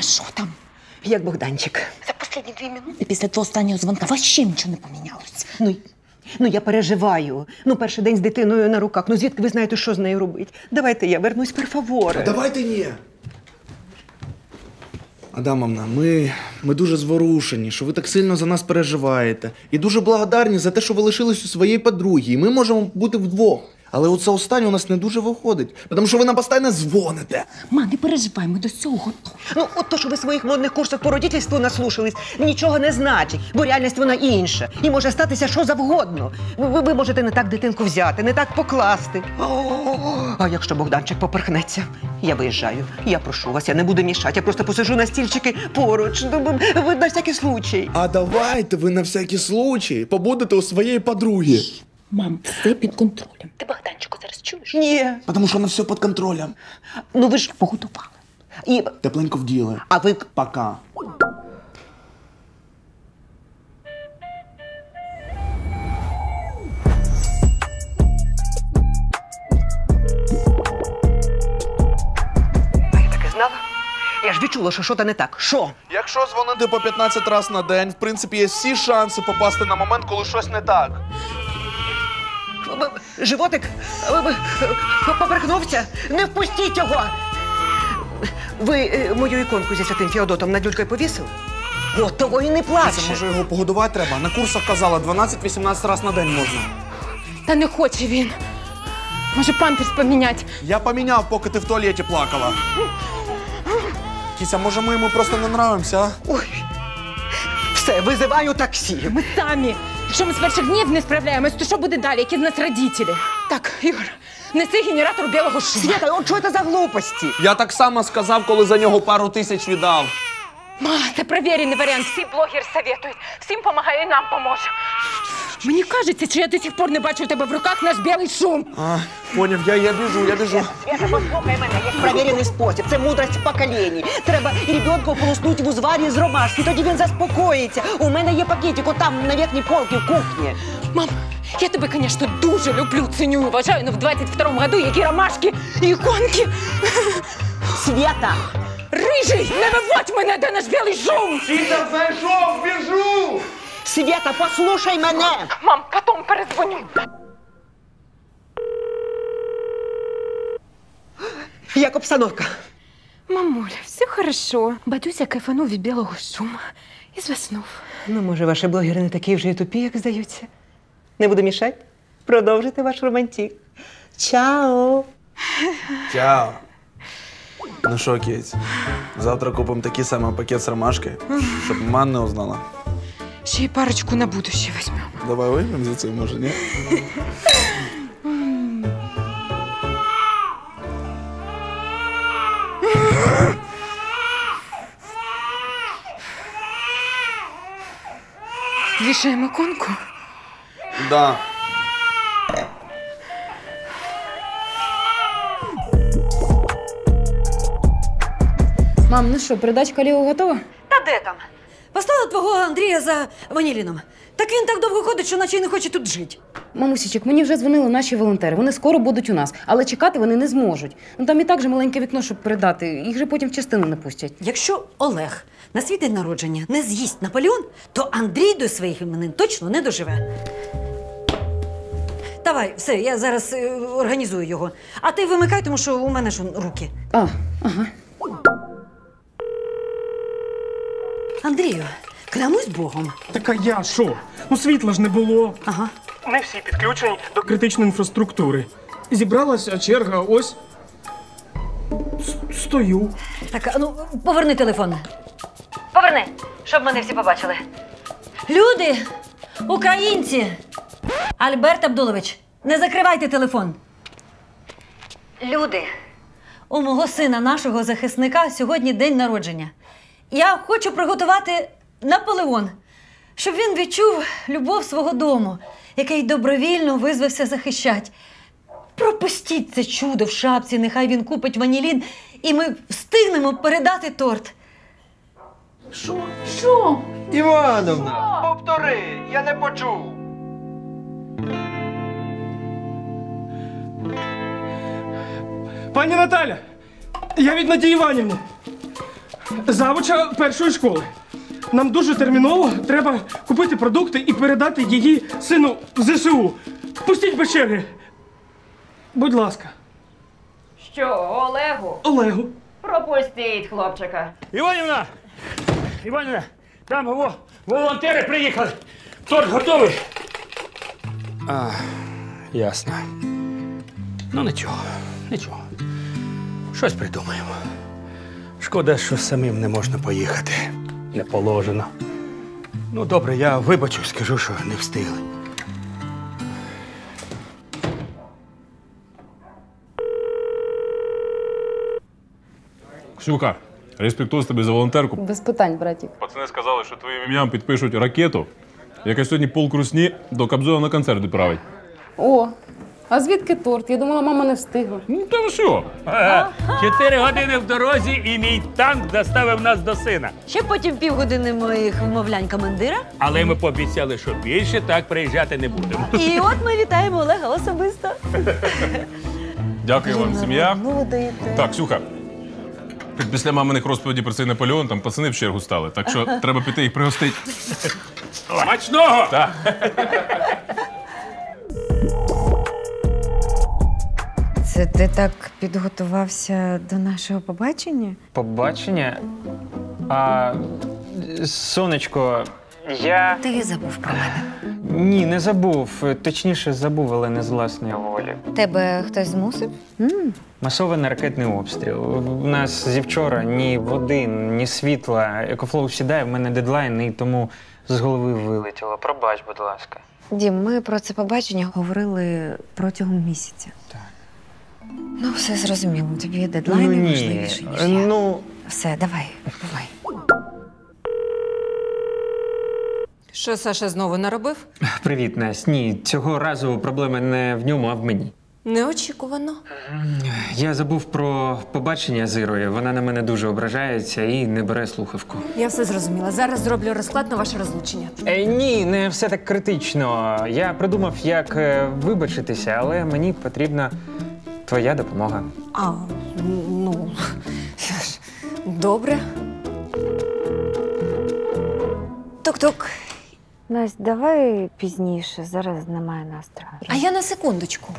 А що там? Як Богданчик. За останні 2 минути після твого останнього дзвонка вообще нічого не помінялося. Ну, я переживаю. Перший день з дитиною на руках. Звідки ви знаєте, що з нею робити? Давайте я вернусь, пер фаворе. Давайте ні. Адамовна, ми дуже зворушені, що ви так сильно за нас переживаєте. І дуже благодарні за те, що ви лишились у своєї подруги. І ми можемо бути вдвох. Але оце останнє у нас не дуже виходить. Тому що ви нам постійно дзвоните. Ма, не переживай, ми до цього готові. От то, що ви в своїх модних курсах по родительству наслушались, нічого не значить, бо реальність вона інша. І може статися що завгодно. Ви можете не так дитинку взяти, не так покласти. А якщо Богданчик поперхнеться, я виїжджаю. Я прошу вас, я не буду мішати, я просто посиджу на стільчики поруч. Ви на всякий случай. А давайте ви на всякий случай побудете у своєї подруги. Мам, все під контролем. Ти Богданчику зараз чуєш? Ні. Тому що воно все під контролем. Ви ж Поготували. і... Тепленько вділи. А ви... Пока. Знала? Я ж відчула, що щось не так. Що? Якщо дзвонити по 15 разів на день, в принципі, є всі шанси попасти на момент, коли щось не так. Животик поперхнувся. Не впустіть його! Ви мою іконку зі святим Феодотом над люлькою повісили? От того і не плаче. Може його погодувати треба? На курсах казала, 12-18 разів на день можна. Та не хоче він. Може, памперс поміняти? Я поміняв, поки ти в туалеті плакала. Кіся, може ми йому просто не нравимося, а? Ой, все, визиваю таксі. Ми самі. Якщо ми з перших днів не справляємось, то що буде далі? Які з нас родителі? Так, Ігор, неси генератор білого шума. Свята, от що це за глупості? Я так само сказав, коли за нього пару тисяч віддав. Ма, це перевірений варіант. Всі блогери советують. Всім допомагає і нам поможе. Мені кажеться, що я до сих пор не бачу у тебе в руках наш білий шум. А, поняв, я біжу. Свята, послухай мене, є перевірений спосіб. Це мудрость поколінь. Треба ребенка полоснути в узварі з ромашки, тоді він заспокоїться. У мене є пакетик, отам на верхній полці в кухні. Мам, я тебе, звісно, дуже люблю, ціню і вважаю, але в 22-му году які ромашки і іконки. Свята! Рижий, не виводь мене, де наш білий шум! Кіся, зайшов, біжу! Свята, послухай мене! Мам, потім передзвоню. Як обстановка? Мамуля, все хорошо. Бадюся кайфанув від білого шуму і заснув. Може, ваші блогери не такі вже і тупі, як здаються. Не буду мішати. Продовжуйте ваш романтик. Чао! Чао. Ну що, Кіць, завтра купимо такий самий пакет з ромашкою, щоб мама не узнала. Ще й парочку на будущее візьмемо. Давай виймемо за це, може, ні? Вішаємо іконку? Да. Мам, ну що, передачка Ліо готова? Та де там? Послала твого Андрія за ваніліном. Так він так довго ходить, що наче й не хоче тут жити. Мамусічок, мені вже дзвонили наші волонтери. Вони скоро будуть у нас, але чекати вони не зможуть. Там і так же маленьке вікно, щоб передати. Їх же потім в частину не пустять. Якщо Олег на свій день народження не з'їсть Наполеон, то Андрій до своїх іменин точно не доживе. Давай, все, я зараз організую його. А ти вимикай, тому що у мене ж руки. Ага. Андрію, клянусь Богом. Так а я що? Світла ж не було. Ага. Не всі підключені до критичної інфраструктури. Зібралася черга, ось. Стою. Так, ну, поверни телефон. Поверни, щоб мене всі побачили. Люди, українці! Альберт Абдулович, не закривайте телефон. Люди, у мого сина, нашого захисника, сьогодні день народження. Я хочу приготувати Наполеон, щоб він відчув любов свого дому, який добровільно визвався захищати. Пропустіть це чудо в шапці, нехай він купить ванілін, і ми встигнемо передати торт. Що? Івановна, повтори, я не почув. Пані Наталя, я від Надії Іванівни. завуча першої школи. Нам дуже терміново треба купити продукти і передати її сину в ЗСУ. Пустіть без черги. Будь ласка. Що, Олегу? Олегу. Пропустіть, хлопчика. Іванівна, там волонтери приїхали. Торт готовий? Ясно. Ну нічого. Щось придумаємо. Шкода, що самим не можна поїхати. Не положено. Ну, добре, я вибачу, скажу, що не встигли. Ксюха, респектуюсь тобі за волонтерку. Без питань, братик. Пацани сказали, що твоїм ім'ям підпишуть ракету, яка сьогодні полкрусні до Кобзона на концерт відправить. О, а звідки торт? Я думала, мама не встигла. Ну, та що? 4 години в дорозі і мій танк доставив нас до сина. Ще потім півгодини моїх вмовлянь командира. Але ми пообіцяли, що більше так приїжджати не будемо. І от ми вітаємо Олега особисто. Дякую вам, сім'я. Молодець. Так, Ксюха, після маминих розповідей про цей Наполеон, там пацани в чергу стали, так що треба піти їх пригостити. Смачного! Так. Це ти так підготувався до нашого побачення? Побачення? А, сонечко, я... Ти забув про мене. Ні, не забув. Точніше, забув, але не з власної волі. Тебе хтось змусив? Масований ракетний обстріл. У нас зі вчора ні води, ні світла. Екофлоу сідає, в мене дедлайн, і тому з голови вилетіло. Пробач, будь ласка. Дім, ми про це побачення говорили протягом місяця. Так. Ну, все зрозуміло. Тобі дедлайни важливіші, ніж я. Ну, Все, давай, бувай. Що Саша знову наробив? привіт, Настя. Ні, цього разу проблема не в ньому, а в мені. Неочікувано. Я забув про побачення з Ірою. Вона на мене дуже ображається і не бере слухавку. Я все зрозуміла. Зараз зроблю розклад на ваше розлучення. Ні, не все так критично. Я придумав, як вибачитися, але мені потрібна твоя допомога. А, ну, добре. Тук-тук. Настя, давай пізніше. Зараз немає настрою. А я на секундочку.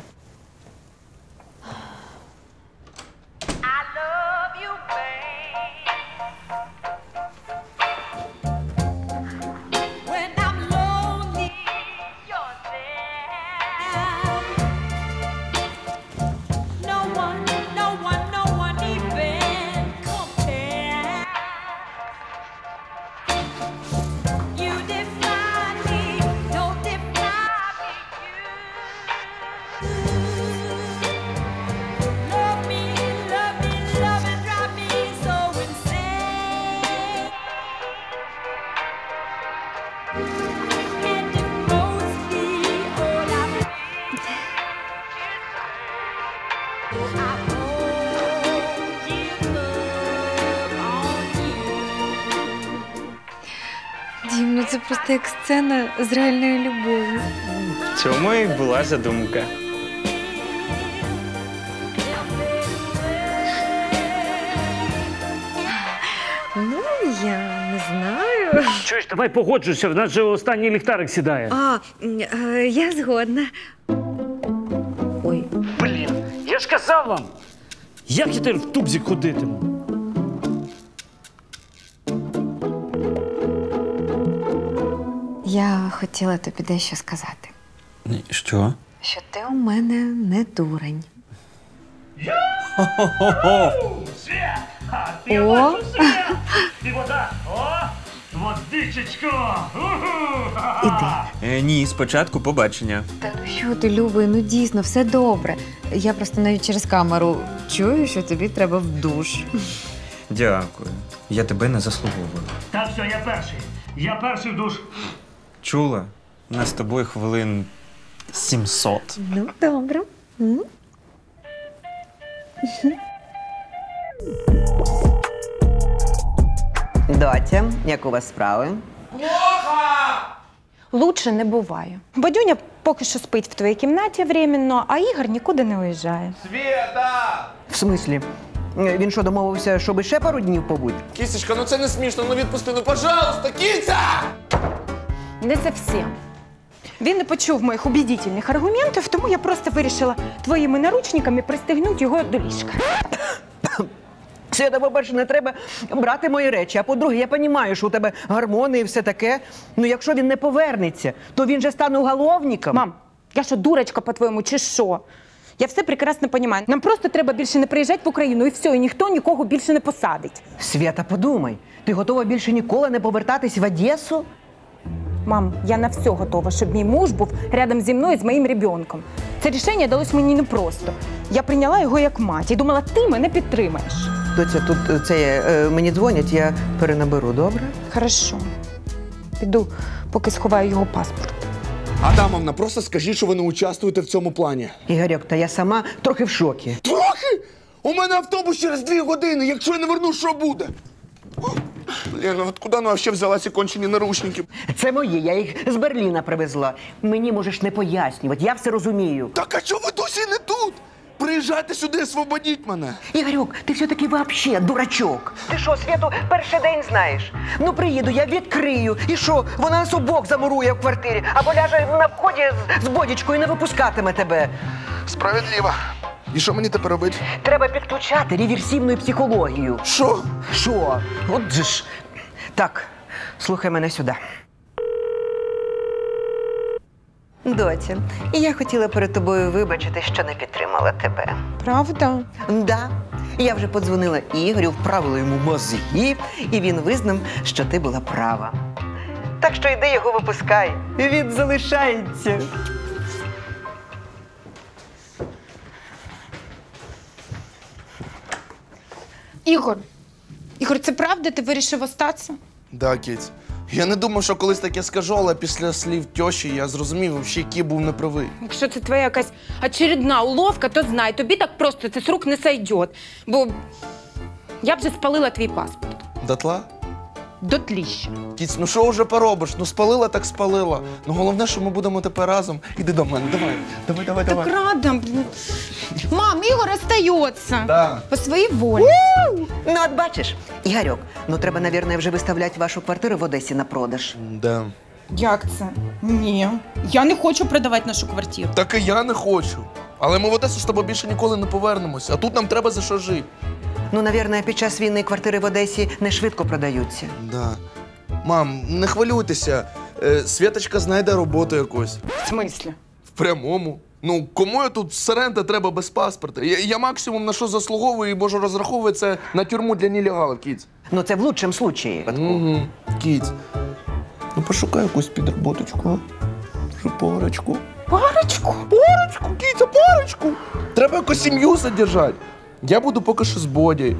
Дім, ну це просто як сцена з реальною любов'ю. В цьому і була задумка. Ну, я не знаю. Чуєш, давай погоджуйся, в нас же останній ліхтарик сідає. Я згодна. Ой. Блін, я ж казав вам! Як я тепер в тубзик ходитиму? Я хотіла тобі дещо сказати. Що? Що ти у мене не дурень. О! І вода! О! Водичечко! Іди. Ні, спочатку побачення. Та ну що ти, любий, ну дійсно, все добре. Я просто навіть через камеру чую, що тобі треба в душ. Дякую. Я тебе не заслуговую. Так, все, я перший. Я перший в душ. Чула? У нас з тобою хвилин 700. Ну, добре. Доця, як у вас справи? Лучше не буває. Бадюня поки що спить в твоїй кімнаті временно, а Ігор нікуди не уїжджає. Света! В смислі? Він що, домовився, щоб ще пару днів побудь? Кісечка, ну це не смішно, ну відпусти, ну пожалуйста, кіця! Не зовсім. Він не почув моїх убедительних аргументів, тому я просто вирішила твоїми наручниками пристегнути його до ліжка. Свята, по-перше, не треба брати мої речі, а по-друге, я розумію, що у тебе гормони і все таке. Ну, якщо він не повернеться, то він же стане уголовником. Мам, я що, дурочка, по-твоєму, чи що? Я все прекрасно розумію. Нам просто треба більше не приїжджати в Україну, і все, і ніхто нікого більше не посадить. Свята, подумай, ти готова більше ніколи не повертатись в Одесу? Мам, я на все готова, щоб мій муж був рядом зі мною з моїм ребенком. Це рішення далось мені непросто. Я прийняла його як мать і думала, ти мене підтримаєш. Доця, тут мені дзвонять, я перенаберу, добре? Хорошо. Піду, поки сховаю його паспорт. Адамовна, просто скажіть, що ви не участвуєте в цьому плані. Ігорьок, та я сама трохи в шокі. Трохи? У мене автобус через 2 години, якщо я не вернусь, що буде? Лена, от куди вона ще взяла ці кончені наручники? Це мої, я їх з Берліна привезла. Мені можеш не пояснювати, я все розумію. Так а чого ви досі не тут? Приїжджайте сюди, освободіть мене. Ігорьок, ти все-таки вообще дурачок. Ти що, Світу перший день знаєш? Ну приїду, я відкрию. І що, вона нас обох замурує в квартирі, або ляже на вході з бодічкою і не випускатиме тебе. Справедливо. І що мені тепер робити? Треба підключати реверсивну психологію. Що? Що? От же ж. Так, слухай мене сюди. Доця, я хотіла перед тобою вибачити, що не підтримала тебе. Правда? Да. Я вже подзвонила Ігорю, вправила йому мозги, і він визнав, що ти була права. Так що йди його випускай. Він залишається. Ігор, це правда? Ти вирішив остатися? Да, кіць. Я не думав, що колись таке скажу, але після слів тьоші я зрозумів, взагалі, який був неправий. Якщо це твоя якась очередна уловка, то знай, тобі так просто це з рук не сойде. Бо я б вже спалила твій паспорт. Дотла? Дотліща. Кіць, ну що вже поробиш? Ну спалила так спалила. Ну головне, що ми будемо тепер разом. Іди до мене, давай. Так рада. Мам, Ігор остається. Да. По своїй волі. Ну, от бачиш, Ігорьок, ну треба, мабуть, вже виставляти вашу квартиру в Одесі на продаж. Да. Як це? Ні. Я не хочу продавати нашу квартиру. Так і я не хочу. Але ми в Одесу з тобою більше ніколи не повернемося. А тут нам треба за що жити. Ну, мабуть, під час війни квартири в Одесі не швидко продаються. Да. Мам, не хвилюйтеся. Світочка знайде роботу якусь. В смислі? В прямому. Ну, кому я тут з Соренто треба без паспорта? Я максимум на що заслуговую і можу розраховувати це на тюрму для нелегалів, кіць. Ну, це в лучшому случаї. Угу. Кіць. Ну, пошукай якусь підроботочку, а? Парочку. Парочку? Парочку, кіця, парочку. Треба якусь сім'ю содержати. Я буду поки що з Бодєю.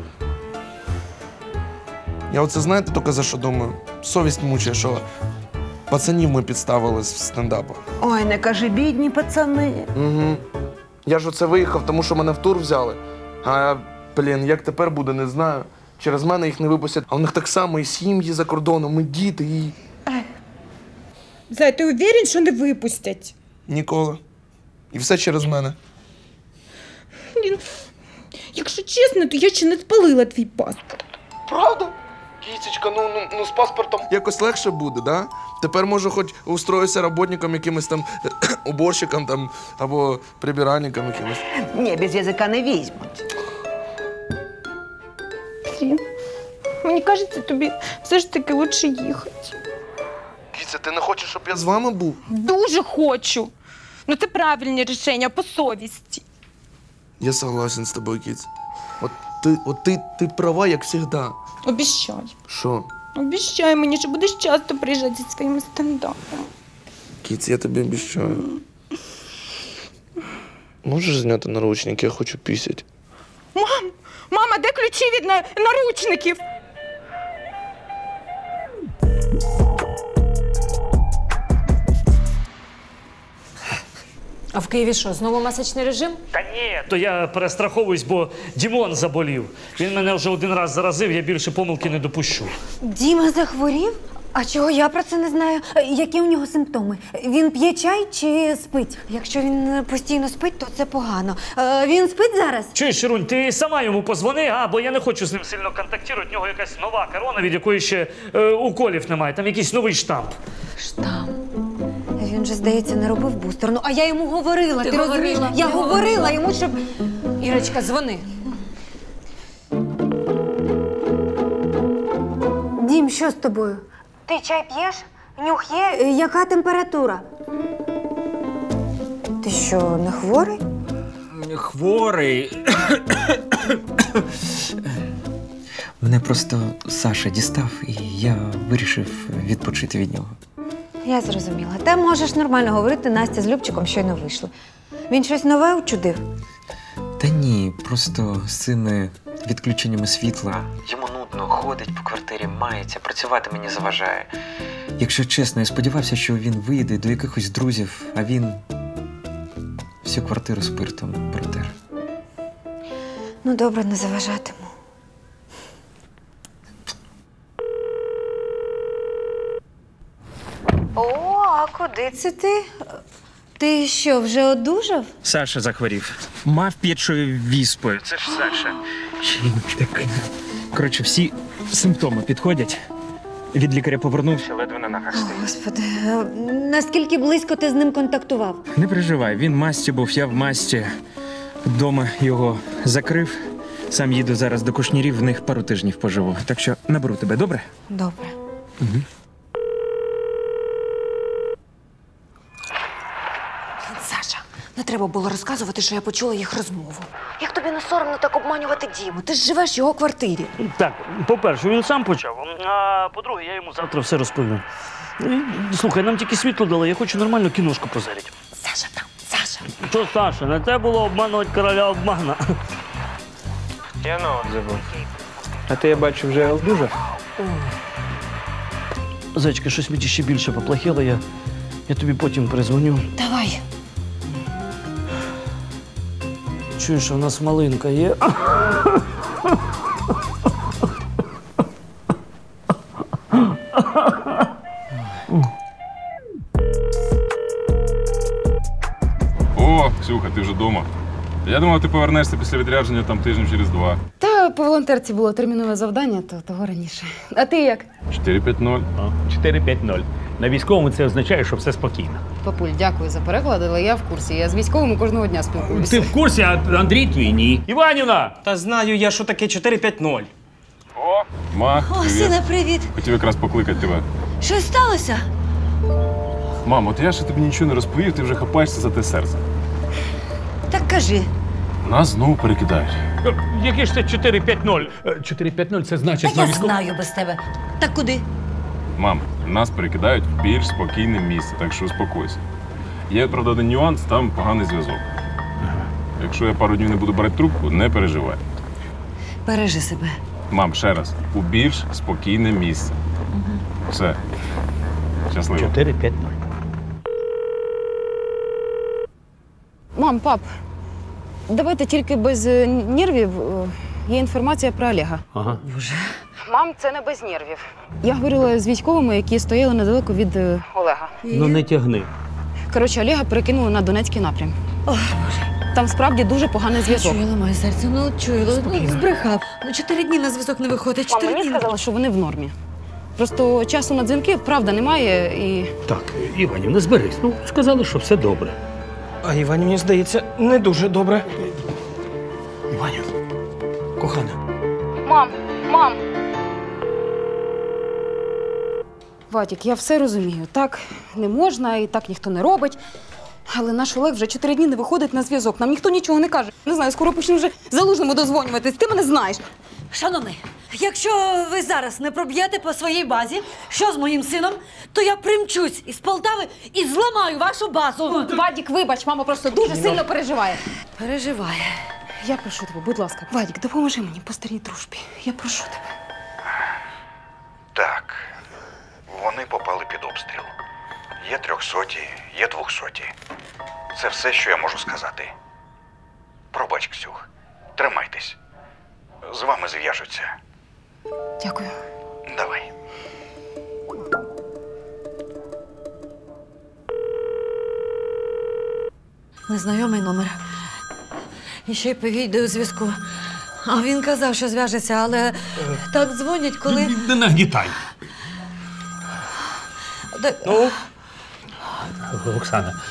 Я оце знаєте тільки за що думаю? Совість мучає, що пацанів ми підставили з стендапу. Ой, не кажи, бідні пацани. Угу. Я ж оце виїхав, тому що мене в тур взяли. А, як тепер буде, не знаю. Через мене їх не випустять. А у них так само і сім'ї за кордоном, і діти, і... Зай, ти уверен, що не випустять? Ніколи. І все через мене. Блін, якщо чесно, то я ще не спалила твій паспорт. Правда? Кіцечка, ну з паспортом якось легше буде, да? Тепер можу хоч устроїтися роботником якимось там, уборщиком там, або прибиральником якимось. Ні, без язика не візьмуть. Блін, мені кажеться, тобі все ж таки лучше їхати. Кіця, ти не хочеш, щоб я з вами був? Дуже хочу. Ну це правильне рішення, по совісті. Я согласен з тобою, Кіць. От ти права, як завжди. Обіщай. Що? Обіщай мені, що будеш часто приїжджати зі своїми стендапами. Кіць, я тобі обіщаю. Можеш зняти наручники, я хочу пісять. Мама, де ключі від наручників? А в Києві що, знову масочний режим? Та ні, то я перестраховуюсь, бо Дімон заболів. Він мене вже один раз заразив, я більше помилки не допущу. Діма захворів? А чого я про це не знаю? Які у нього симптоми? Він п'є чай чи спить? Якщо він постійно спить, то це погано. Він спить зараз? Чуєш, Ширунь, ти сама йому позвони, бо я не хочу з ним сильно контактувати. У нього якась нова корона, від якої ще уколів немає. Там якийсь новий штамп. Штамп. Він же, здається, не робив бустерну. А я йому говорила. Ти розумієш? говорила. Я говорила йому, щоб... Ірочка, дзвони. Дім, що з тобою? Ти чай п'єш? Нюх є? Яка температура? Ти що, не хворий? Хворий. Мене просто Саша дістав, і я вирішив відпочити від нього. Я зрозуміла. Та можеш нормально говорити, Настя з Любчиком щойно вийшли. Він щось нове учудив? Та ні, просто з цими відключеннями світла. Йому нудно, ходить по квартирі, мається, працювати мені заважає. Якщо чесно, я сподівався, що він вийде до якихось друзів, а він всю квартиру спиртом протер. Ну, добре, не заважатиму. О, а куди це ти? Ти що, вже одужав? Саша захворів. Мав п'ячою віспою. Це ж Саша. Так. Коротше, всі симптоми підходять. Від лікаря повернувся, ледве на ногах стоїть. Господи, наскільки близько ти з ним контактував? Не переживай, він в масті був, я в масті. Вдома його закрив. Сам їду зараз до кушнірів, в них пару тижнів поживу. Так що наберу тебе, добре? Добре. Угу. Саша, не треба було розказувати, що я почула їх розмову. Як тобі не соромно так обманювати Діму? Ти ж живеш в його квартирі. Так, по-перше, він сам почав, а по-друге, я йому завтра все розповім. Слухай, нам тільки світло дали, я хочу нормальну кіношку позирити. Саша там, Саша. Що, Саша, не те було обманувати короля обмана. Я на забув. А ти, я бачу, вже одужав? Зайчка, щось мені ще більше поплохіло, я тобі потім перезвоню. Давай. Чуєш, у нас малинка є? О, Ксюха, ти вже вдома. Я думав, ти повернешся після відрядження там тижнів через 2. Та по волонтерці було термінове завдання, то того раніше. А ти як? 4-5-0. 4-5-0. На військовому це означає, що все спокійно. Папуль, дякую за переклад, але я в курсі. Я з військовими кожного дня спілкуюся. Ти в курсі, а Андрій твій ні. Іванівна! Та знаю я, що таке 4-5-0. О, ма, О, привіт. сина, привіт. Хотів якраз покликати тебе. Щось сталося? Мам, от я ще тобі нічого не розповів, ти вже хапаєшся за те серце. Так кажи. Нас знову перекидають. Яке ж це 4-5-0? 4-5-0 це значить Та я на військовому. знаю без тебе. Так куди? Мам, нас перекидають в більш спокійне місце, так що успокойся. Є, правда, один нюанс, там поганий зв'язок. Якщо я пару днів не буду брати трубку, не переживай. Бережи себе. Мам, ще раз, у більш спокійне місце. Все. Щасливо. 4-5-0. Мам, пап, давайте тільки без нервів. Є інформація про Олега. Ага. Мам, це не без нервів. Я говорила з військовими, які стояли недалеко від Олега. Ну не тягни. Коротше, Олега перекинули на Донецький напрям. Там справді дуже поганий зв'язок. Чуєла моє серце, збрехав. 4 дні на зв'язок не виходить. Мам, 4 мені дні. сказали, що вони в нормі. Просто часу на дзвінки, правда, немає і... Так, Іванів, не зберись. Ну, сказали, що все добре. А Івані, мені здається, не дуже добре. Іванів, кохана. Мам! Вадік, я все розумію. Так не можна і так ніхто не робить. Але наш Олег вже 4 дні не виходить на зв'язок. Нам ніхто нічого не каже. Не знаю, скоро почнемо вже Залужному дозвонюватись. Ти мене знаєш. Шановний, якщо ви зараз не проб'єте по своїй базі, що з моїм сином, то я примчусь із Полтави і зламаю вашу базу. Вадік, вибач, мама просто дуже сильно переживає. Переживає. Я прошу тебе, будь ласка. Вадік, допоможи мені по старій дружбі. Я прошу тебе. Так, вони попали під обстріл. Є 300-ті, є 200-ті. Це все, що я можу сказати. Пробач, Ксюх. Тримайтесь. З вами зв'яжуться. Дякую. Давай. Незнайомий номер. І ще й по відеозв'язку. А він казав, що зв'яжеться, але так дзвонять, коли... Не нагнітай. Ну? Оксана.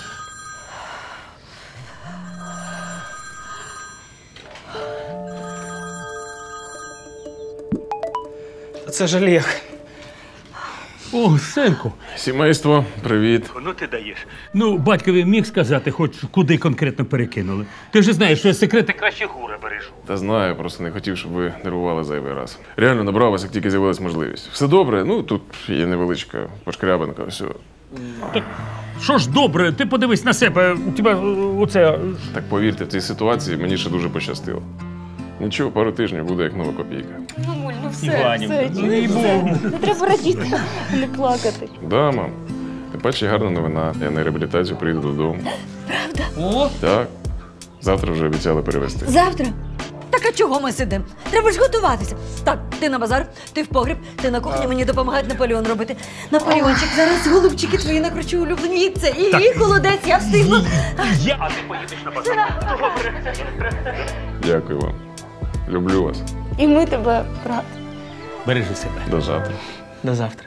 Це ж Олег. О, синку. Сімейство, привіт. Ну ти даєш. Ну, батькові міг сказати, хоч куди конкретно перекинули. Ти ж знаєш, що секрети краще гура бережу. Та знаю, просто не хотів, щоб ви нервували зайвий раз. Реально набрав вас, як тільки з'явилась можливість. Все добре, ну тут є невеличка пошкрябинка, все. Так, що ж добре, ти подивись на себе, у тебе оце... Так повірте, в цій ситуації мені ще дуже пощастило. Нічого, пару тижнів буде як нова копійка. Мамуль, ну все, Іванів, все, ну, їй-богу. не треба радіти, не плакати. Да, мам. Тим паче гарна новина. Я на реабілітацію приїду додому. Правда? О! Так. Завтра вже обіцяли перевезти. Завтра? Так а чого ми сидимо? Треба ж готуватися. Так, ти на базар, ти в погріб, ти на кухні мені допомагають Наполеон робити. Наполеончик, зараз голубчики твої накручу улюблені. Це і холодець, я встигну. А ти поїдеш на базар. Добре. Дякую вам. Люблю вас. І ми тебе, брат. Бережи себе. До завтра. До завтра.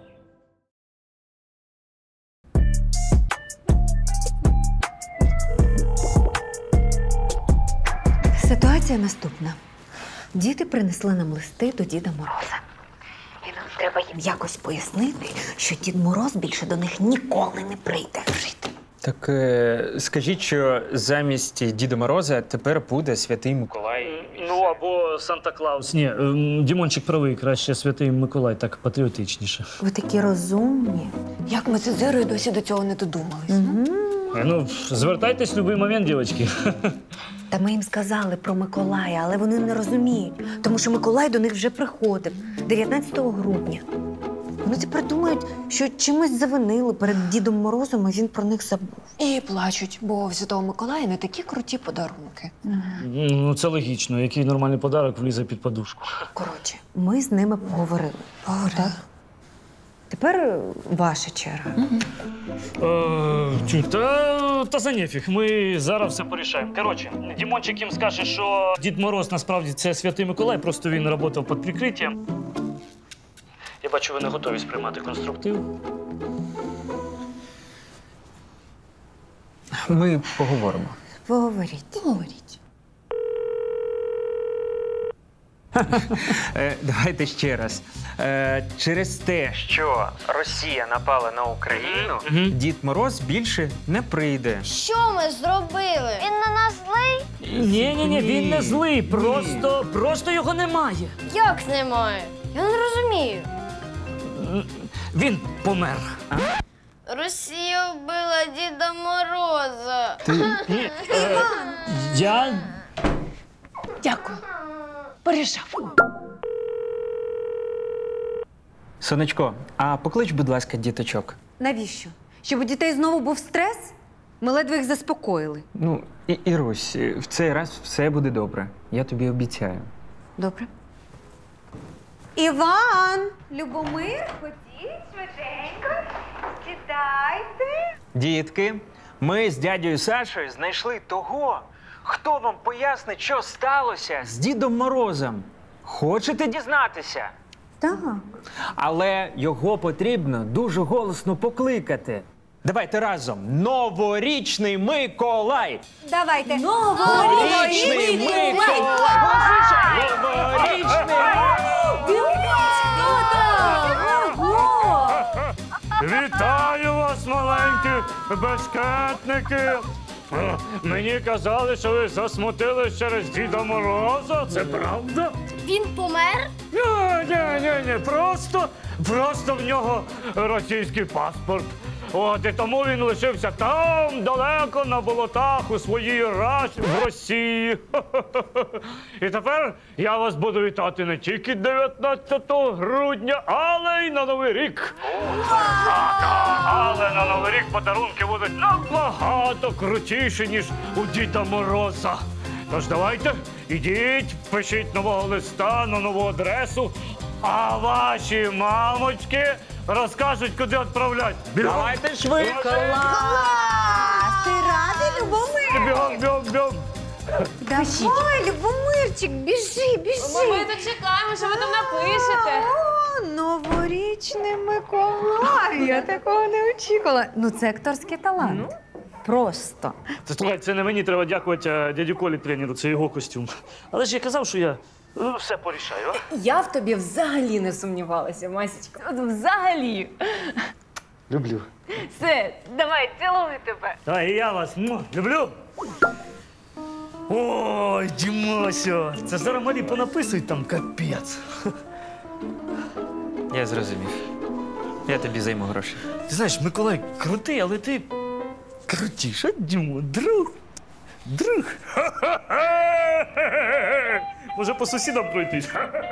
Ситуація наступна. Діти принесли нам листи до Діда Мороза. І нам треба їм якось пояснити, що Дід Мороз більше до них ніколи не прийде жити. Так скажіть, що замість Діда Мороза тепер буде Святий Миколай. Ну, або Санта-Клаус. Ні, Дімончик правий, краще Святий Миколай, так патріотичніше. Ви такі розумні. Як ми з Ізирою досі до цього не додумались? Ну, звертайтесь в будь-який момент, дівчатки. Та ми їм сказали про Миколая, але вони не розуміють, тому що Миколай до них вже приходив 19 грудня. Вони тепер думають, що чимось завинили перед Дідом Морозом, і він про них забув. І плачуть, бо в Святого Миколая не такі круті подарунки. Ну, це логічно. Який нормальний подарок влізе під подушку. Коротше, ми з ними поговорили. Так? Тепер ваша черга. Та за нефіг, ми зараз все порішаємо. Коротше, Дімончик їм скаже, що Дід Мороз насправді це Святий Миколай, просто він працював під прикриттям. Я бачу, ви не готові сприймати конструктив. Ми поговоримо. Поговоріть. Давайте ще раз. Через те, що Росія напала на Україну, Дід Мороз більше не прийде. Що ми зробили? Він на нас злий? Ні, він не злий, просто його немає. Як немає? Я не розумію. Він помер. Росія вбила Діда Мороза. Я... Дякую. Порішав. Сонечко, а поклич, будь ласка, діточок. Навіщо? Щоб у дітей знову був стрес? Ми ледве їх заспокоїли. Ну, Ірусь, в цей раз все буде добре. Я тобі обіцяю. Добре. Іван! Любомир, ходіть швиденько. Сідайте. Дітки, ми з дядею Сашою знайшли того, хто вам пояснить, що сталося з Дідом Морозом. Хочете дізнатися? Так. Але його потрібно дуже голосно покликати. Давайте разом. Новорічний Миколай! Давайте. Новорічний Миколай! Новорічний! Вітаю вас, маленькі бешкетники! Мені казали, що ви засмутились через Діда Мороза, це правда? Він помер? Ні, просто в нього російський паспорт. От, і тому він лишився там, далеко, на болотах, у своїй раші, в Росії. І тепер я вас буду вітати не тільки 19 грудня, але й на Новий рік. Але на Новий рік подарунки будуть набагато крутіші, ніж у Діда Мороза. Тож давайте, ідіть, пишіть нового листа на нову адресу, а ваші мамочки розкажуть, куди відправляти. Давайте швидко! Клас! Ти радий Любомир! Бьом! Давай, Любомирчик, біжи, біжи. Ми тут чекаємо, що ви там напишете. О, новорічний Миколай. Я такого не очікувала. Ну, це акторський талант. Просто. Слухай, це не мені треба дякувати, а дядю Колі тренеру, це його костюм. Але ж я казав, що я все порішаю, а? Я в тобі взагалі не сумнівалася, Масічка. От взагалі. Люблю. Все, давай, цілую тебе. Давай, і я вас люблю. Ой, Дімосю, це зараз малі понаписують там капець. Я зрозумів. Я тобі займу гроші. Ти знаєш, Миколай крутий, але ти крутіш, а, Дімо, друг. Друг. Може, по сусідам пройтись?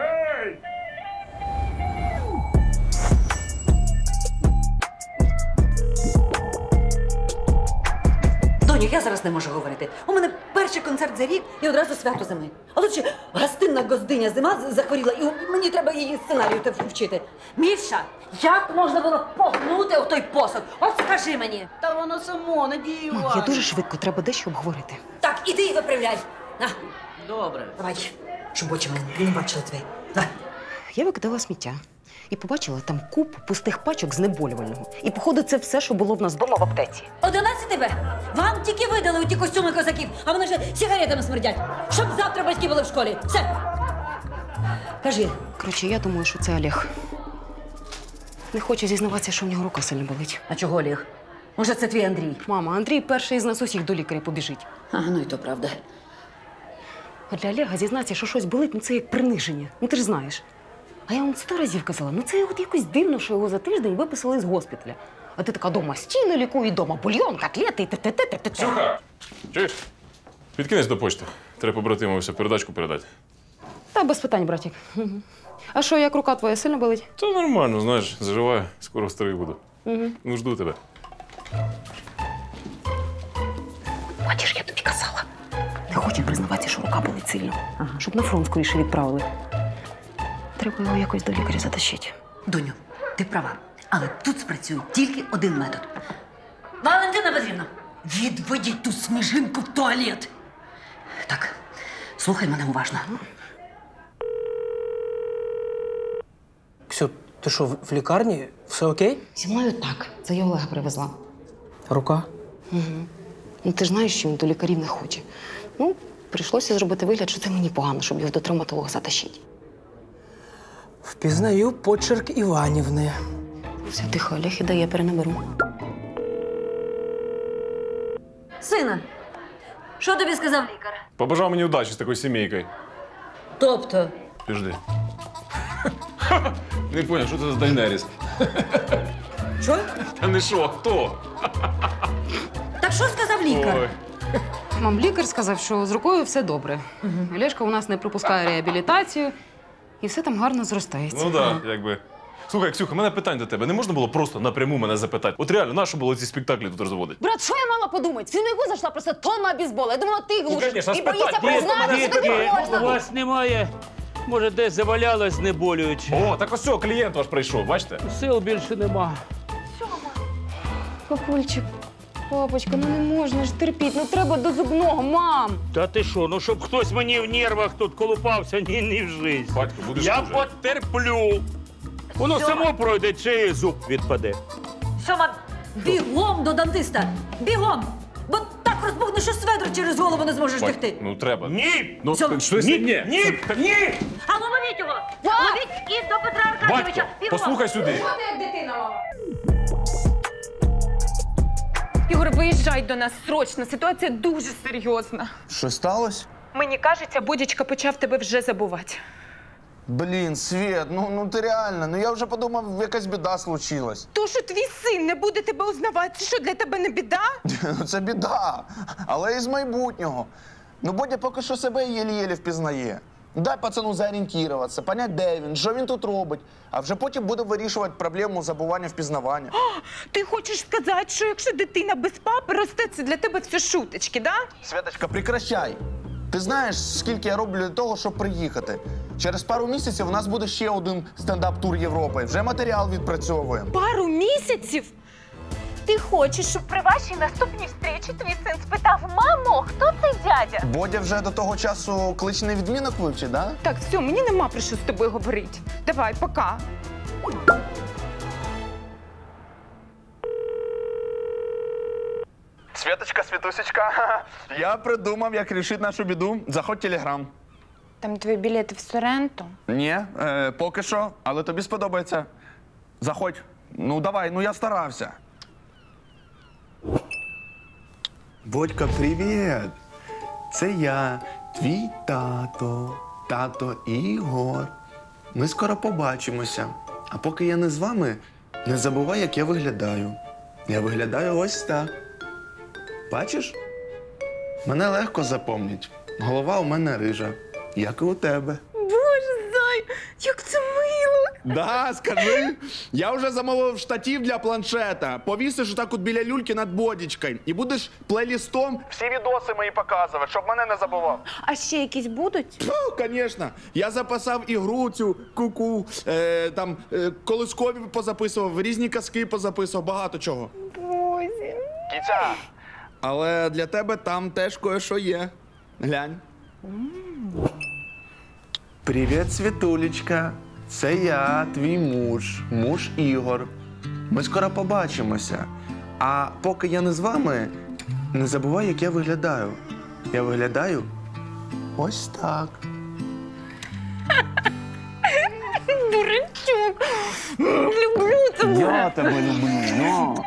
Доню, я зараз не можу говорити. У мене перший концерт за рік і одразу свято зими. А тут ще гостинна гостиня зима захворіла, і мені треба її сценарію вчити. Міша, як можна було погнути в той посуд? От скажи мені. Та воно само, Надія Мам, я дуже швидко, треба дещо обговорити. Так, іди і виправляй. На, Добре. давай, щоб очі мене не бачили твої. Давай. Я викидала сміття і побачила там купу пустих пачок знеболювального. І, походу, це все, що було в нас вдома в аптеці. 11 Б. Вам тільки видали ті костюми козаків, а вони вже сигаретами смердять. Щоб завтра батьки були в школі. Все. Кажи. Коротше, я думаю, що це Олег. Не хоче зізнаватися, що в нього рука сильно болить. А чого Олег? Може, це твій Андрій? Мама, Андрій перший з нас усіх до лікаря побіжить. А, ну і то правда. А для Олега зізнатися, що щось болить, ну це як приниження. Ну ти ж знаєш. А я вам 100 разів казала, ну це от якось дивно, що його за тиждень виписали з госпіталя. А ти така дома стіни лікує, дома бульйон, котлети, те-те-те-те-те. Ксюха! Чуєш? Підкинеш до почти. Треба побратимовся передачку передати. Та без питань, братик. А що, як рука твоя сильно болить? Та нормально, знаєш, заживаю, скоро старий буду. Ну, жду тебе. Бачиш, я тобі казала. Не хоче признаватися, що рука болить сильно. Щоб на фронт скоріше відправили. Треба його якось до лікаря затащити. Доню, ти права. Але тут спрацює тільки один метод. Валентина Петрівна, відведіть ту сміжинку в туалет. Так, слухай мене уважно. Ксю, ти що, в лікарні? Все окей? Зі мною так. Це я Олега привезла. Рука? Угу. Ну ти ж знаєш, що він до лікарів не хоче. Ну, прийшлося зробити вигляд, що це мені погано, щоб його до травматолога затащити. Впізнаю почерк Іванівни. Все тихо, Олег іде, я перенаберу. Сина, що тобі сказав лікар? Побажав мені удачі з такою сімейкою. Тобто? Підожди. Не поняв, що це за Дайнеріс? Що? Та не що, хто? Так що сказав лікар? Ой. Мам, лікар сказав, що з рукою все добре. Олешка у нас не пропускає реабілітацію, і все там гарно зростається. Ну так, якби. Слухай, Ксюха, у мене питання до тебе. Не можна було просто напряму мене запитати? От реально, нащо було ці спектаклі тут розводити? Брат, що я мала подумати? Всю ногу зайшла просто тонна бейсбола. Я думала, ти глушиш. конечно, І боїшся спитати. признати, що тобі Дітки, у можна. вас немає. Може, десь завалялось знеболюючи. О, так ось цього клієнт ваш прийшов, бачите? Сил більше нема. Папульчик, папочка, ну не можна ж терпіти. Ну треба до зубного, мам. Та ти що, ну щоб хтось мені в нервах тут колупався, ні в жизнь. Батько, будеш Я дуже. потерплю. Воно само пройде, чи зуб відпаде. Сьома, бігом до дантиста! Бігом! Бо так розбухне, що сведро через голову не зможеш Бать, тягти. ну треба. Ні! Ну, Сьома, щось ні, ні. ні, ні! А ну ловіть його! Ловіть і до Петра Аркадійовича! Батько, послухай сюди. Як дитина мала. Ігор, виїжджай до нас срочно. Ситуація дуже серйозна. Що сталося? Мені кажеться, Бодічка почав тебе вже забувати. Блін, Свєт, ну ти реально, ну я вже подумав, якась біда случилась. То, що твій син не буде тебе узнавати, це що для тебе не біда? Ну це біда, але із майбутнього. Ну Бодя поки що себе єлі-єлі впізнає. Дай пацану зорієнтуватися, понять, де він, що він тут робить, а вже потім буде вирішувати проблему забування впізнавання. Ти хочеш сказати, що якщо дитина без папи росте, це для тебе все шуточки, да? Святочка, прекращай. Ти знаєш, скільки я роблю для того, щоб приїхати? Через пару місяців у нас буде ще один стендап-тур Європи. Вже матеріал відпрацьовуємо. Пару місяців? Ти хочеш, щоб при вашій наступній зустрічі твій син спитав: мамо, хто цей дядя? Бодя вже до того часу кличний відмінок вивчить, да? Так, все, мені нема про що з тобою говорити. Давай, пока. Світочка, Світусечка, я придумав, як рішити нашу біду. Заходь в Телеграм. Там твої білети в Соренто. Ні, поки що, але тобі сподобається. Заходь. Ну давай, ну я старався. Бодька, привіт! Це я, твій тато, тато Ігор. Ми скоро побачимося. А поки я не з вами, не забувай, як я виглядаю. Я виглядаю ось так. Бачиш? Мене легко запомнить. Голова у мене рижа, як і у тебе. Боже, зай, як це мило! Да, скажи. Я вже замовив штатив для планшета. Повісиш отак от біля люльки над бодічкою. І будеш плейлістом всі відоси мої показувати, щоб мене не забував. А ще якісь будуть? Ну, звісно. Я записав ігру цю ку-ку, колискові позаписував, різні казки позаписував, багато чого. Боже. Кіця! Але для тебе там теж кое-що є. Глянь. Привіт, Світулечка. Це я, твій муж Ігор. Ми скоро побачимося. А поки я не з вами, не забувай, як я виглядаю. Я виглядаю ось так. Дурачок! Люблю тебе! Я тебе люблю.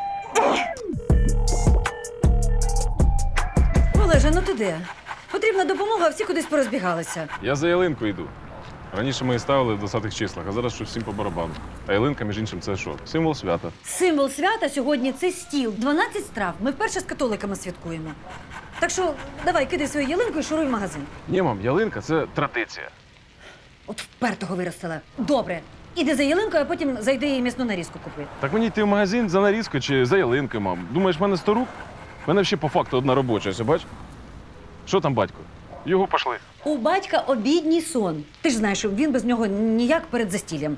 Олеже, ну ти де? Потрібна допомога, а всі кудись порозбігалися. Я за ялинку йду. Раніше ми її ставили в 20-х числах, а зараз що всім по барабану. А ялинка, між іншим, це що? Символ свята. Символ свята сьогодні – це стіл. 12 страв. Ми вперше з католиками святкуємо. Так що давай, кидай свою ялинку і шуруй в магазин. Ні, мам, ялинка – це традиція. От впертого виростила. Добре. Іди за ялинкою, а потім зайди і м'ясну нарізку купи. Так мені йти в магазин за нарізкою чи за ялинкою, мам? Думаєш, в мене 100 рук? В мене ще по факту одна робоча, ось, бач? Що там, батько? Його пошли. У батька обідній сон. Ти ж знаєш, що він без нього ніяк перед застіллям.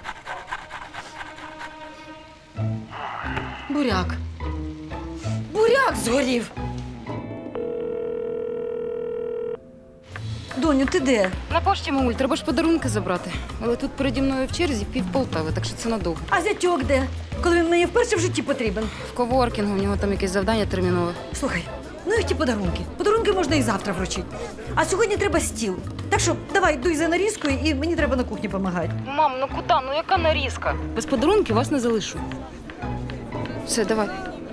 Буряк. Буряк згорів. Доню, ти де? На пошті, мамуль, треба ж подарунки забрати. Але тут переді мною в черзі пів Полтави, так що це надовго. А зятьок де? Коли він мені вперше в житті потрібен. В коворкінгу, в нього там якесь завдання термінове. Слухай, ну і ті подарунки. Подарунки можна і завтра вручити. А сьогодні треба стіл. Так що давай, дуй за нарізкою, і мені треба на кухні допомагати. Мам, ну куди? Ну яка нарізка? Без подарунків вас не залишу. Все, давай.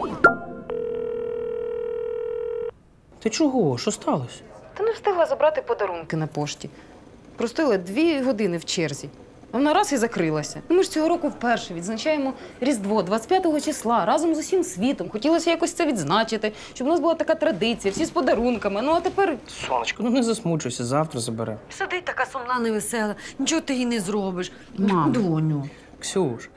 Ти чого? Що сталося? Та не встигла забрати подарунки на пошті. Простояла 2 години в черзі. А вона раз і закрилася. Ну, ми ж цього року вперше відзначаємо Різдво 25 числа разом з усім світом. Хотілося якось це відзначити, щоб у нас була така традиція, всі з подарунками. Ну, а тепер… Сонечко, ну не засмучуйся, завтра забере. Сидить така сумна, невесела. Нічого ти їй не зробиш. Мам. Доню. Ксюш,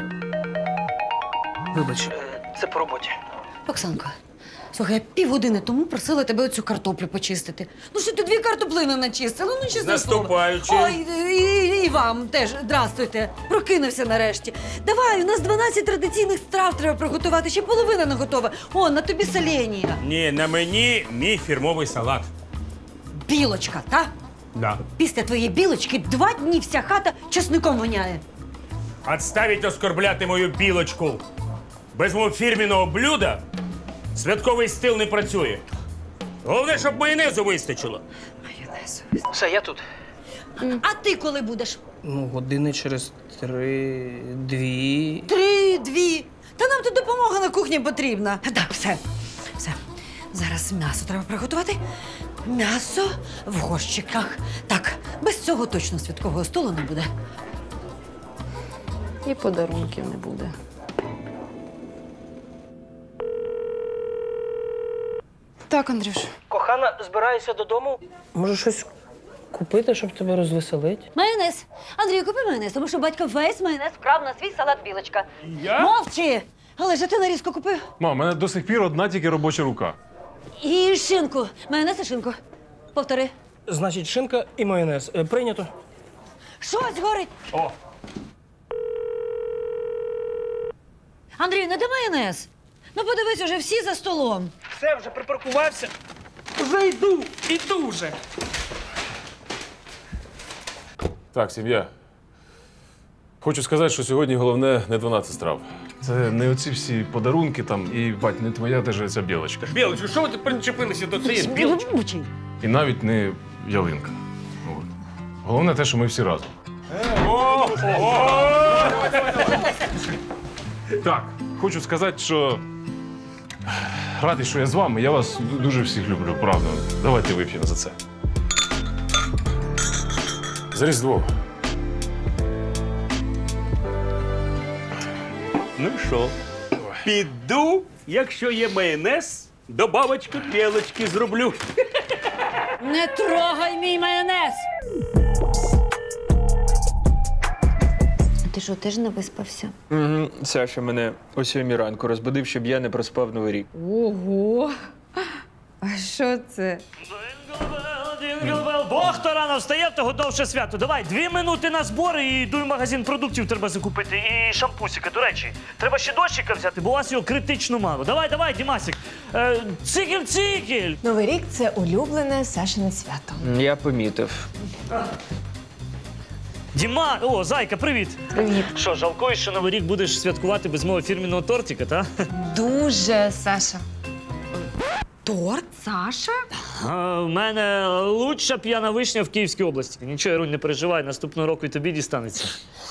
вибач, це по роботі. Оксанка, слухай, я півгодини тому просила тебе оцю картоплю почистити. Ну що ти 2 картоплини начистила? Ну, чесне слово. Наступаючи. Ой, і вам теж, здрастуйте. Прокинувся нарешті. Давай, у нас 12 традиційних страв треба приготувати, ще половина не готова. О, на тобі соленія. Ні, на мені мій фірмовий салат. Білочка, та? Да. Після твоєї білочки 2 дні вся хата чесником воняє. Отставить оскорбляти мою білочку. Без мого фірміного блюда святковий стил не працює. Головне, щоб майонезу вистачило. Все, я тут. А ти коли будеш? Ну, години через 3, 2. 3, 2. Та нам тут допомога на кухні потрібна. Так, все. Зараз м'ясо треба приготувати. М'ясо в горщиках. Так, без цього точно святкового столу не буде. І подарунків не буде. Так, Андрюш. Кохана, збираюся додому. Може, щось купити, щоб тебе розвеселити? Майонез. Андрію, купи майонез, тому що батько весь майонез вкрав на свій салат білочка. Я? Мовчи! Але ж ти нарізку купив. Мам, у мене до сих пір одна тільки робоча рука. І шинку. Майонез і шинку. Повтори. Значить, шинка і майонез. Прийнято. Щось горить. О. Андрію, не де майонез? Ну подивись, уже всі за столом. Все, вже припаркувався. Вже іду вже. Так, сім'я. Хочу сказати, що сьогодні головне не 12 страв. Це не оці всі подарунки там, і, бать, не твоя теж ця білочка. Білочку, що ви причепилися до цієї білочки? І навіть не ялинка. От. Головне те, що ми всі разом. Так, хочу сказати, що радий, що я з вами. Я вас дуже всіх люблю, правда. Давайте вип'ємо за це. За Різдво. Ну що, піду, якщо є майонез, добавочку білочки зроблю. Не трогай мій майонез! А ти що, теж не виспався? Угу. Саша мене о 7 ранку розбудив, щоб я не проспав Новий рік. Ого! А що це? Бог, хто рано встає, того довше свято. Давай, 2 минути на збори і йду в магазин продуктів треба закупити. І шампусика. До речі, треба ще дощика взяти, бо у вас його критично мало. Давай, Дімасик. Цикель. Новий рік – це улюблене Сашине свято. Я помітив. Діма, о, зайка, привіт. Привіт. Що, жалкуєш, що Новий рік будеш святкувати без мого фірменного тортика, та? Дуже, Саша. Торт, Саша? У мене лучша п'яна вишня в Київській області. Нічого, Ярунь, не переживай, наступного року і тобі дістанеться.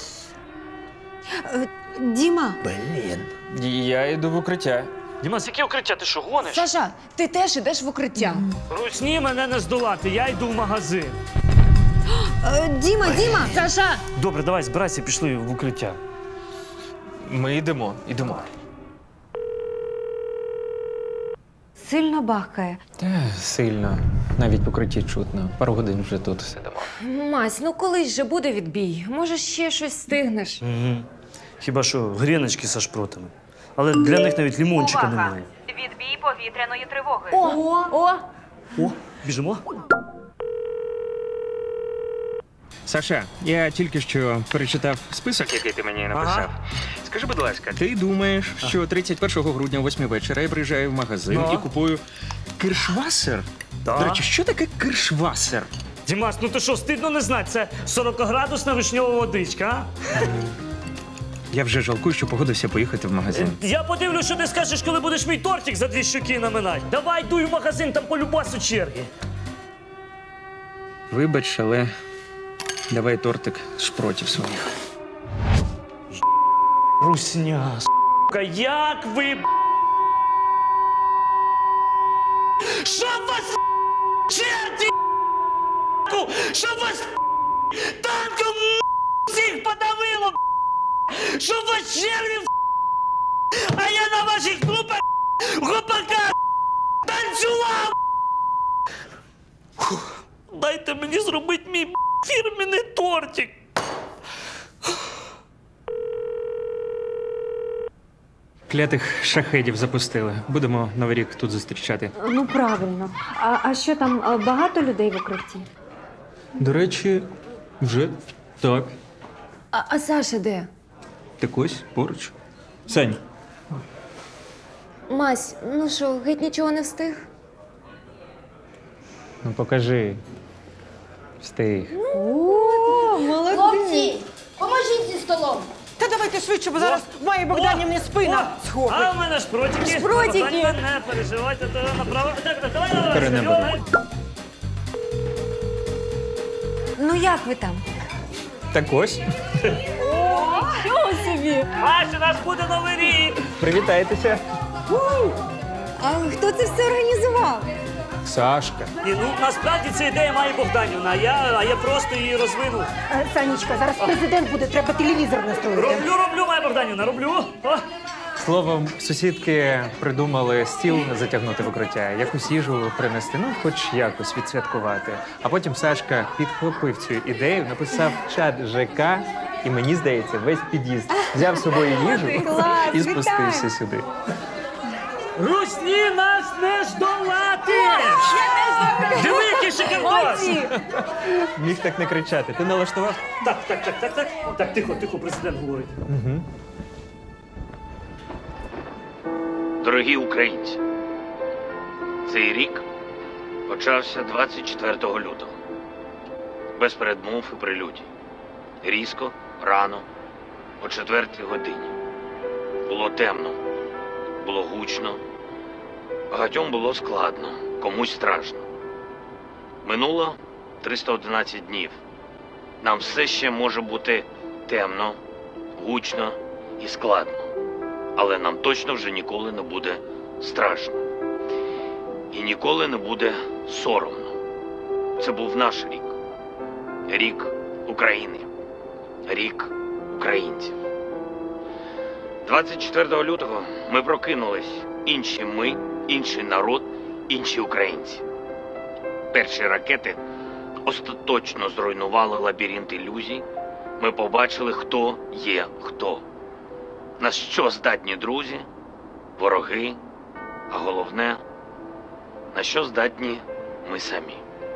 Діма. Я йду в укриття. Дімас, яке укриття? Ти що, гониш? Саша, ти теж ідеш в укриття. Русні мене не здолати, я йду в магазин. Діма! Саша! Добре, давай, збирайся, пішли в укриття. Ми йдемо. Сильно бахкає. Сильно. Навіть в укритті чутно. Пару годин вже тут сидимо. Мась, ну колись же буде відбій. Може, ще щось встигнеш. Угу. Хіба що гріночки з шпротами. Але для них навіть лімончика немає. Відбій повітряної тривоги. О, біжимо. Саша, я тільки що перечитав список, який ти мені написав. Скажи, будь ласка, ти думаєш, що 31 грудня о 8 вечора я приїжджаю в магазин і купую киршвасер? До речі, що таке киршвасер? Дімас, ну ти що, стидно не знати? Це 40-градусна вишньова водичка, а? Я вже жалкую, що погодився поїхати в магазин. Я подивлюсь, що ти скажеш, коли будеш мій тортик за 2 щоки наминати. Давай, дуй в магазин, там по любасу черги. Вибач, але давай тортик з шпротів своїх. Русня, сука, як ви, щоб вас, черті, щоб вас танком всіх подавило, щоб вас черві, а я на ваших трупах гопаках танцював. Дайте мені зробити мій фірменний тортик. Клятих шахедів запустили. Будемо Новий рік тут зустрічати. Ну, правильно. А що там, багато людей в укритті? До речі, вже так. А Саша де? Так ось поруч. Сань. Мась, ну що, геть нічого не встиг? Ну покажи. Встиг. О, молодець! Хлопці, поможіть зі столом. Та давайте швидше, бо зараз має Богданівні спина схопить. А у мене шпротики. Шпротики. Не переживайте, то направо. Так, давай. Перенебо. Ну як ви там? Так ось. Нічого собі! Ась, у нас буде Новий рік! Привітайтеся. А хто це все організував? Сашка. І, ну, насправді ця ідея має Богданівна, а я просто її розвинув. Санечка, зараз президент буде, треба телевізор настроїти. Роблю, моя Богданівна, роблю. О. Словом, сусідки придумали стіл затягнути в укриття, якусь їжу принести, ну, хоч якось відсвяткувати. А потім Сашка підхопив цю ідею, написав чат ЖК, і мені здається, весь під'їзд взяв з собою їжу Клас, і спустився сюди. Русні нас не здолати! Диви, який шикардос! Міг так не кричати. Ти налаштував? Так. Так, тихо, президент говорить. Угу. Дорогі українці, цей рік почався 24 лютого. Без передмов і прелюдій. Різко, рано, о 4-й годині. Було темно, було гучно, багатьом було складно, комусь страшно. Минуло 311 днів. Нам все ще може бути темно, гучно і складно. Але нам точно вже ніколи не буде страшно. І ніколи не буде соромно. Це був наш рік. Рік України. Рік українців. 24 лютого ми прокинулись. Інші ми, інший народ, інші українці. Перші ракети остаточно зруйнували лабіринт ілюзій. Ми побачили, хто є хто. На що здатні друзі, вороги, а головне, на що здатні ми самі.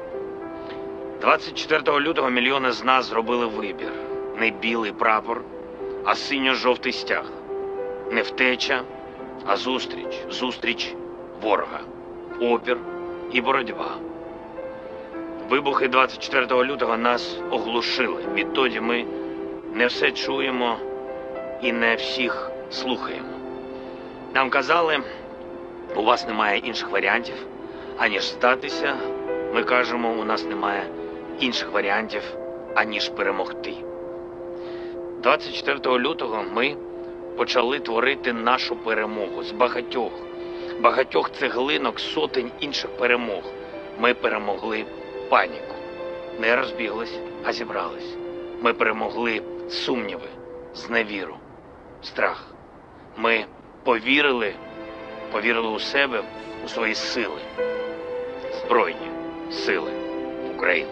24 лютого мільйони з нас зробили вибір. Не білий прапор, а синьо-жовтий стяг. Не втеча, а зустріч. Зустріч ворога. Опір і боротьба. Вибухи 24 лютого нас оглушили. Відтоді ми не все чуємо і не всіх слухаємо. Нам казали, у вас немає інших варіантів, аніж здатися. Ми кажемо, у нас немає інших варіантів, аніж перемогти. 24 лютого ми почали творити нашу перемогу з багатьох цеглинок, сотень інших перемог. Ми перемогли паніку. Не розбіглись, а зібрались. Ми перемогли сумніви, зневіру, страх. Ми повірили у себе, у свої сили. Збройні сили України.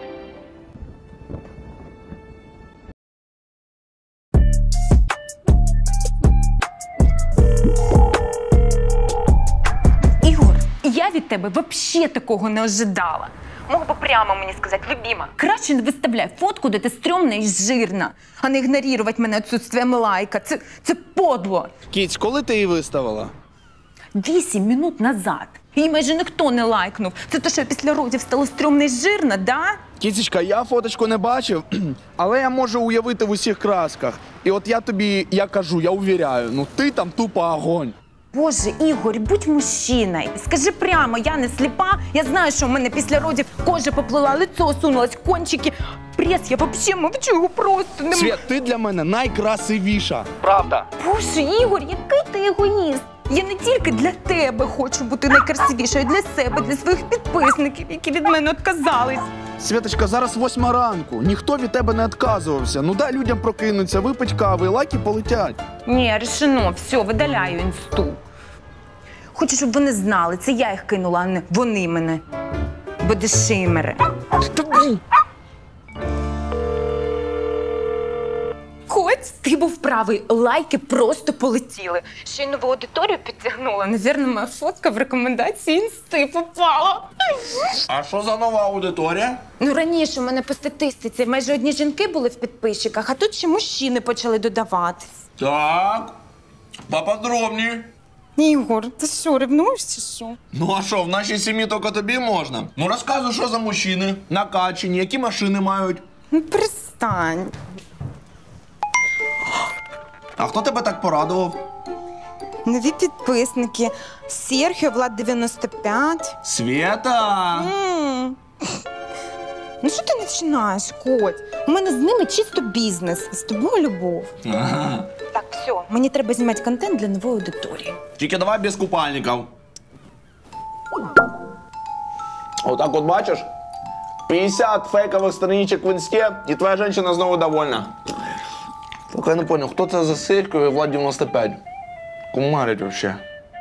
Ігор, я від тебе взагалі такого не ожидала. Мог би прямо мені сказати, любима, краще не виставляй фотку, де ти стрьомна і жирна, а не ігнорувати мене відсутствием лайка. Це подло. Кіць, коли ти її виставила? 8 минут назад. Її майже ніхто не лайкнув. Це те, що я після родів стала стрьомна і жирна, да? Кіцечка, я фоточку не бачив, але я можу уявити в усіх красках. І от я кажу, я увіряю, ну ти там тупо огонь. Боже, Ігор, будь мужчиною. Скажи прямо, я не сліпа. Я знаю, що в мене після родів кожа поплила, лицо осунулось, кончики. Прес, я взагалі мовчу, просто не... Свет, ти для мене найкрасивіша. Правда. Боже, Ігор, який ти егоїст. Я не тільки для тебе хочу бути найкрасивішою, а й для себе, для своїх підписників, які від мене відказались. Світочка, зараз 8 ранку. Ніхто від тебе не відказувався. Ну дай людям прокинуться, випить кави, лайки полетять. Ні, решено, все, видаляю інсту. Хочу, щоб вони знали, це я їх кинула, а не вони мене. Бодишимери. Коть, ти був правий, лайки просто полетіли. Ще й нову аудиторію підтягнула. Навірно, моя фотка в рекомендації інсти попала. А що за нова аудиторія? Ну, раніше у мене по статистиці майже одні жінки були в підписчиках, а тут ще мужчини почали додаватись. Так, поподробніше. Ігор, ти що, ревнуєшся, що? Ну а що, в нашій сім'ї тільки тобі можна? Ну розказуй, що за мужчини, накачані, які машини мають. Ну, перестань. А хто тебе так порадував? Нові підписники. Серхіо, Влад 95. Света! Ну що ти починаєш, Коть? У мене з ними чисто бізнес, з тобою любов. Ага. Так, все, мені треба знімати контент для нової аудиторії. Тільки давай без купальників. Отак от бачиш? 50 фейкових страничок в інсті, і твоя жінка знову довольна. Только я не понял, хто це за Серхіо і Влад 95? Кумарить вообще.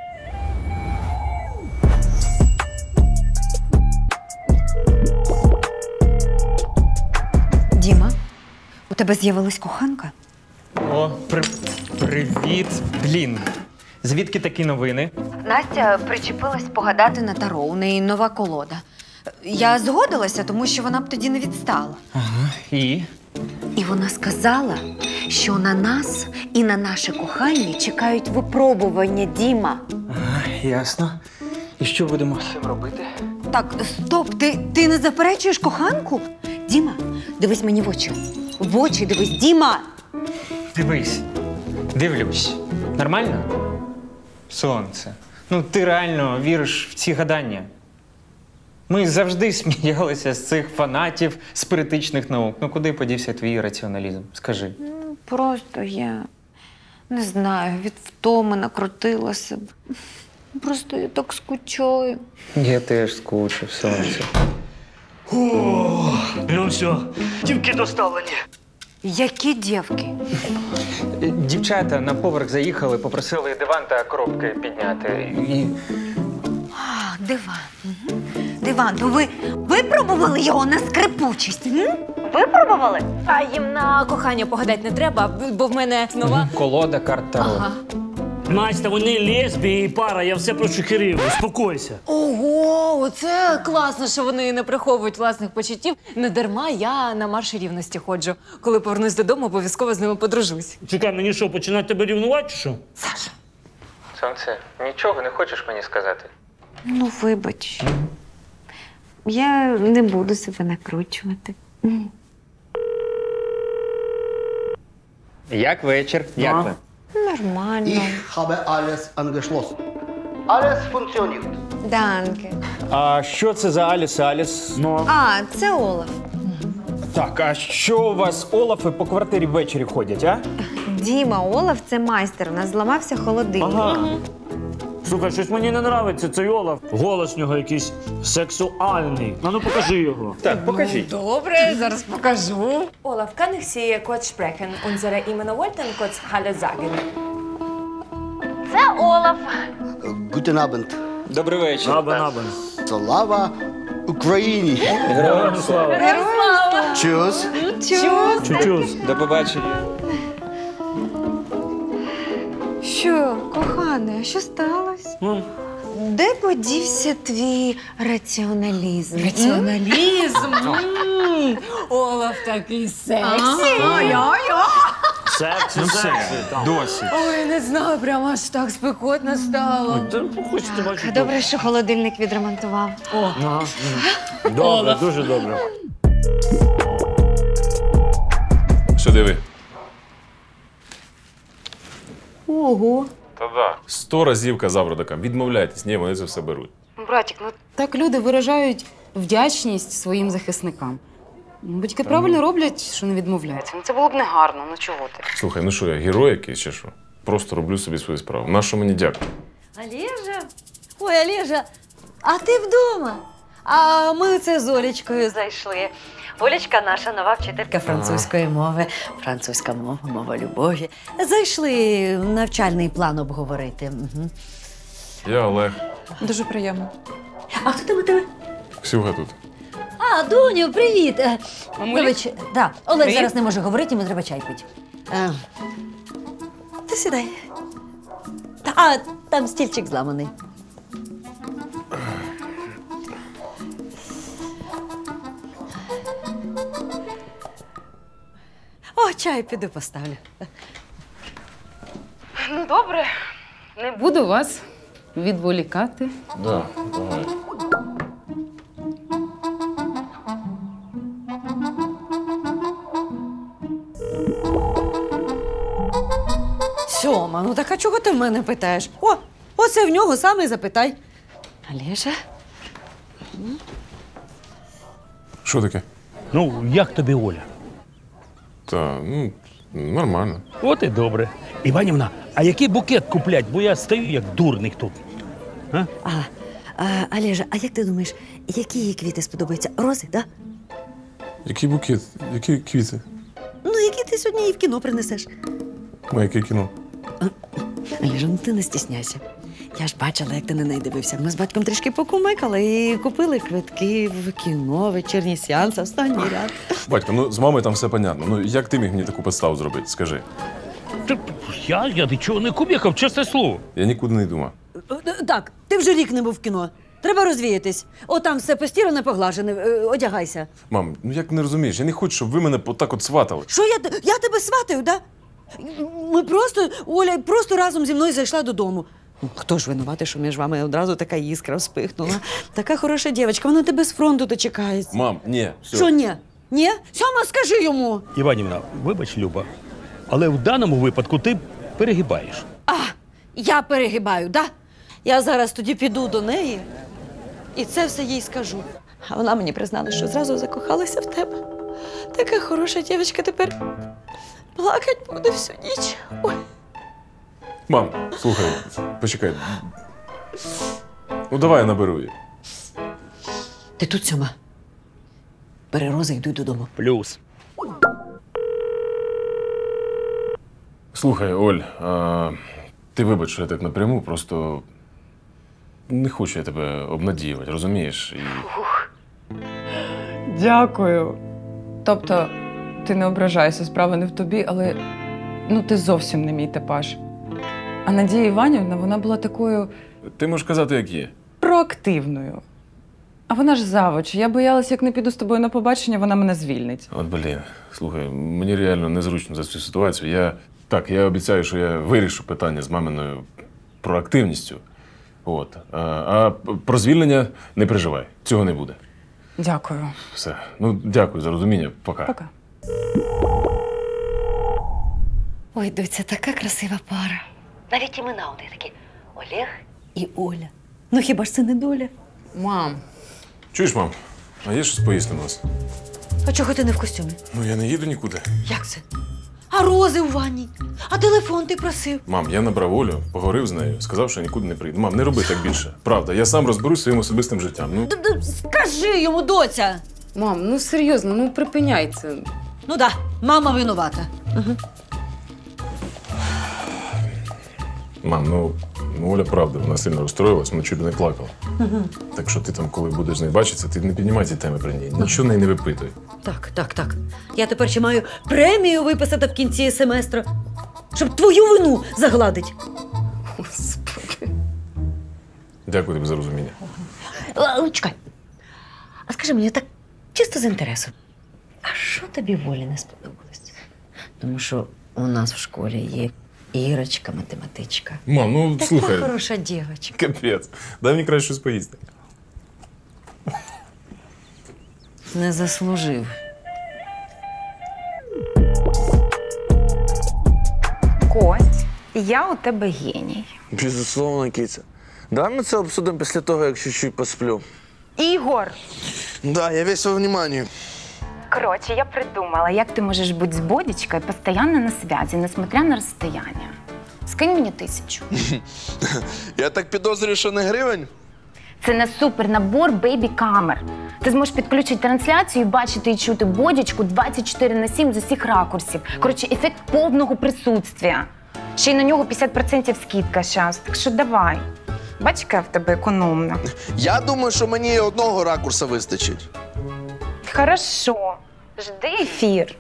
Діма, у тебе з'явилась коханка? О, привіт. Блін. Звідки такі новини? Настя причепилась погадати на таро, у неї нова колода. Я згодилася, тому що вона б тоді не відстала. Ага, і? І вона сказала, що на нас і на наше кохання чекають випробування, Діма. Ага, Ясно. І що будемо з цим робити? Так, стоп, ти не заперечуєш коханку? Діма, дивись мені в очі. В очі дивись, Діма! Дивись. Дивлюсь. Нормально? Сонце. Ну ти реально віриш в ці гадання? Ми завжди сміялися з цих фанатів спиритичних наук. Ну куди подівся твій раціоналізм? Скажи. Просто я не знаю, від втоми накрутила себе. Просто я так скучаю. Я теж скучив, сонце. Ну все, дівки доставлені. Які дівки? Дівчата на поверх заїхали, попросили диван та коробки підняти. І... Диван. Диван, то ви випробували його на скрипучість? Випробували? А їм на кохання погадати не треба, бо в мене нова. Колода карт Таро. Ага. Настя, вони лесбії і пара, я все прочекерив, успокойся. Ого, оце класно, що вони не приховують власних почуттів. Не дарма я на марші рівності ходжу. Коли повернусь додому, обов'язково з ними подружусь. Чекай, мені що, починати тебе рівнувати, чи що? Сонце, нічого не хочеш мені сказати? Ну, вибач. Я не буду себе накручувати. Як вечір? Як ви? Нормально. Ich habe alles angeschlossen. Alles funktioniert. Данке. А що це за Аліс? Ну. А, це Олаф. Так, а що у вас Олафи по квартирі ввечері ходять, а? Діма, Олаф – це майстер. У нас зламався холодильник. Ага. Слухай, щось мені не подобається цей Олаф. Голос в нього якийсь сексуальний. А ну покажи його. Так, покажіть. Добре, зараз покажу. Olaf, kann ich Sie kurz sprechen? Unsere Imena wollten kurz Hallo sagen. Це Олаф. Guten Abend. Добрий вечір. Абен. Слава Україні. Героям слава. Чус. Чус. До побачення. Що, кохане, а що сталося? Де подівся твій раціоналізм? Раціоналізм? Олаф такий сексі. Сексі. Досі. Ой, не знаю, прямо аж так спекотно стало. Хочете бачити? Добре, що холодильник відремонтував. Ага. Добре, дуже добре. Що диви? Ого. Та да. 100 разів казав родакам, відмовляйтесь, ні, вони це все беруть. Братік, ну так люди виражають вдячність своїм захисникам. Батьки правильно роблять, що не відмовляються. Ну це було б негарно, ну чого ти? Слухай, ну що, я герой якийсь чи що? Просто роблю собі свою справу. Нащо мені дякую? Олежа? Ой, Олежа, а ти вдома? А ми це з Олечкою зайшли. Олечка наша нова вчителька французької мови. Французька мова, мова любові. Зайшли навчальний план обговорити. Угу. Я Олег. Дуже приємно. А хто там у тебе? Ксюха тут. А, Доню, привіт. Вибач, да, Олег Привіт. зараз не може говорити, йому треба чай пити. Ти сідай. А, там стільчик зламаний. О, чай піду поставлю. Ну добре, не буду вас відволікати. Да, давай. Сьома, ну так а чого ти в мене питаєш? О, оце в нього саме запитай. Олежа? Що таке? Ну, як тобі Оля? Та, ну, нормально. От і добре. Іванівна, а який букет куплять? Бо я стою як дурник тут. Олежа, а як ти думаєш, які їй квіти сподобаються? Рози, так? Да? Який букет? Які квіти? Ну, які ти сьогодні їй в кіно принесеш? Ну, яке кіно? Олежа, ну ти не стісняйся. Я ж бачила, як ти на неї дивився. Ми з батьком трішки покумекали і купили квитки в кіно, вечірній сеанс, останній ряд. Батько, ну з мамою там все понятно. Ну як ти міг мені таку підставу зробити? Скажи. Я нічого не кум'якав, чесне слово. Я нікуди не йду, ма. Так, ти вже рік не був в кіно. Треба розвіятись. О, там все постіране, поглажене. Одягайся. Мам, ну як не розумієш? Я не хочу, щоб ви мене отак от сватали. Що я тебе сватаю, да? Ми просто, Оля просто разом зі мною зайшла додому. Хто ж винуватий, що між вами одразу така іскра вспихнула? Така хороша дівчинка, вона тебе з фронту дочекається. Мам, ні, все. Що ні? Ні? Сьома, скажи йому. Іванівна, вибач, Люба, але в даному випадку ти перегибаєш. Я перегибаю, да? Я зараз тоді піду до неї і це все їй скажу. А вона мені признала, що зразу закохалася в тебе. Така хороша дівчинка, тепер плакать буде всю ніч. Ой. Мам, слухай, почекай. Ну давай я наберу її. Ти тут, Сьома? Бери рози, йду додому. Плюс. Слухай, Оль, ти вибач, що я так напряму, просто не хочу я тебе обнадіювати, розумієш? Дякую. Тобто, ти не ображайся, справа не в тобі, але ти зовсім не мій типаж. А Надія Іванівна, вона була такою Ти можеш казати, як є. проактивною. А вона ж завуч. Я боялась, як не піду з тобою на побачення, вона мене звільнить. От, слухай, мені реально незручно за цю ситуацію. Я обіцяю, що я вирішу питання з маминою проактивністю. От. А про звільнення не переживай, цього не буде. Дякую. Все. Дякую за розуміння. Пока. Пока. Ой, доця, така красива пара. Навіть імена у них такі Олег і Оля. Ну хіба ж це не доля? Мам. Чуєш, мам, а є щось поїсти у нас? А чого ти не в костюмі? Я не їду нікуди. Як це? А рози у ванні? А телефон ти просив? Мам, я набрав Олю, поговорив з нею, сказав, що я нікуди не прийду. Мам, не роби так більше. Правда, я сам розберусь своїм особистим життям. Скажи йому, доця! Мам, серйозно, припиняй це. Да, мама винувата. Угу. Мам, Оля правда, вона сильно розстроїлась, вона чуть не плакала. Угу. Так що ти там, коли будеш з нею бачитися, ти не піднімай ці теми при ній. Нічого неї не випитуй. Так. Я тепер ще маю премію виписати в кінці семестру, щоб твою вину загладить. Господи. Дякую тобі за розуміння. Чекай. А скажи мені, так чисто з інтересу. А що тобі в Олі не сподобалось? Тому що у нас в школі є Ірочка, математичка. Мам, слухай. Така хороша дівчинка. Капець. Дай мені краще щось поїсти. Не заслужив. Кость, я у тебе геній. Безусловно, Кіця. Давай ми це обсудимо після того, як чуть-чуть посплю. Ігор! Да, я весь во внимании. Короче, я придумала, як ти можеш бути з Бодічкою постійно на зв'язі, несмотря на розстояння. Скинь мені 1000. Я так підозрюю, що не гривень? Це на супер набор бейбі-камер. Ти зможеш підключити трансляцію і бачити і чути Бодічку 24/7 з усіх ракурсів. Коротше, ефект повного присутствия. Ще й на нього 50% скидка зараз. Так що давай. Бач, яка в тебе економна. Я думаю, що мені одного ракурса вистачить. Хорошо. Жди ефір.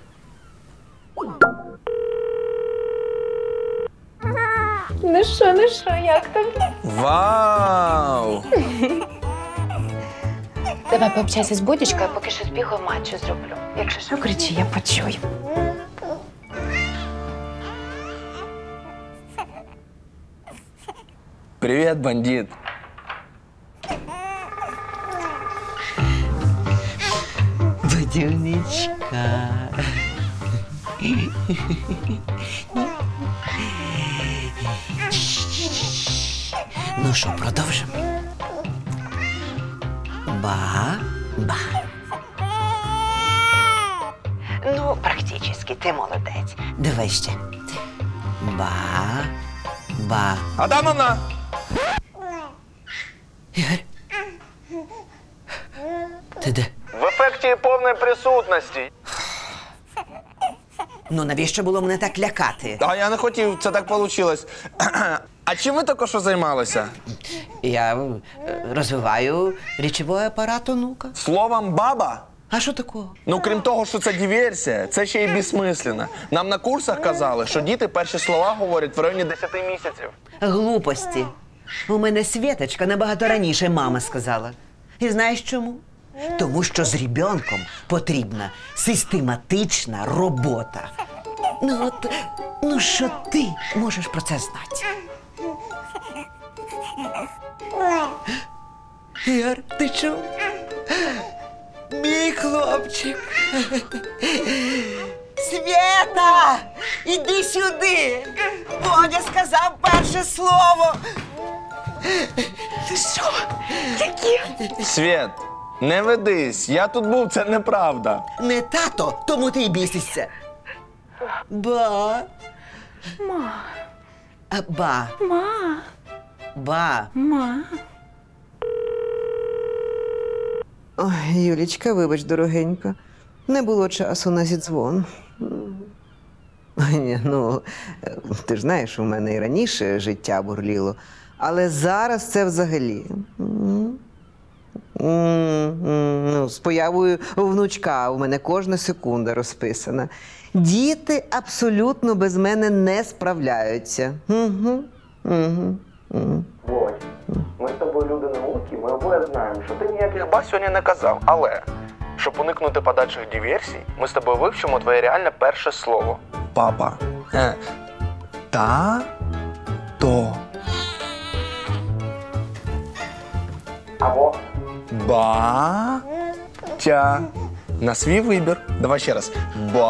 Ну що, як тобі? Вау! Давай пообщайся з Бодічкою, поки що збігаю матчу зроблю. Якщо що, кричи, я почую. Привет, бандит. Будівничка. Ну що, продовжимо? Ба. Ну, практично, ти молодець. Дивись ще. Ба. Адамовна! Ігор. Ти де? В ефекті повної присутності. Ну, навіщо було мене так лякати? А я не хотів, це так вийшло. А чим ви тільки що займалися? Я розвиваю речовий апарат онука. Словом баба? А що такого? Ну, крім того, що це диверсія, це ще й безсмислено. Нам на курсах казали, що діти перші слова говорять в районі 10 місяців. Глупості. У мене Світочка набагато раніше мама сказала. І знаєш чому? Тому що з ребенком потрібна систематична робота. Ну що ти можеш про це знати? Ігор, ти чув? Мій хлопчик. Свєта! Іди сюди! Бодя сказав перше слово. Ти що? Які? Свєт, не ведись, я тут був, це неправда. Не тато, тому ти й бісишся. Ба. Ма. Ба. Ма. Ба. Ма. Ой, Юлічка, вибач, дорогенька. Не було часу на зідзвон. Ой, ні, ну, ти ж знаєш, у мене і раніше життя бурліло. Але зараз це взагалі. Ну, з появою внучка у мене кожна секунда розписана. Діти абсолютно без мене не справляються. Бодь, ми з тобою люди науки, ми обоє знаємо, що ти ніяких ба сьогодні не казав. Але, щоб уникнути подальших диверсій, ми з тобою вивчимо твоє реальне перше слово. Папа. Та-то. Або ба-тя. На свій вибір. Давай ще раз.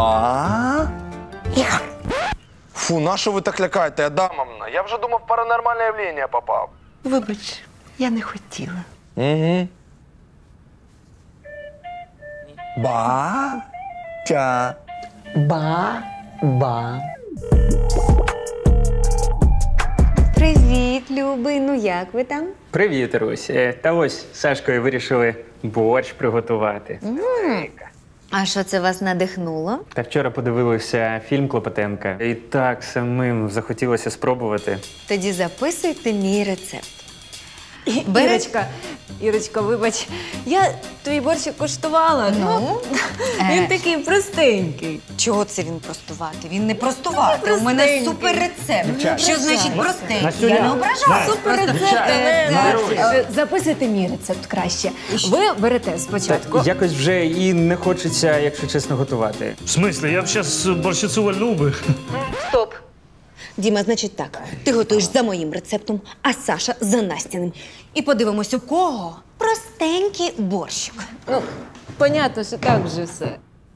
Фу, на що ви так лякаєте, Адамовна? Я вже думав, в паранормальне явлення попав. Вибач, я не хотіла. Угу. Ба-тя. Ба-ба. Привіт, любий. Ну як ви там? Привіт, Русь. Та ось з Сашкою вирішили борщ приготувати. А що це вас надихнуло? Та вчора подивилися фільм Клопотенка. І так самим захотілося спробувати. Тоді записуйте мій рецепт. Ірочка, вибач, я твій борщик коштувала. Він такий простенький. Чого це він простувати? Він не простувати. У мене супер рецепт. Що значить простенький? Я не ображаю. Супер рецепт. Записуйте мій рецепт краще. Ви берете спочатку. Якось вже і не хочеться, якщо чесно, готувати. В смислі? Я б зараз борщицю вальнув би. Стоп. Діма, значить так, ти готуєш за моїм рецептом, а Саша за Настяним. І подивимось, у кого простенький борщик. Ну, понятно, що так вже все.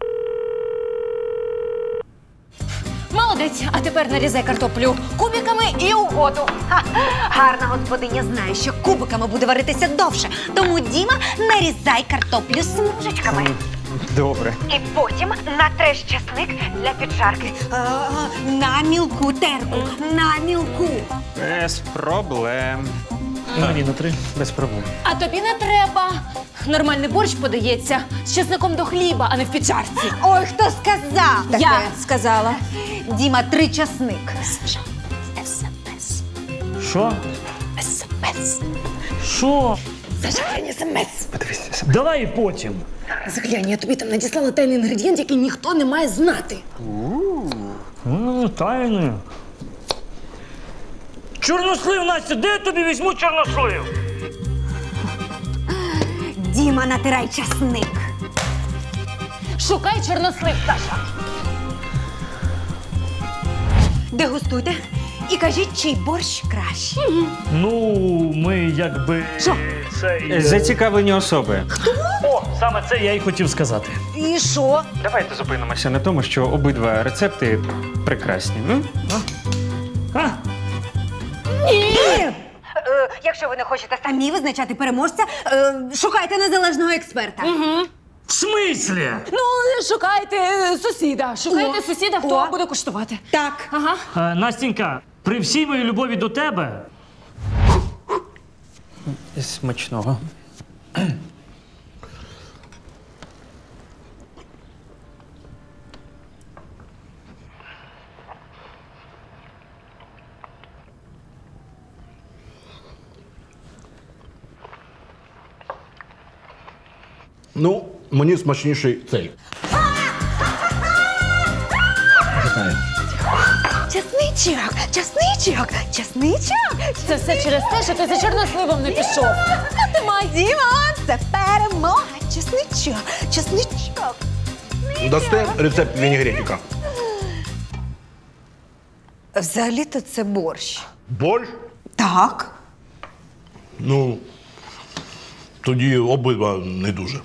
Молодець, а тепер нарізай картоплю кубиками і у воду. Гарна господиня знає, що кубиками буде варитися довше. Тому, Діма, нарізай картоплю смужечками. Добре. І потім натреш часник для піджарки. На мілку терку, на мілку. Без проблем. Мені на 3. Без проблем. А тобі не треба. Нормальний борщ подається з чесником до хліба, а не в піджарці. Ой, хто сказав? Я сказала. Діма, 3 часник. СМС. Що? СМС. Що? Саша, глянь СМС. Давай і потім. Заглянь, я тобі там надіслала тайний інгредієнт, який ніхто не має знати. Тайне. Чорнослив, Настя, де я тобі візьму чорнослив? Діма, натирай часник. Шукай чорнослив, Саша. Дегустуйте і кажіть, чий борщ краще. Ну, ми якби... Що? Зацікавлені особи. О, саме це я й хотів сказати. І що? Давайте зупинимося на тому, що обидва рецепти прекрасні. Ні! Якщо ви не хочете самі визначати переможця, шукайте незалежного експерта. В смислі? Ну, шукайте сусіда. Шукайте сусіда, хто буде куштувати. Так. Ага. Настінька, при всій моїй любові до тебе... Смачного. Ну, мені смачніший цей. Часничок, часничок, часничок. Це все через те, що ти за чорносливом не пішов. Діма, це перемога. Часничок, часничок. Дасте рецепт вінігретика. Взагалі-то це борщ. Борщ? Так. Ну, тоді обидва не дуже.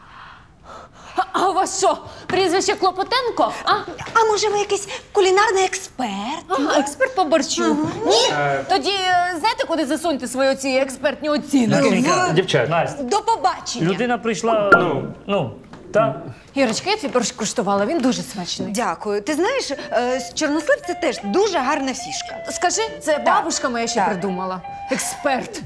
А у вас що, прізвище Клопотенко? А може ви якийсь кулінарний експерт? Експерт по борщу? Ні? Тоді знаєте, куди засуньте свої оці експертні оцінки? Дівчат. До побачення. Людина прийшла, так? Юрочка, я твій борщ куштувала, він дуже смачний. Дякую. Ти знаєш, чорнослив – це теж дуже гарна фішка. Скажи, це бабушка моя ще придумала. Експерт.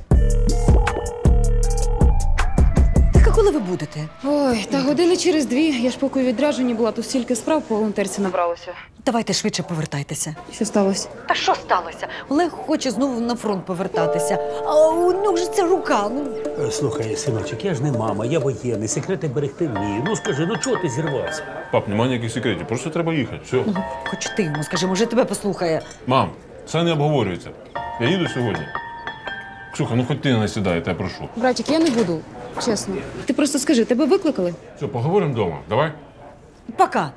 Так а коли ви будете? Ой, та години через 2. Я ж поки у відрядженні була, тут стільки справ по волонтерці набралося. Давайте швидше повертайтеся. Що сталося? Та що сталося? Олег хоче знову на фронт повертатися. А у нього ж це рука. Слухай, синочок, я ж не мама, я воєнний, секрети берегти вмію. Ну скажи, чого ти зірвався? Пап, немає ніяких секретів, просто треба їхати. Все. Хоч ти йому скажи, може тебе послухає. Мам, це не обговорюється. Я їду сьогодні. Ксюха, ну хоч ти не сідай, я тебе прошу. Братик, я не буду, чесно. Ти просто скажи, тебе викликали? Все, поговоримо вдома. Давай. Пока.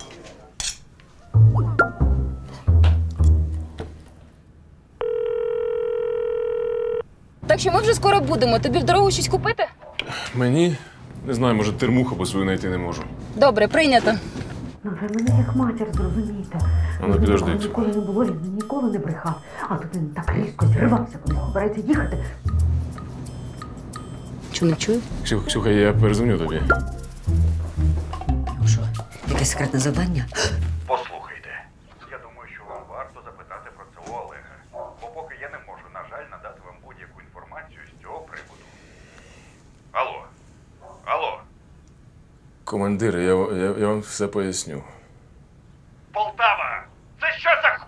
Так що ми вже скоро будемо. Тобі в дорогу щось купити? Мені? Не знаю, може термуху по свою знайти не можу. Добре, прийнято. Ну, ви мене як матір зрозумієте. А ну підожди. Ніколи не було, він ніколи не брехав. А тут він так різко зірвався, коли збирається їхати. Чого не чую? Ксюха, я перезвоню тобі. Що, якесь секретне завдання? Послухайте, я думаю, що вам варто запитати про це у Олега. Бо поки я не можу, на жаль, надати вам будь-яку інформацію з цього приводу. Алло? Алло? Командире, я вам все поясню. Полтава! Це що за х...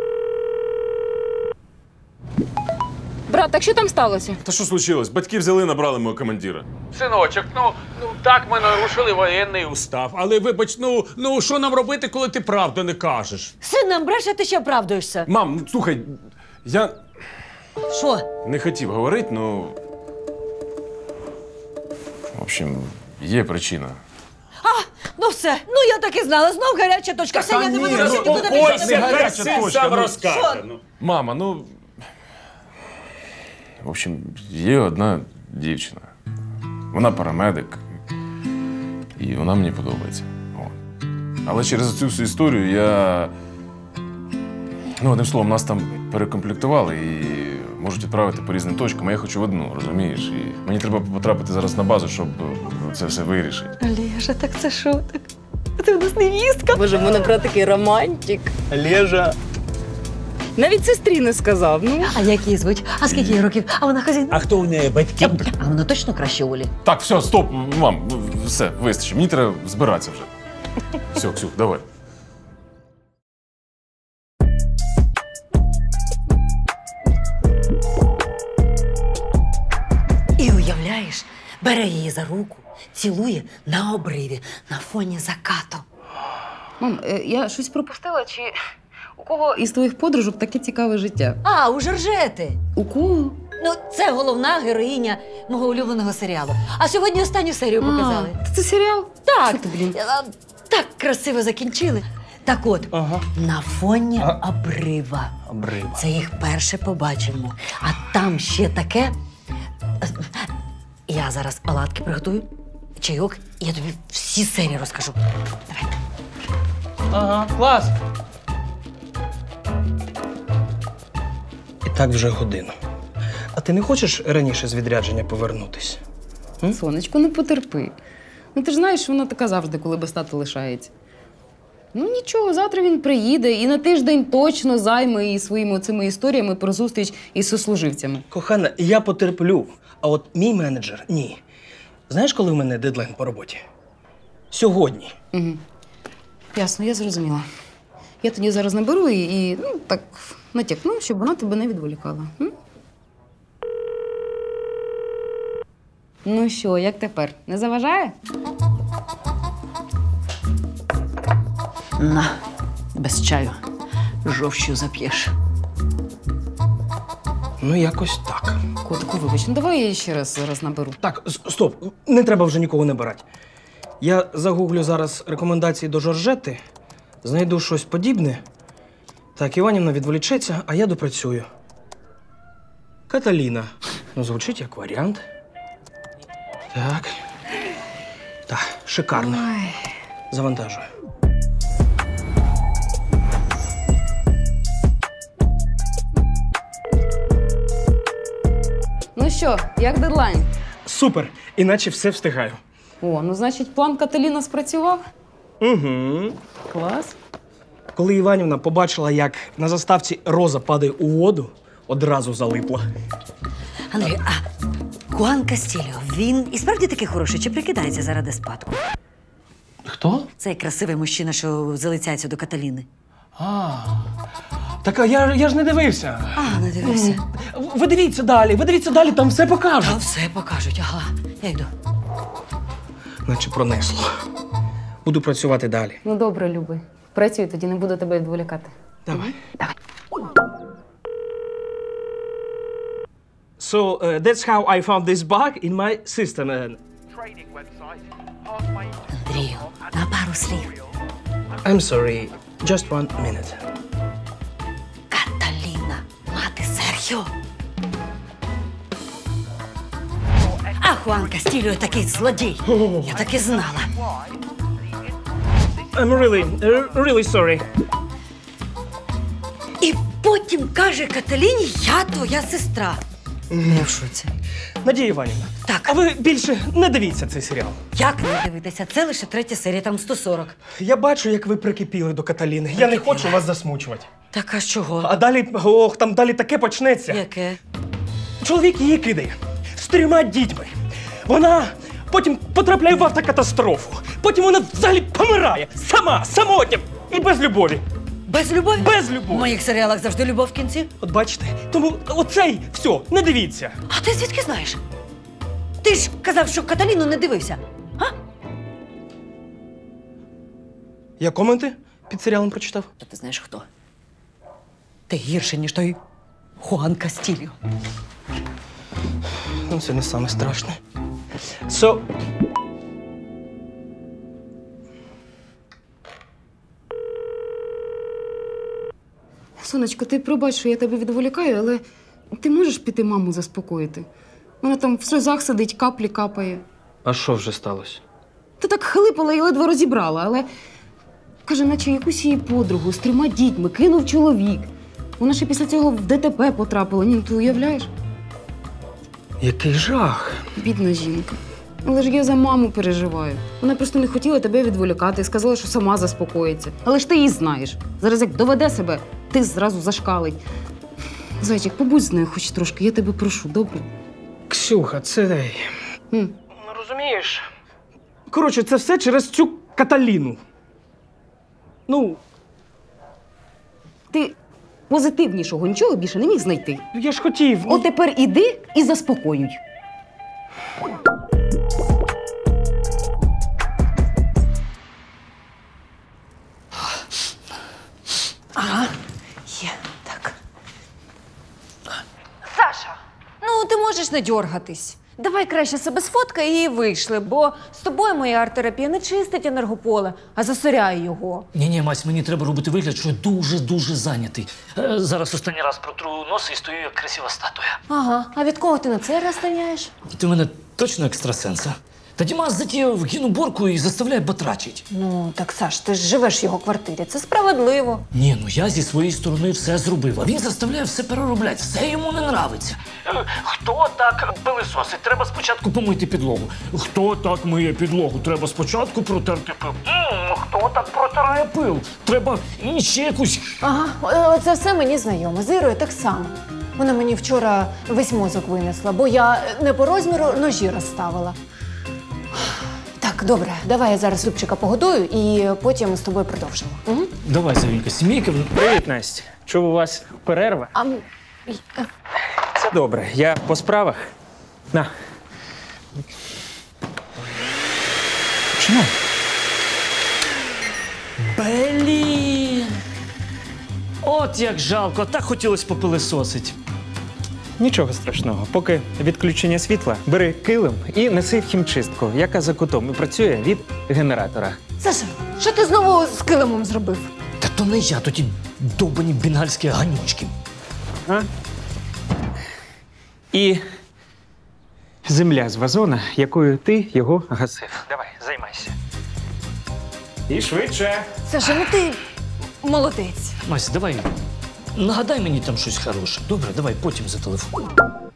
Брат, так що там сталося? Та що случилось? Батьки взяли, набрали мого командира. Синочок, ну так ми нарушили воєнний устав. Але вибач, ну що нам робити, коли ти правду не кажеш? Син нам бреше, ти ще оправдуєшся. Мам, ну слухай, я Що? не хотів говорити, ну. В общем, є причина. Ну все, ну я так і знала, знов гаряча точка. Все, я не буду просити, куди більше. Сам розкаже. Мама, ну. В общем, є одна дівчина. Вона парамедик. І вона мені подобається. От. Але через цю всю історію я. Ну, одним словом, нас там перекомплектували і можуть відправити по різним точкам, а я хочу в одну, розумієш? І мені треба потрапити зараз на базу, щоб це все вирішити. Олежа, так це що? Так ти в нас невістка? Боже, в мене брат такий романтик. Олежа. Навіть сестрі не сказав. Ну. А як її звуть? А скільки їй років? А вона хазяйка? А хто у неї батьки? А вона точно краще Олі? Так, все, стоп, мам, все, вистачить. Мені треба збиратися вже. Все, Ксюх, давай. І уявляєш, бере її за руку, цілує на обриві, на фоні закату. Мам, я щось пропустила, чи у кого із твоїх подружок таке цікаве життя? А, у Жоржети. У кого? Ну, це головна героїня мого улюбленого серіалу. А сьогодні останню серію показали. Це серіал? Так. Що ти, блін? Так красиво закінчили. Так от, на фоні обрива. Це їх перше побачимо. А там ще таке. Я зараз оладки приготую, чайок, і я тобі всі серії розкажу. Давай. Ага, клас. І так вже годину. А ти не хочеш раніше з відрядження повернутись? Сонечко, ну потерпи. Ну ти ж знаєш, вона така завжди, коли без тата лишається. Ну нічого, завтра він приїде і на тиждень точно займе і своїми цими історіями про зустріч із сослуживцями. Кохана, я потерплю, а от мій менеджер – ні. Знаєш, коли в мене дедлайн по роботі? Сьогодні. Угу. Ясно, я зрозуміла. Я тоді зараз наберу і ну, так натякну, щоб вона тебе не відволікала. М? Ну що, як тепер? Не заважає? На, без чаю. Жовчю зап'єш. Ну, якось так. Котику, вибач, ну давай я ще раз зараз наберу. Так, стоп, не треба вже нікого не брати. Я загуглю зараз рекомендації до Жоржети, знайду щось подібне. Так, Іванівна відволічеться, а я допрацюю. Каталіна. Ну, звучить як варіант. Так. Так, шикарно. Завантажую. Ну що, як дедлайн? Супер! Іначе все встигаю. О, ну значить, план Каталіна спрацював? Угу. Клас. Коли Іванівна побачила, як на заставці Роза падає у воду, одразу залипла. Андрій, а Хуан Кастільо, він і справді такий хороший, чи прикидається заради спадку? Хто? Цей красивий мужчина, що залицяється до Каталіни. Так, а я ж не дивився. А, не дивився. Ви дивіться далі, там все покажуть. Та все покажуть, ага. Я йду. Наче пронесло. Буду працювати далі. Ну добре, Люби. Працюй, тоді не буду тебе відволікати. Давай. So, that's how I found this bug in my system. Андрію, на пару слів. I'm sorry, just 1 minute. Каталіна, мати Серхіо. А Хуан Кастільо такий злодій. Я так і знала. I'm really sorry. І потім каже Каталіні, я твоя сестра. Я в шоці. Надія Іванівна, так. А ви більше не дивіться цей серіал. Як не дивитися? Це лише 3 серія, там 140. Я бачу, як ви прикипіли до Каталіни. Я не хочу вас засмучувати. Так а з чого? А далі, там далі таке почнеться. Яке? Чоловік її кидає з 3 дітьми. Вона потім потрапляє в автокатастрофу. Потім вона взагалі помирає. Самотня і без любові. Без любові? Без любові. В моїх серіалах завжди любов в кінці. От бачите, тому оцей, все, не дивіться. А ти звідки знаєш? Ти ж казав, що Каталіну не дивився. Я коменти під серіалом прочитав. Та ти знаєш хто? Ти гірше, ніж той Хуан Кастільо. Ну, це не саме страшне. So... Сонечко, ти пробач, що я тебе відволікаю, але ти можеш піти маму заспокоїти? Вона там в сльозах сидить, каплі капає. А що вже сталося? Ти так хлипала і ледве розібрала, але каже, наче якусь її подругу з 3 дітьми кинув чоловік. Вона ще після цього в ДТП потрапила. Ні, ти уявляєш? Який жах. Бідна жінка. Але ж я за маму переживаю. Вона просто не хотіла тебе відволікати і сказала, що сама заспокоїться. Але ж ти її знаєш. Зараз як доведе себе, ти зразу зашкалить. Зайчик, побудь з нею хоч трошки, я тебе прошу, добре? Ксюха, це... Ну, розумієш? Коротше, це все через цю Каталіну. Ну... Ти позитивнішого нічого більше не міг знайти? Я ж хотів. От тепер іди і заспокоюй. Ага, є, так. Саша, ну ти можеш не дьоргатись. Давай краще себе сфоткай і вийшли, бо з тобою моя арт-терапія не чистить енергополе, а засоряє його. Ні, Мась, мені треба робити вигляд, що я дуже зайнятий. Зараз останній раз протру носи і стою як красива статуя. Ага, а від кого ти на цей раз станяєш? Ти в мене точно екстрасенс, а? Та Дімас затіяв гінуборку і заставляє батрачить. Ну, так, Саш, ти ж живеш в його квартирі, це справедливо. Ні, ну я зі своєї сторони все зробив, а він заставляє все переробляти, все йому не нравиться. Хто так пилисосить? Треба спочатку помити підлогу. Хто так миє підлогу? Треба спочатку протерти пил. Хто так протирає пил? Треба ще якусь... Ага, це все мені знайомо. З Ірою так само. Вона мені вчора весь мозок винесла, бо я не по розміру ножі розставила. Так, добре, давай я зараз Любчика погодую і потім з тобою продовжимо. Угу? Давай, Савінька, сімейка. Привіт, Настя. Чув, у вас перерва? Це добре, я по справах. На. Починай. Блін! От як жалко, так хотілося попилисосить. Нічого страшного. Поки відключення світла, бери килим і неси в хімчистку, яка за кутом і працює від генератора. Саша, що ти знову з килимом зробив? Та то не я, то ті довбані бенгальські ганючки. А? І земля з вазона, якою ти його гасив. Давай, займайся. І швидше. Саша, ну ти молодець. Мася, давай, нагадай мені там щось хороше. Добре, давай потім зателефонуй.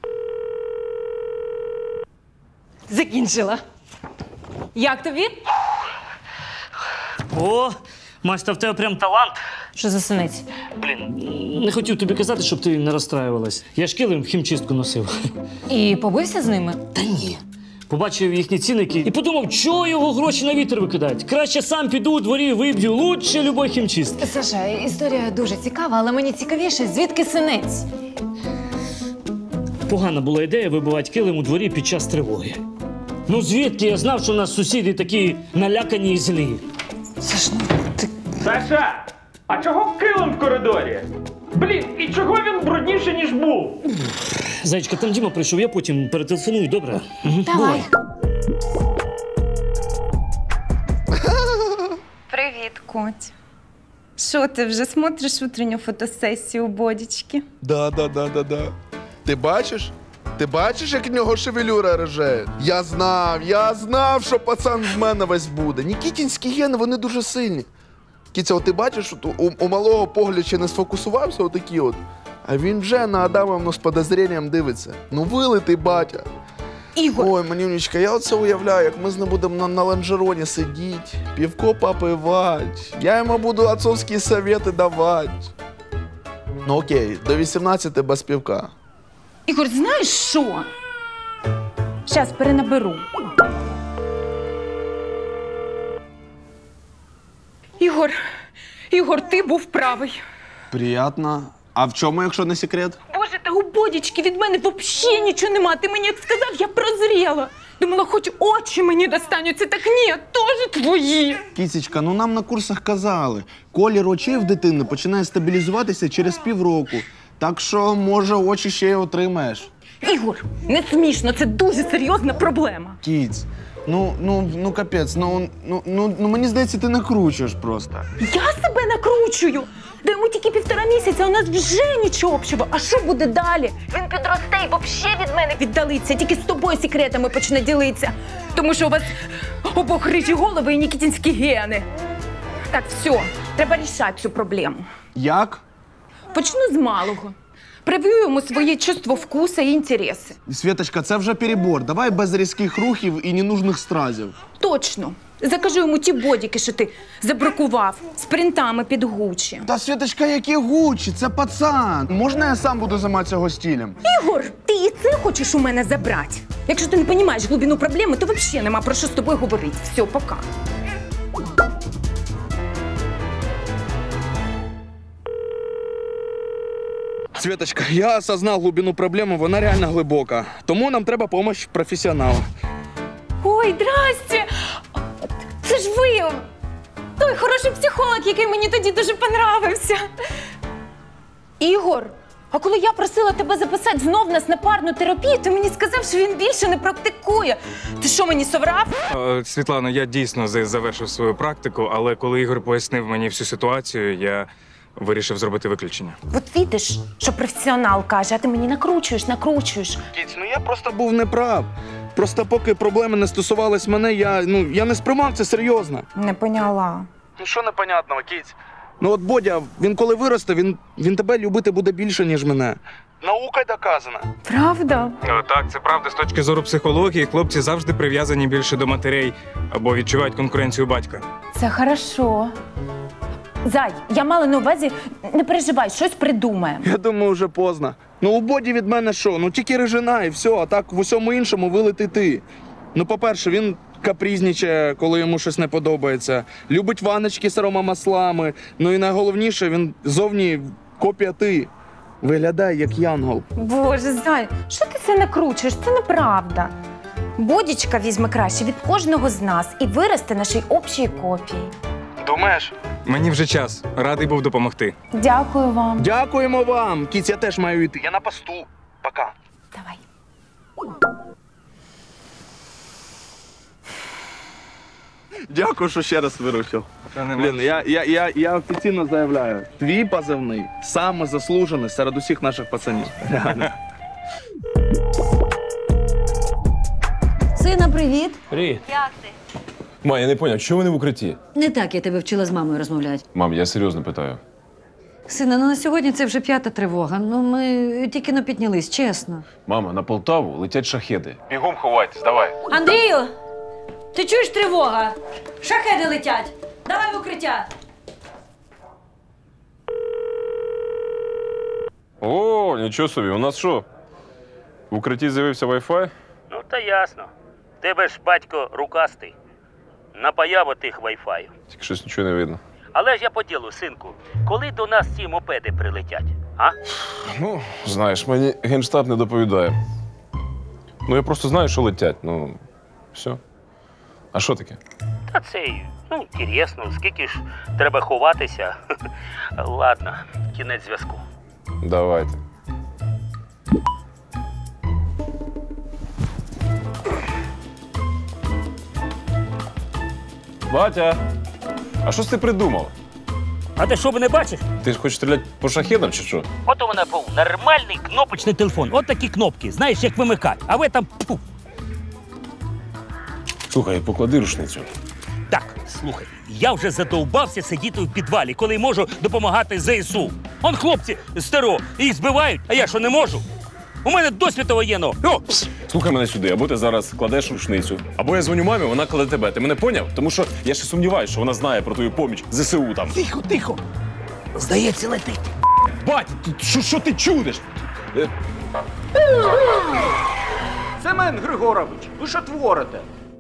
Закінчила. Як тобі? О, Мась, та в тебе прям талант. Що за синець? Блін, не хотів тобі казати, щоб ти не розстраювалась. Я ж килим в хімчистку носив. І побився з ними? Та ні. Побачив їхні цінники і подумав, чого його гроші на вітер викидають. Краще сам піду у дворі виб'ю, лучше любой хімчистки. Саша, історія дуже цікава, але мені цікавіше, звідки синець? Погана була ідея вибивати килим у дворі під час тривоги. Ну звідки я знав, що у нас сусіди такі налякані і злі? Саша, а чого килим в коридорі? Блін, і чого він брудніший, ніж був? Зайчка, там Діма прийшов, я потім перетелефоную, добре? Давай. Привіт, Коть. Що, ти вже смотриш утренню фотосесію у Бодічки? Да. Ти бачиш? Ти бачиш, як в нього шевелюра рожає? Я знав, що пацан в мене весь буде. Нікітінські гени, вони дуже сильні. Кіця, от ти бачиш, от у малого погляд ще не сфокусувався отакі от, а він вже на Адамовну з подозрінням дивиться. Ну вилитий батя. Ігор! Ой, манюнечка, я оце уявляю, як ми з ним будемо на лонжероні сидіти, півко попивати. Я йому буду отцовські совети давати. Ну окей, до 18 без півка. Ігор, знаєш що? Щас перенаберу. Ігор, ти був правий. Приятно. А в чому, якщо не секрет? Боже, та у Бодічки від мене взагалі нічого нема. Ти мені як сказав, я прозріла. Думала, хоч очі мені достануться, так ні, теж твої. Кісечка, ну нам на курсах казали, колір очей в дитини починає стабілізуватися через півроку. Так що, може, очі ще й отримаєш. Ігор, не смішно, це дуже серйозна проблема. Кіць, ну капець, мені здається, ти накручуєш просто. Я себе накручую. Да йому тільки 1,5 місяця, у нас вже нічого общого. А що буде далі? Він підросте і взагалі від мене віддалиться. Тільки з тобою секретами почне ділитися. Тому що у вас обох рижі голови і нікітінські гени. Так, все, треба рішати цю проблему. Як? Почну з малого. Прив'ю йому свої чувства вкуса і інтереси. Світочка, це вже перебор. Давай без різких рухів і ненужних стразів. Точно. Закажу йому ті бодіки, що ти забракував, з принтами під Гуччі. Та, Світочка, які Гуччі? Це пацан. Можна я сам буду займатися його стилем? Ігор, ти і це хочеш у мене забрати? Якщо ти не розумієш глибину проблеми, то взагалі нема про що з тобою говорити. Все, пока. Світочка, я осознав глибину проблеми, вона реально глибока. Тому нам треба допомога професіонала. Ой, здрасте! Це ж ви! Той хороший психолог, який мені тоді дуже понравився. Ігор, а коли я просила тебе записати знов нас на парну терапію, ти мені сказав, що він більше не практикує. Ти що, мені соврав? Світлано, я дійсно завершив свою практику, але коли Ігор пояснив мені всю ситуацію, я вирішив зробити виключення. От видиш, що професіонал каже, а ти мені накручуєш. Кіць, я просто був неправ. Просто поки проблеми не стосувались мене, я не сприймав це серйозно. Не поняла. Ну що непонятного, Кіць? Ну от Бодя, він коли виросте, він тебе любити буде більше, ніж мене. Наукою доказано. Правда? Так, це правда. З точки зору психології, хлопці завжди прив'язані більше до матерей або відчувають конкуренцію батька. Це хорошо. Зай, я мала на увазі, не переживай, щось придумаємо. Я думаю, вже поздно. Ну у Боді від мене що? Ну тільки рижина і все, а так в усьому іншому вилити ти. Ну, по-перше, він капризнічає, коли йому щось не подобається. Любить ваночки з аромамаслами. Ну і найголовніше, він зовні копія ти. Виглядає як янгол. Боже, Зай, що ти це накручуєш? Це неправда. Бодічка візьме краще від кожного з нас і виросте нашій общій копії. Думаєш? Мені вже час. Радий був допомогти. Дякую вам. Дякуємо вам. Кіць, я теж маю йти. Я на посту. Пока. Давай. Дякую, що ще раз вирушив. Блін, я офіційно заявляю, твій позивний саме заслужений серед усіх наших пацанів. привіт. Привіт. Як ти? Ма, я не поняв, чого вони в укритті? Не так я тебе вчила з мамою розмовляти. Мам, я серйозно питаю. Сина, ну на сьогодні це вже 5-та тривога. Ну ми тільки не піднялись, чесно. Мама, на Полтаву летять шахеди. Бігом ховайтесь, давай. Андрію! Ти чуєш тривога? Шахеди летять! Давай в укриття! О, нічого собі, у нас що? В укритті з'явився Wi-Fi? Ну, та ясно. В тебе ж батько рукастий. Напаяв отих вайфаю. Тільки щось нічого не видно. Але ж я по ділу, синку, коли до нас ці мопеди прилетять, а? Ну, знаєш, мені Генштаб не доповідає. Ну, я просто знаю, що летять, ну, все. А що таке? Та це, ну, інтересно, скільки ж треба ховатися. Ладно, кінець зв'язку. Давайте. Батя, а що ти придумав? А ти що, не бачиш? Ти ж хочеш стріляти по шахедам чи що? От у мене був нормальний кнопочний телефон. От такі кнопки, знаєш, як вимикати. А ви там пфу. Слухай, поклади рушницю. Так, слухай, я вже задовбався сидіти в підвалі, коли можу допомагати ЗСУ. Он хлопці з ТРО, їх збивають, а я що, не можу? У мене досвіду воєнного. О! Слухай мене сюди, або ти зараз кладеш рушницю, або я дзвоню мамі, вона кладе тебе. Ти мене поняв? Тому що я ще сумніваюся, що вона знає про твою поміч ЗСУ там. Тихо, тихо. Здається, летить. Бать, що ти чудиш? Семен Григорович, ви що творите?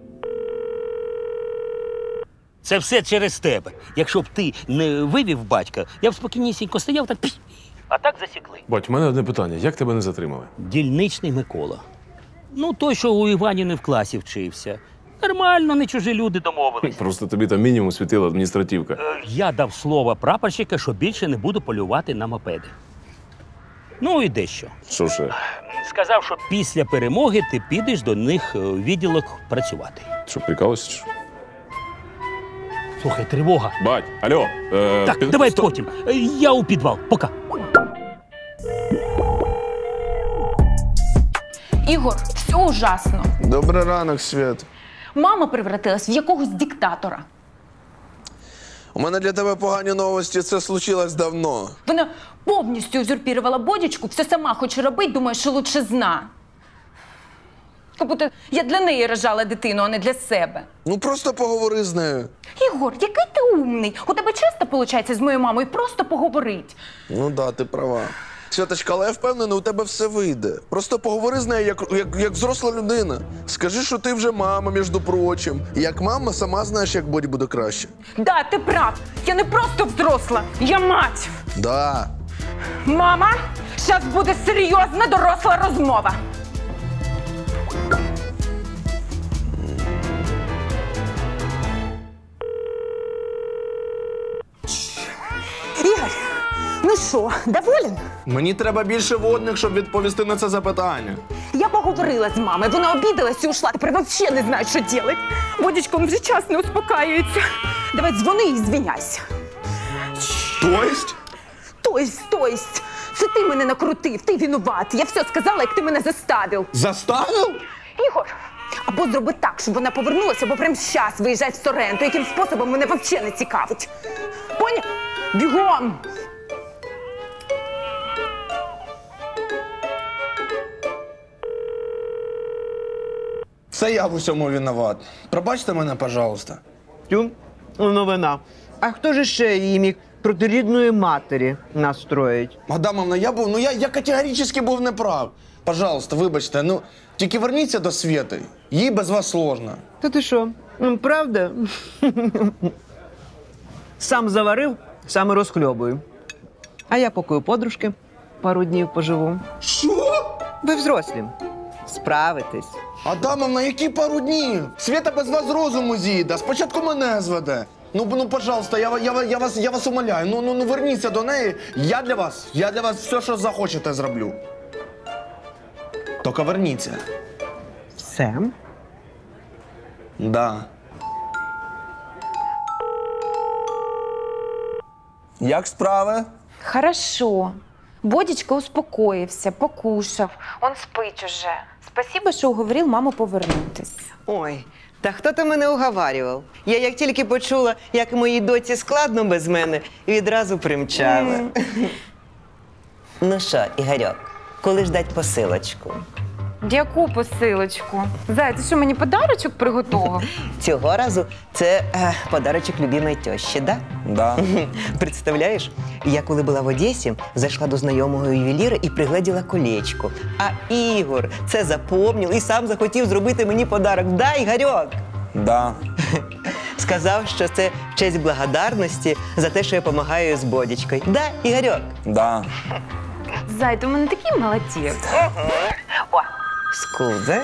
Це все через тебе. Якщо б ти не вивів батька, я б спокійнісінько стояв так. А так засікли. Бать, у мене одне питання. Як тебе не затримали? Дільничний Микола. Ну, той, що у Іванівни в класі вчився. Нормально, не чужі люди домовились. Просто тобі там мінімум світила адміністративка. Я дав слово прапорщика, що більше не буду полювати на мопеди. Ну і дещо. Що ще? Сказав, що після перемоги ти підеш до них в відділок працювати. Що, прикалуєшся? Чи що? Слухай, тривога. Бать, алло. Так, давай потім. Я у підвал. Пока. Ігор, все ужасно. Добрий ранок, Свят. Мама превратилась в якогось диктатора. У мене для тебе погані новості, це случилось давно. Вона повністю узурпірувала Бодічку, все сама хоче робити, думає, що лучше зна. Як будто я для неї рожала дитину, а не для себе. Ну просто поговори з нею. Ігор, який ти умний. У тебе часто виходить з моєю мамою просто поговорити. Ну да, ти права. Святочка, але я впевнений, у тебе все вийде. Просто поговори з нею, як взросла людина. Скажи, що ти вже мама, між прочим. І як мама, сама знаєш, як Боді буде краще. Да, ти прав. Я не просто взросла, я мать. Да. Мама, зараз буде серйозна доросла розмова. Ігор, ну що, доволен? Мені треба більше водних, щоб відповісти на це запитання. Я поговорила з мамою, вона обідалась і ушла, тепер взагалі не знає, що робити. Бодічка, він вже час не успокаюється. Давай дзвони і звіняйся. Тобто? Тобто, це ти мене накрутив, ти винуватий. Я все сказала, як ти мене заставив. Заставив? Ігор, або зроби так, щоб вона повернулася, або прямо зараз виїжджай в Соренто. Яким способом мене взагалі не цікавить. Поняв? Бігом! Це я в усьому винуват. Пробачте мене, пожалуйста. Тю, новина. А хто ж ще її міг проти рідної матері настроїть? Адамовна, я категорично був неправ. Пожалуйста, вибачте, ну, тільки верніться до Свєти. Їй без вас сложно. Та ти що, правда? Сам заварив, сам і розхльобую. А я поки у подружки пару днів поживу. Що? Ви взрослі. Справитесь. Адамовна, які пару днів? Свєта без вас з розуму з'їде, спочатку мене зведе. Ну, пожалуйста, я вас умоляю, ну верніться до неї. Я для вас все, що захочете, зроблю. Тільки верніться. Все? Да. Як справи? Хорошо. Бодічка успокоївся, покушав. Он спить уже. Спасибо, що уговорив маму повернутись. Ой, та хто то мене уговарював? Я як тільки почула, як моїй доці складно без мене, відразу примчала. Ну що, Ігорьок, коли ждать посилочку? Яку посилочку? Зай, ти що, мені подарочок приготував? Цього разу це подарочок любимої тещі, да? Да. Представляєш, я коли була в Одесі, зайшла до знайомого ювеліра і пригледіла колечко. А Ігор це запомнив і сам захотів зробити мені подарок. Да, Ігорьок? Да. Сказав, що це в честь благодарності за те, що я допомагаю з Бодічкою. Да, Ігорьок? Да. Зай, ти в мене такий молодець. О, скузе.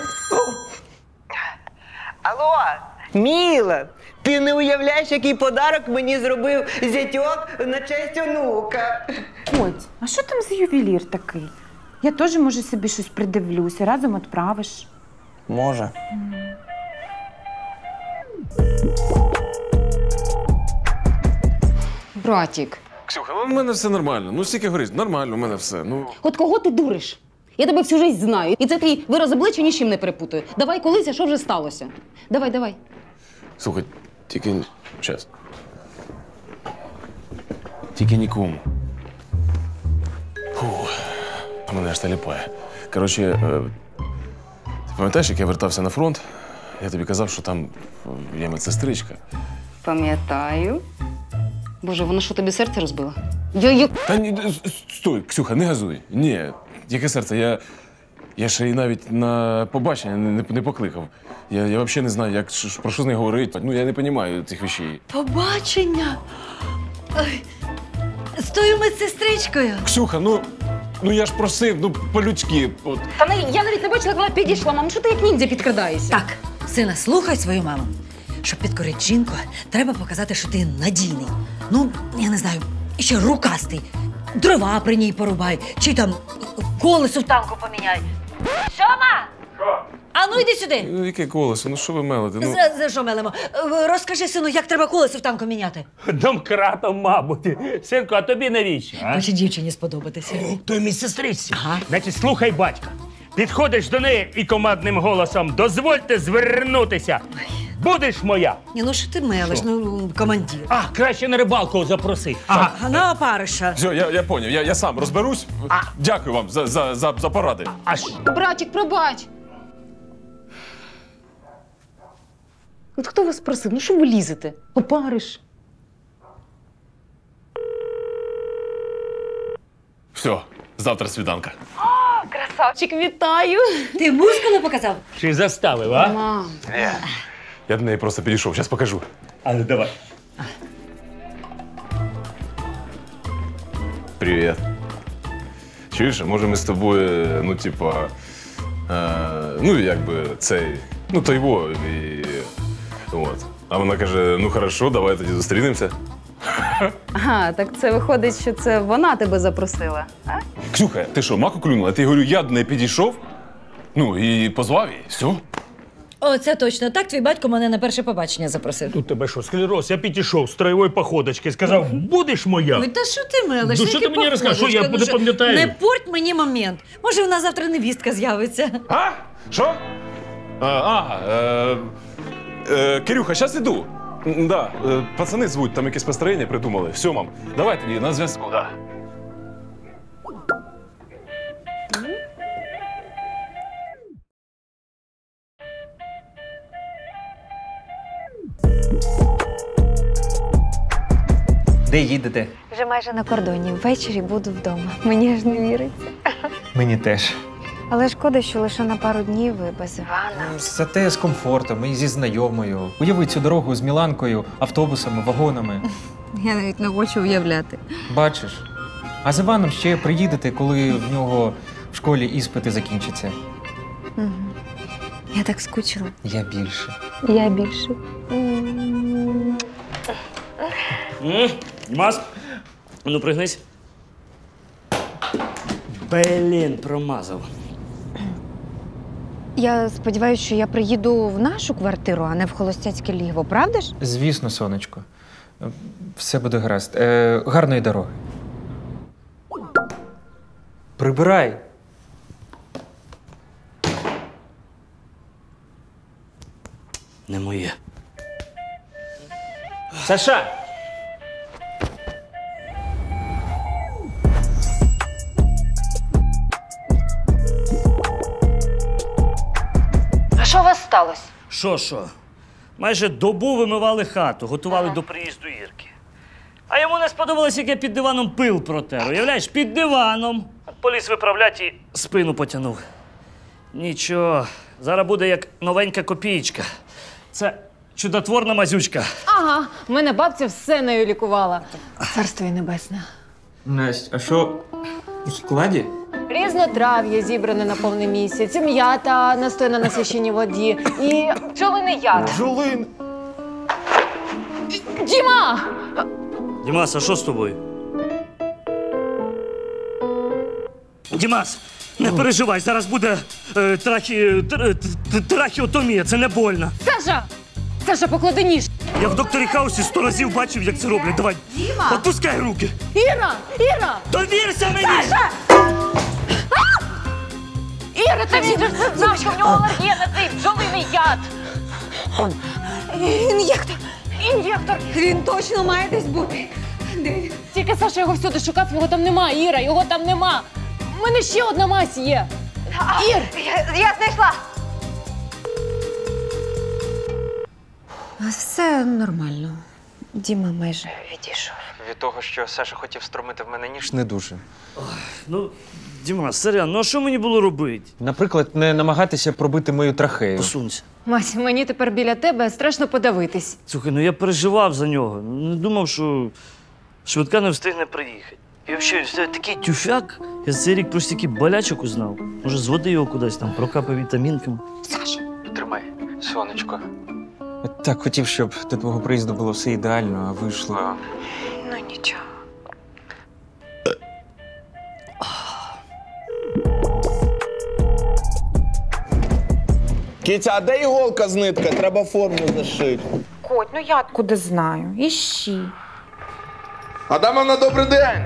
Алло, Міла, ти не уявляєш, який подарок мені зробив зятьок на честь онука. Ось, а що там за ювелір такий? Я теж, може, собі щось придивлюся, разом відправиш. Може. Братік, Ксюха, ну в мене все нормально. Ну стільки говорить, нормально, у мене все. Ну. от кого ти дуриш? Я тебе всю життя знаю. І це твій вираз обличчя ні з чим не перепутаю. Давай колись, а що вже сталося? Давай, давай. Слухай, тільки час. Тільки нікому. Фух, мене аж таліпає. Коротше, ти пам'ятаєш, як я вертався на фронт? Я тобі казав, що там є медсестричка. Пам'ятаю. Боже, вона що, тобі серце розбила? Та ні, стой, Ксюха, не газуй. Ні, яке серце? Я ще й навіть на побачення не покликав. Я взагалі не знаю, як, про що з нею говорити. Ну, я не розумію цих речей. Побачення? Ой, з тою медсестричкою. Ксюха, ну я ж просив, ну по-людськи. От. Та я навіть не бачила, як вона підійшла. Мам, що ти як ніндзя підкрадаєшся? Так, сина, слухай свою маму. Щоб підкорити жінку, треба показати, що ти надійний. Ну, я не знаю, ще рукастий. Дрова при ній порубай, чи там колесо в танку поміняй. Сьома! Що? А ну йди сюди. Ну, яке колесо? Ну що ви мелите? Ну... За що мелимо? Розкажи, сину, як треба колесо в танку міняти. Домкратом, мабуть. Синку, а тобі навіщо? Хоче дівчині сподобатися. Той мій сестриці. Ага. Значить, слухай батька. Підходиш до неї і командним голосом «Дозвольте звернутися». Будеш моя. Ні, ну що ти мелиш, ну, командир. А, краще на рибалку запроси. Ага, на опариша. Все, я поняв, я сам розберусь. Дякую вам за поради. Братік, пробач. От хто вас просив? Ну що ви лізете? Опариш. Все, завтра свіданка. Красавчик, вітаю. Ти мускули показав? Чи заставив, а? Мам. Я до неї просто підійшов, зараз покажу. Але давай. Привіт. Чуєш, може ми з тобою, ну, типа, ну, якби цей, ну, той во, і от. А вона каже, ну, хорошо, давай тоді зустрінемося. Ага, так це виходить, що це вона тебе запросила, а? Ксюха, ти що, маку клюнула? Я говорю, я до неї підійшов, ну, і позвав її, все. О, це точно. Так твій батько мене на перше побачення запросив. Тут тебе що, склероз? Я підійшов з строєвої походочки, сказав, будеш моя. Ой, та що ти мелиш? Ну, що ти мені розкажеш? Що я не пам'ятаю? Не порть мені момент. Може, в нас завтра невістка з'явиться. А? Що? Кирюха, зараз іду. Да, пацани звуть, там якесь построєння придумали. Все, мам, давай тоді на зв'язку, да. Де їдете? Вже майже на кордоні. Ввечері буду вдома. Мені аж не віриться. Мені теж. Але шкода, що лише на пару днів і без Івана. Зате з комфортом і зі знайомою. Уяви цю дорогу з Міланкою, автобусами, вагонами. Я навіть не хочу уявляти. Бачиш? А з Іваном ще приїдете, коли в нього в школі іспити закінчаться. Угу. Я так скучила. Я більше. Я більше. Маск, ну пригнись. Блін, промазав. Я сподіваюся, що я приїду в нашу квартиру, а не в холостяцьке лігво, правда ж? Звісно, сонечко. Все буде гаразд. Гарної дороги. Прибирай. Не моє. Саша! А що у вас сталося? Що? Майже добу вимивали хату, готували до приїзду Ірки. А йому не сподобалось, як я під диваном пил протер. Уявляєш, під диваном. Поліз виправляти і спину потягнув. Нічого, зараз буде як новенька копієчка. Це чудотворна мазючка. Ага, в мене бабця все нею лікувала. Царство їй небесне. Настя, а що у складі? Різнотрав'я зібране на повний місяць, м'ята настояна на священній воді і бджолиний яд. Бджолин! Діма! Дімас, а що з тобою? Дімас, не переживай, зараз буде трахеотомія, це не больно. Саша, поклади ніж. Я в докторі Хаусі 100 разів бачив, як це роблять. Давай, Діма! відпускай руки. Іра! Довірся мені! Саша! Іра, ти ж знав, що в нього алергія на цей бджолиний яд. Ін'єктор! Він точно має десь бути. Тільки Саша його всюди шукав, його там нема, Іра, його там нема. У мене ще одна мазь є. Ір! Я знайшла. Все нормально. Діма майже відійшов. Від того, що Саша хотів струмити в мене ніж, не дуже. Ну, Діма, серйозно, ну а що мені було робити? Наприклад, не намагатися пробити мою трахею. Посунься. Мась, мені тепер біля тебе страшно подивитись. Слухай, ну я переживав за нього. Не думав, що швидка не встигне приїхати. І взагалі, все такий тюфяк. Я за цей рік про стільки болячок узнав. Може, зводи його кудись там, прокапай вітамінками. Саша, тримай, сонечко. Я так хотів, щоб до твого приїзду було все ідеально, а вийшло. Ну нічого. Кітя, а де іголка з нитка? Треба форму зашити. Коть, ну я куди знаю. Іщи. Адамовна, добрий день!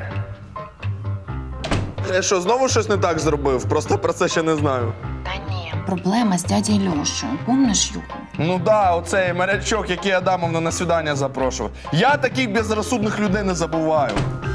Я що, знову щось не так зробив? Просто про це ще не знаю. Проблема з дядей Льошою. Помниш його? Ну да, оцей морячок, який Адамовна на свідання запрошував. Я таких безрозсудних людей не забуваю.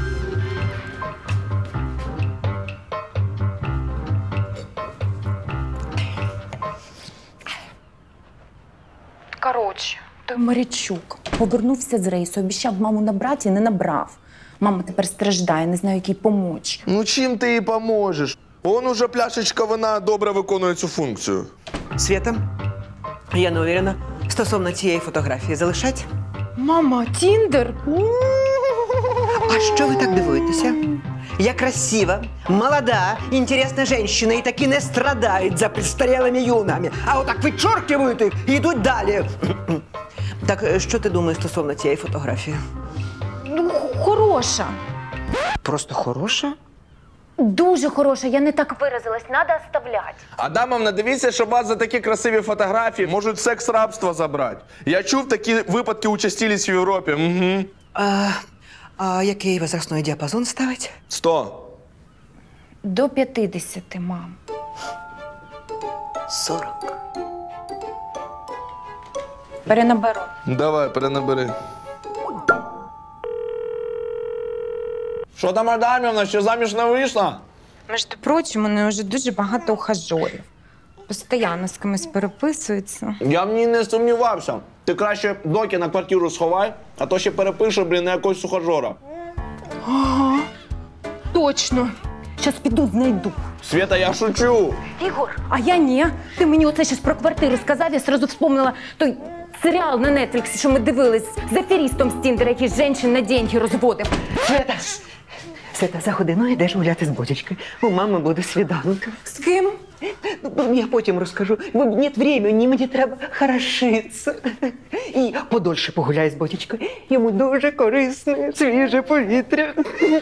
Коротше, той морячук повернувся з рейсу, обіцяв маму набрати і не набрав. Мама тепер страждає, не знаю, як їй помочь. Ну чим ти їй поможеш? Он уже пляшечка вина добре виконує цю функцію. Свята, я не уверена, стосовно цієї фотографії залишать? Мама, Тіндер? А що ви так дивуєтеся? Я красива, молода, интересная женщина, и таки не страдают за престарелыми юнами. А вот так вычеркивают их и идут далі. Так, що ти думаєш стосовно цієї фотографії? Ну, хороша. Просто хороша? Дуже хороша, я не так виразилась, надо оставлять. Адамовна, дивіться, щоб вас за такі красиві фотографії можуть секс-рабство забрати. Я чув, такі випадки участились в Європі. Угу. А який возрастной діапазон ставить? 100. До 50, мам. 40. Перенаберу. Давай, перенабери. Що там, Адамівна, ще заміж не вийшла? Між прочим, у неї вже дуже багато ухажорів. Постійно з кимось переписується. Я в ній не сумнівався. Ти краще доки на квартиру сховай, а то ще перепише, на якогось ухажора. Ага, точно. Щас піду, знайду. Свята, я шучу. Ігор, а я ні. Ти мені оце щось про квартиру сказав, я сразу вспомнила той серіал на Нетфліксі, що ми дивились з аферістом з Тіндера, який жінчин на деньги розводив. Свята, за годину йдеш гуляти з Бодечкою. У мами буде свіданок. З ким? Я потім розкажу. Бо нет времени, мені треба хорошитися. І подольше погуляй з Бодечкою. Йому дуже корисне, свіже повітря.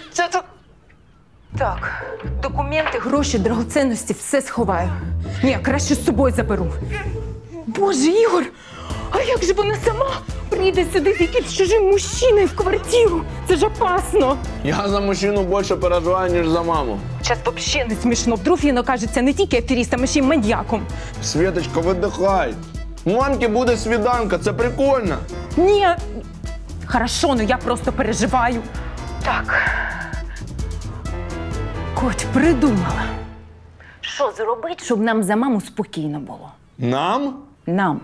Так, документи, гроші, драгоцінності, все сховаю. Ні, краще з собою заберу. Боже, Ігор, а як же вона сама прийде сюди з якимсь чужим мужчиною в квартиру. Це ж опасно. Я за мужчину більше переживаю, ніж за маму. Зараз взагалі не смішно. Вдруг він окажеться не тільки аферістом, а ще й маньяком. Світочка, видихай. У мамки буде свіданка, це прикольно. Ні. Хорошо, ну я просто переживаю. Так. Коть, придумала. Що зробити, щоб нам за маму спокійно було? Нам? Нам.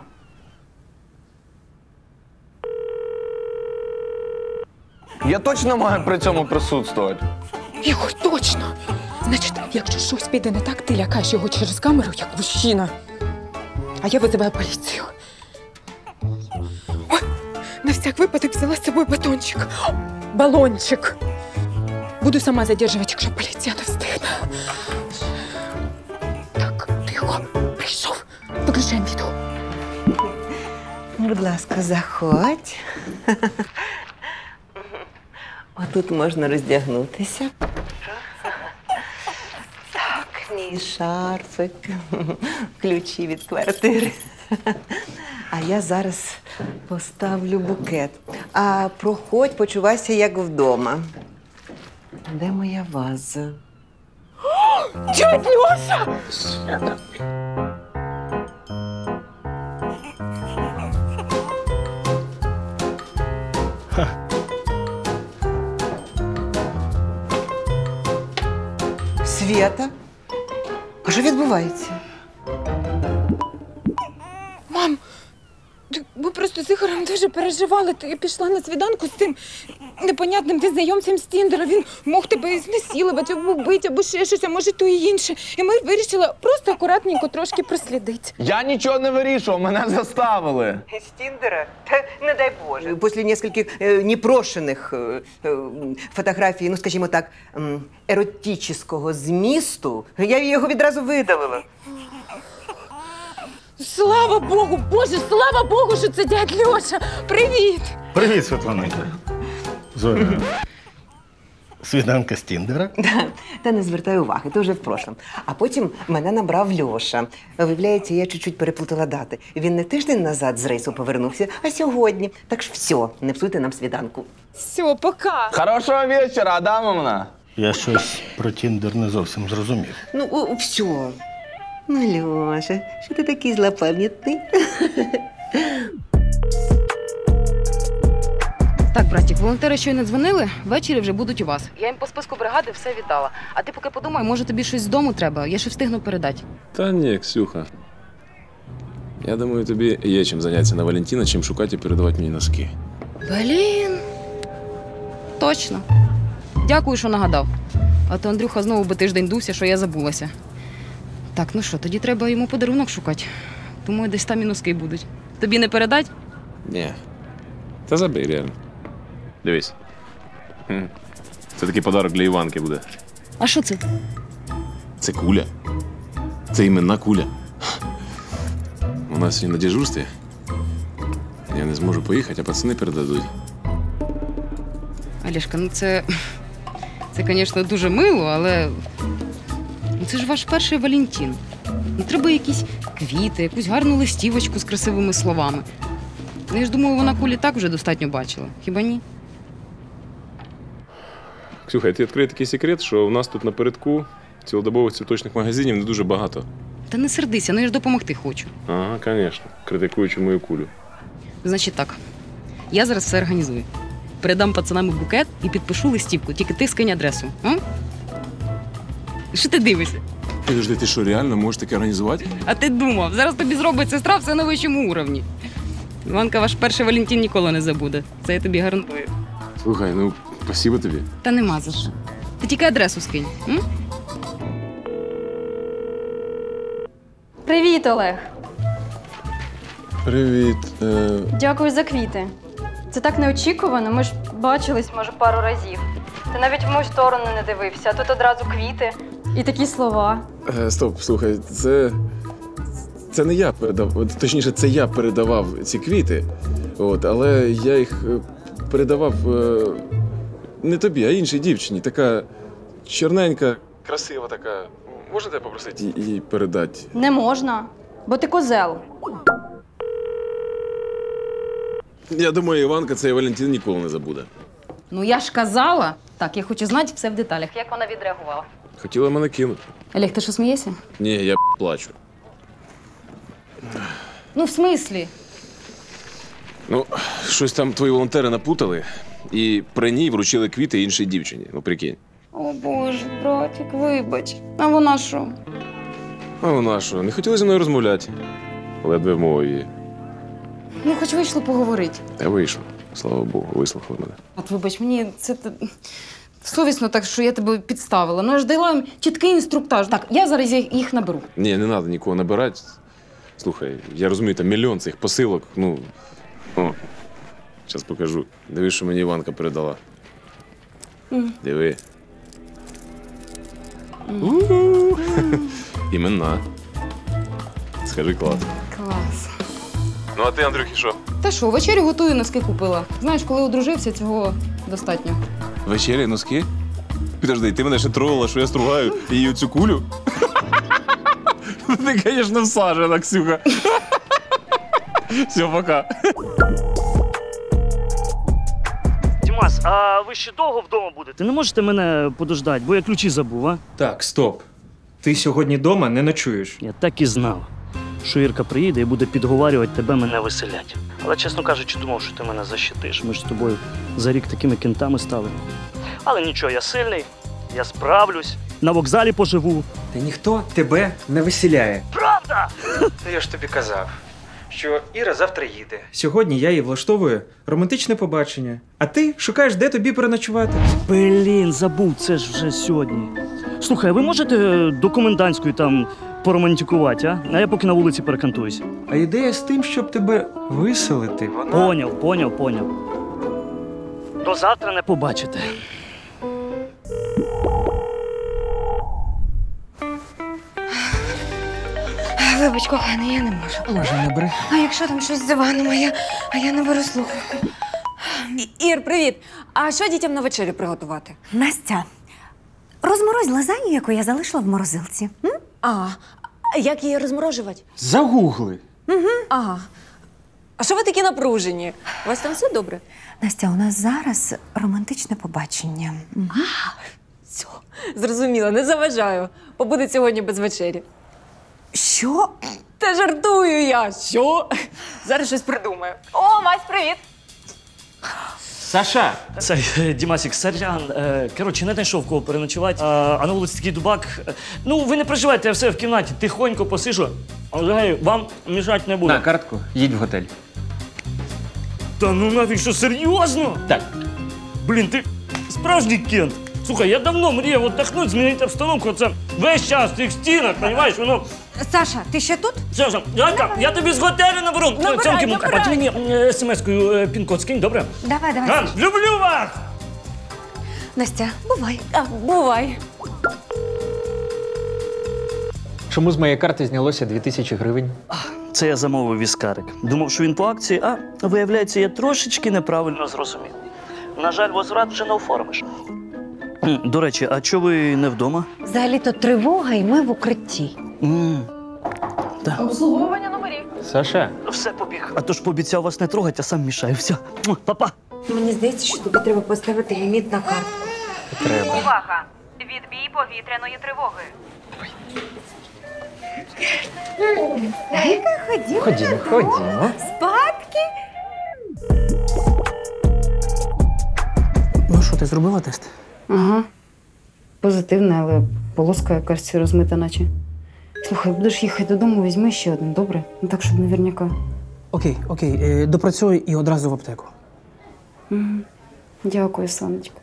Я точно маю при цьому присутствувати. Ігор, точно! Значить, якщо щось піде не так, ти лякаєш його через камеру, як мужчина. А я визиваю поліцію. Ой, на всяк випадок взяла з собою батончик. Балончик. Буду сама задержувати, якщо поліція не встигне. Так, тихо. Прийшов. Виключаємо відео. Будь ласка, заходь. Отут можна роздягнутися. Так, мій шарфик, ключі від квартири. А я зараз поставлю букет. А проходь, почувайся як вдома. Де моя ваза? Дядь Льоша! Свята? А що відбувається? Мам, ми просто з Ігорем дуже переживали. Ти пішла на свіданку з цим непонятним незнайомцем з Тіндера. Він мог тебе і знесилувати, або вбити, або ще щось, а може то і інше. І ми вирішили просто акуратненько трошки прослідити. Я нічого не вирішував, мене заставили. З Тіндера? Та не дай Боже. Після нескольких непрошених фотографій, ну, скажімо так, еротичного змісту, я його відразу видалила. Слава Богу! Боже, слава Богу, що це дядь Льоша! Привіт! Привіт, Світланенька. Зоря. Свіданка з Тіндера? Та не звертай уваги, то вже в прошлом. А потім мене набрав Льоша. Виявляється, я чуть-чуть переплутала дати. Він не тиждень назад з рейсу повернувся, а сьогодні. Так ж все, не псуйте нам свіданку. Все, пока. Хорошого вечора, Адамовна. Я щось про Тіндер не зовсім зрозумів. Ну, все. Ну, Льоша, що ти такий злопам'ятний? Так, братик, волонтери щойно дзвонили, ввечері вже будуть у вас. Я їм по списку бригади все віддала. А ти поки подумай, може тобі щось з дому треба, я ще встигну передати. Та ні, Ксюха. Я думаю, тобі є чим зайнятися на Валентина, чим шукати і передавати мені носки. Блін. Точно. Дякую, що нагадав. А то Андрюха знову би тиждень дувся, що я забулася. Так, ну що, тоді треба йому подарунок шукати. Думаю, десь там і носки будуть. Тобі не передать? Ні. Та забий, реально. Дивись. Це такий подарок для Іванки буде. А що це? Це куля. Це іменна куля. У нас сьогодні на дежурстві. Я не зможу поїхати, а пацани передадуть. Олешка, ну це, звісно, дуже мило, але це ж ваш перший Валентин. Ну, треба якісь квіти, якусь гарну листівочку з красивими словами. Ну, я ж думаю, вона кулі так вже достатньо бачила. Хіба ні? Ксюха, ти відкрий такий секрет, що у нас тут напередку цілодобових цвіточних магазинів не дуже багато. Та не сердися, ну я ж допомогти хочу. Ага, звісно. Критикуючи мою кулю. Значить так, я зараз все організую. Передам пацанам букет і підпишу листівку. Тільки ти скинь адресу. А? Що ти дивишся? Підожди, ти що, реально можеш таке організувати? А ти думав, зараз тобі зробить сестра все на вищому уровні. Іванка ваш перший Валентин ніколи не забуде. Це я тобі гарантую. Слухай, ну, спасибо тобі. Та нема за що. Ти тільки адресу скинь. М? Привіт, Олег. Привіт. Дякую за квіти. Це так неочікувано. Ми ж бачились, може, пару разів. Ти навіть в мою сторону не дивився, а тут одразу квіти і такі слова. Стоп, слухай, це не я передав, точніше, це я передавав ці квіти, але я їх передавав не тобі, а іншій дівчині. Така чорненька, красива така. Можна тебе попросити її передати? Не можна, бо ти козел. Я думаю, Іванка цей Валентин ніколи не забуде. Ну я ж казала. Так, я хочу знати все в деталях. Як вона відреагувала? Хотіла мене кинути. Олег, ти що смієшся? Ні, я плачу. Ну, в смислі? Ну, щось там твої волонтери напутали і при ній вручили квіти іншій дівчині. Ну, прикинь. О Боже, братик, вибач. А вона що? А вона що, не хотіла зі мною розмовляти? Ледве вмовив її. Ну, хоч вийшло поговорити. Та вийшло. Слава Богу, вислухали мене. От вибач, мені це совісно так, що я тебе підставила. Ну, я ж дала їм чіткий інструктаж. Так, я зараз їх наберу. Ні, не треба нікого набирати. Слухай, я розумію, там мільйон цих посилок. Ну, о, зараз покажу. Диви, що мені Іванка передала. Диви. Імена. Скажи клас. Клас. Ну, а ти, Андрюхі, що? Та що, вечерю готую, носки купила. Знаєш, коли одружився, цього достатньо. Вечері, носки? Підожди, ти мене ще тролила, що я стругаю її оцю кулю? Ти, звісно, всажена, Ксюха. Все, пока. Дімас, а ви ще довго вдома будете? Не можете мене подождати, бо я ключі забув, а? Так, стоп. Ти сьогодні вдома не ночуєш. Я так і знав, що Ірка приїде і буде підговарювати тебе мене веселять. Але, чесно кажучи, думав, що ти мене защитиш. Ми ж з тобою за рік такими кентами стали. Але нічого, я сильний, я справлюсь, на вокзалі поживу. Та ніхто тебе не веселяє. Правда! Та я ж тобі казав, що Іра завтра їде. Сьогодні я їй влаштовую романтичне побачення, а ти шукаєш, де тобі переночувати. Блін, забув, це ж вже сьогодні. Слухай, а ви можете до комендантської там поромантикувати, а? А я поки на вулиці перекантуюсь. А ідея з тим, щоб тебе виселити, вона... Поняв. До завтра не побачите. Вибач, коханий, я не можу. Може, не бери. А якщо там щось з Іваном, а я не беру слухавку. Ір, привіт. А що дітям на вечерю приготувати? Настя, розморозь лазанью, яку я залишила в морозилці. А як її розморожувати? Загугли. Ага. А що ви такі напружені? У вас там все добре? Настя, у нас зараз романтичне побачення. Все, зрозуміла, не заважаю. Побуде сьогодні без вечері. Що? Та жартую я. Що? Зараз щось придумаю. О, Мась, привіт! Саша! Це Дімасік, сорян. Коротше, не знайшов кого переночувати. А на вулиці такий дубак. Ну, ви не переживайте, я все в кімнаті. Тихонько посижу. Але вам мішати не буду. На картку, їдь в готель. Та ну навіщо, серйозно? Так. Блін, ти справжній кент. Слухай, я давно мріяв віддохнути, змінити обстановку. Це весь час в цих стінах, розумієш, воно... Саша, ти ще тут? Саша, я тобі з готелю наберу. Набирай. А ти мені смс-кою пін-код скинь, добре? Давай. Люблю вас! Настя, бувай. Бувай. Чому з моєї карти знялося 2000 гривень? Це я замовив віскарик. Думав, що він по акції, а виявляється, я трошечки неправильно зрозумів. На жаль, возврат вже не оформиш. До речі, а чого ви не вдома? Взагалі-то тривога, і ми в укритті. Обслуговування номерів. Саша. Все побіг. А то ж пообіцяв вас не трогати, а сам мішаю. Все. Па-па. Мені здається, що тобі треба поставити ліміт на картку. Треба. Увага! Відбій повітряної тривоги. Ходімо. Спадки? Ну що, ти зробила тест? Ага. Позитивне, але полоска якась розмита наче. Слухай, будеш їхати додому, візьми ще один, добре? Ну так, щоб наверняка. Окей. Допрацюй і одразу в аптеку. Угу. Дякую, сонечко.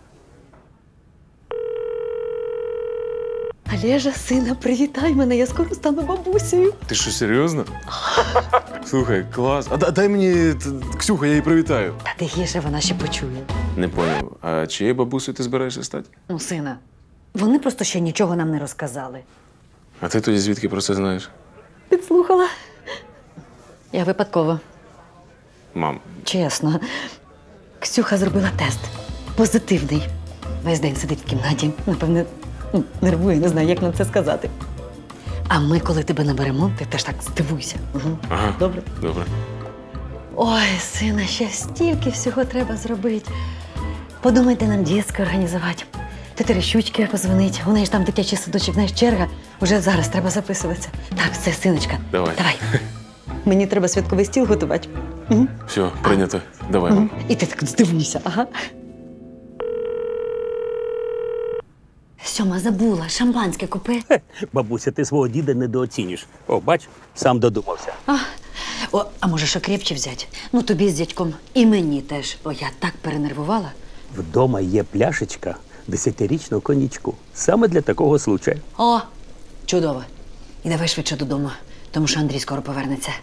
Олежа, сина, привітай мене, я скоро стану бабусею. Ти що, серйозно? Слухай, клас. А дай мені Ксюха, я її привітаю. Та тихіше, вона ще почує. Не поняв. А чиєю бабусею ти збираєшся стати? Ну, сина, вони просто ще нічого нам не розказали. А ти тоді звідки про це знаєш? Підслухала. Я випадково. Мам. Чесно. Ксюха зробила тест. Позитивний. Весь день сидить в кімнаті. Напевне, нервує, не знаю, як нам це сказати. А ми, коли тебе наберемо, ти теж так здивуйся. Угу. Ага. Добре? Добре. Ой, сина, ще стільки всього треба зробити. Подумайте нам дітське організувати. Тетерещучки позвонить. У неї ж там дитячий садочок, знаєш, черга. Уже зараз треба записуватися. Так, все, синочка. Давай. Мені треба святковий стіл готувати. Все, прийнято. Давай, мам. І ти так здивуйся, ага. Сьома, забула, шампанське купи. Бабуся, ти свого діда недооцінюєш. О, бач, сам додумався. А може, що крепче взяти? Ну, тобі з дядьком і мені теж. О, я так перенервувала. Вдома є пляшечка 10-річного коньячку. Саме для такого случаю. О, чудово. І давай швидше додому, тому що Андрій скоро повернеться.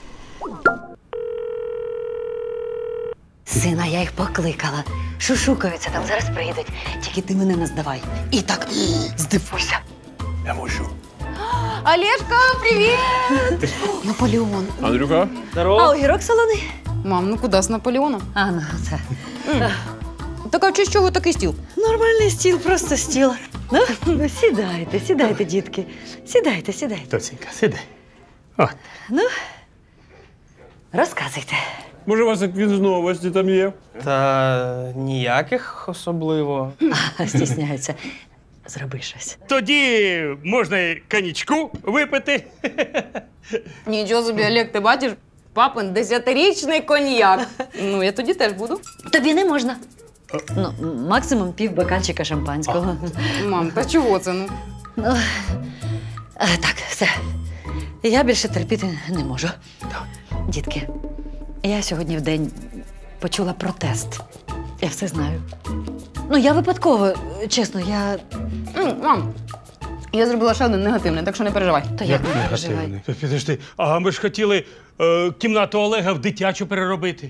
Сина, я їх покликала. Шушукаються, там зараз прийдуть. Тільки ти мене не здавай. І так здивуйся. Я мовчу. Олежка, привіт! Наполеон. Андрюха? А огірок солоний? Мам, ну куди з Наполеоном? А, ну це. Так а в честь чого такий стіл? Нормальний стіл, просто стіл. Ну, сідайте, сідайте, дітки. Сідайте, сідайте. Тосінька, сідай. Ну, розказуйте. Може, у вас якісь новості там є? Та ніяких особливо. Стісняються. Зроби щось. Тоді можна і коньячку випити. Нічого собі, Олег, ти бачиш? Папин 10-річний коньяк. Ну, я тоді теж буду. Тобі не можна. Ну, максимум пів бокальчика шампанського. Мам, та чого це? Ну? Ну, так, все. Я більше терпіти не можу. Дітки, я сьогодні вдень почула протест. Я все знаю. Ну, я випадково, чесно, я... Мам, я зробила ще один негативний, так що не переживай. То як не переживай? Підожди, а ми ж хотіли кімнату Олега в дитячу переробити.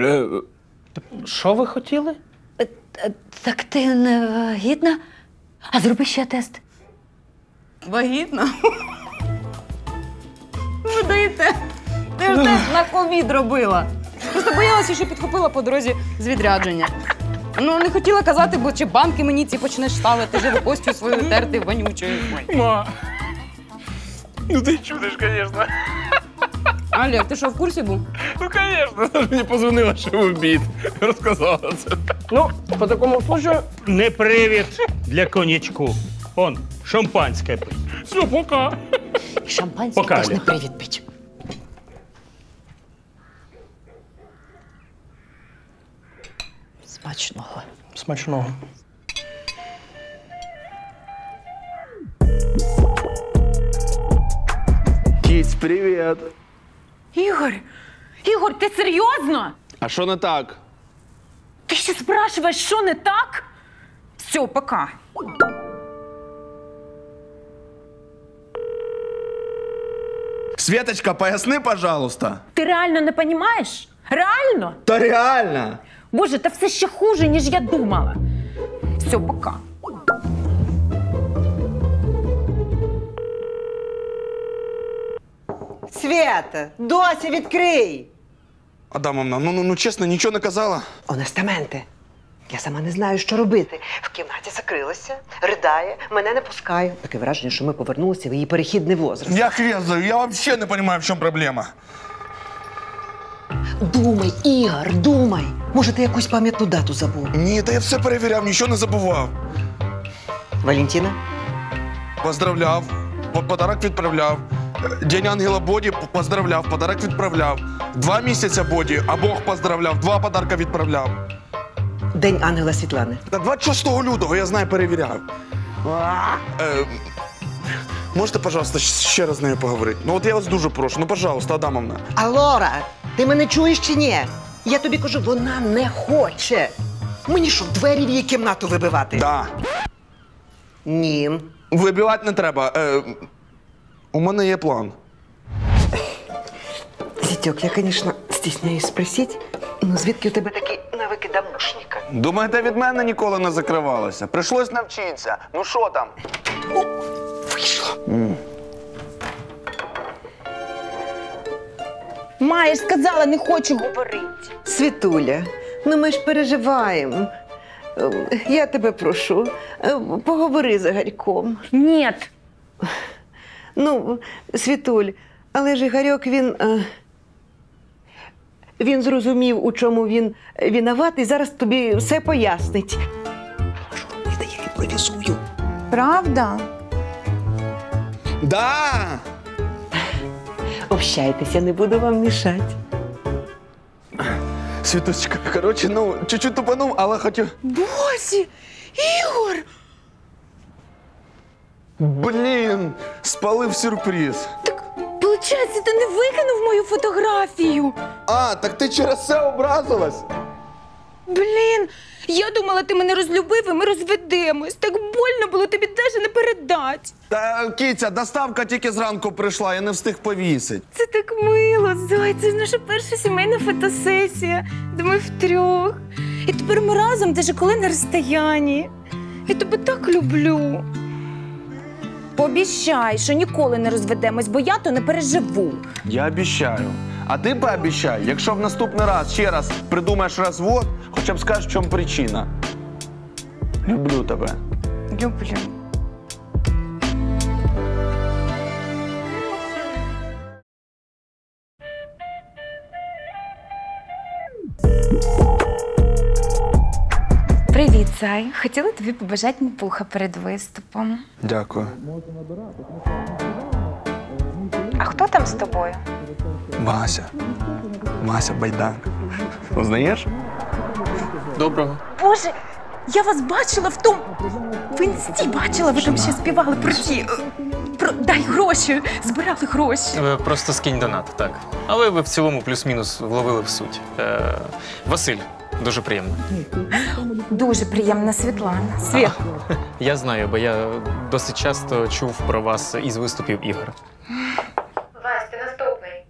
Що ви хотіли? Так ти не вагітна? А зроби ще тест. Вагітна? Ви даєте? Ти ж тест на ковід робила. Просто боялася, що підхопила по дорозі з відрядження. Ну, не хотіла казати, бо чи банки мені ці почнеш ставити, живу костю свою терти вонючою. Ма, ну ти чудиш, звісно. Олег, ти що, в курсі був? Ну, звісно, вона ж мені позвонила, що в обід. Розказала це. Ну, по такому случаю... Не привід для коньячку. Он, шампанське пить. Все, пока. Шампанське Пока, теж не Олег. привід пить. Смачного. Смачного. Кіць, привіт. Ігор, ти серйозно? А що не так? Ти ще спрашиваєш, що не так? Все, пока. Светочка, поясни, пожалуйста. Ти реально не розумієш? Реально? Та реально. Боже, та все ще хуже, ніж я думала. Все, пока. Свята, дося, відкрий! Адамовна, ну чесно, нічого не казала. Онестаменте, я сама не знаю, що робити. В кімнаті закрилася, ридає, мене не пускає. Таке враження, що ми повернулися в її перехідний возраст. Я хрен знаю, я взагалі не розумію, в чому проблема. Думай, Ігор, думай. Може, ти якусь пам'ятну дату забув? Ні, та я все перевіряв, нічого не забував. Валентина? Поздравляв, подарок відправляв. День ангела Боді поздравляв, подарок відправляв. 2 місяці Боді, а Бог поздравляв, 2 подарка відправляв. День ангела Світлани. Та 26 лютого, я знаю, перевіряв. Можете, пожалуйста, ще раз з нею поговорити? Ну от я вас дуже прошу, ну, пожалуйста, Адамовна. Алора, ти мене чуєш чи ні? Я тобі кажу, вона не хоче. Мені що, двері в її кімнату вибивати? Да. Ні. Вибивати не треба. У мене є план. Зітьок, я, звісно, стісняюсь спросити, ну звідки у тебе такі навики домушника? Думаєте, від мене ніколи не закривалося? Прийшлось навчитися. Ну що там? Вийшло. Ма, я ж сказала, не хочу говорити. Світуля, ну ми ж переживаємо. Я тебе прошу, поговори з Ігорьком. Ні. Ну, Світуль, але ж Ігорьок, Він зрозумів, у чому він винуватий, зараз тобі все пояснить. Я імпровізую. Правда? Да! Общайтеся, не буду вам мішати. Світочка, коротше, ну, чуть-чуть тупанув, але хотів. Боже, Ігор! Блін, спалив сюрприз. Получається, ти не викинув мою фотографію. А, так ти через це образилась? Блін, я думала, ти мене розлюбив і ми розведемось. Так больно було тобі навіть не передати. Та, Кіця, доставка тільки зранку прийшла, я не встиг повісити. Це так мило, Зой, це ж наша перша сімейна фотосесія, де ми втрьох. І тепер ми разом, навіть коли на розстоянні. Я тебе так люблю. Пообіцяй, що ніколи не розведемось, бо я то не переживу. Я обіцяю. А ти пообіцяй, якщо в наступний раз ще раз придумаєш розвод, хоча б скажеш, в чому причина. Люблю тебе. Люблю. Привіт, Зай. Хотіла тобі побажати пуха перед виступом. Дякую. А хто там з тобою? Вася. Вася Байданка. Узнаєш? Доброго. Боже, я вас бачила в інсті бачила, ви там ще співали про ті. Дай гроші, збирали гроші. Просто скинь донат, так. Але ви в цілому плюс-мінус вловили в суть. Василь, дуже приємно. Дуже приємна Світлана. Світ. Я знаю, бо я досить часто чув про вас із виступів ігор. Вась, ти наступний.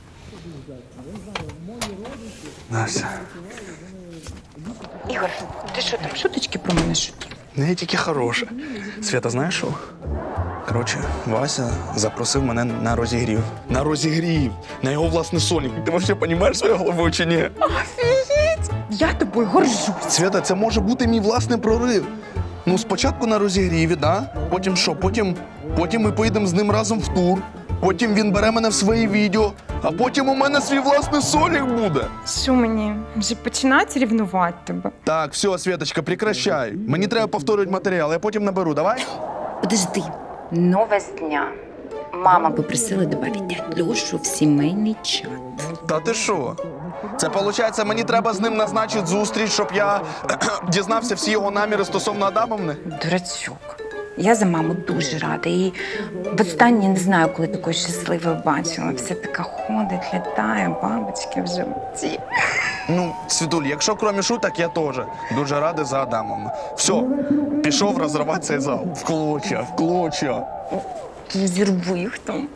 Настя. Ігор, ти що там, шуточки про мене шутив? Не тільки хороше. Свята, знаєш що? Коротше, Вася запросив мене на розігрів. На розігрів! На його власний сольник. Ти взагалі розумієш своєю головою чи ні? Офігеть! Я тобою горжусь. Свята, це може бути мій власний прорив. Ну, спочатку на розігріві, да? Потім що? Потім ми поїдемо з ним разом в тур. Потім він бере мене в свої відео, а потім у мене свій власний сольник буде. Що мені? Вже починати рівнувати тебе? Так, все, Світочка, прекращай. Мені треба повторювати матеріал, я потім наберу, давай? Подожди. Новость дня. Мама попросила добавити дядь Льошу в сімейний чат. Та ти що? Це, виходить, мені треба з ним назначити зустріч, щоб я дізнався всі його наміри стосовно Адамовни? Дурачок. Я за маму дуже рада. І востаннє не знаю, коли такої щасливої бачила. Вся така ходить, літає, бабочки в животі. Ну, Світуль, якщо крім шуток, я теж дуже радий за Адамовну. Все, пішов розривати цей зал. В клочья. Зірву їх там.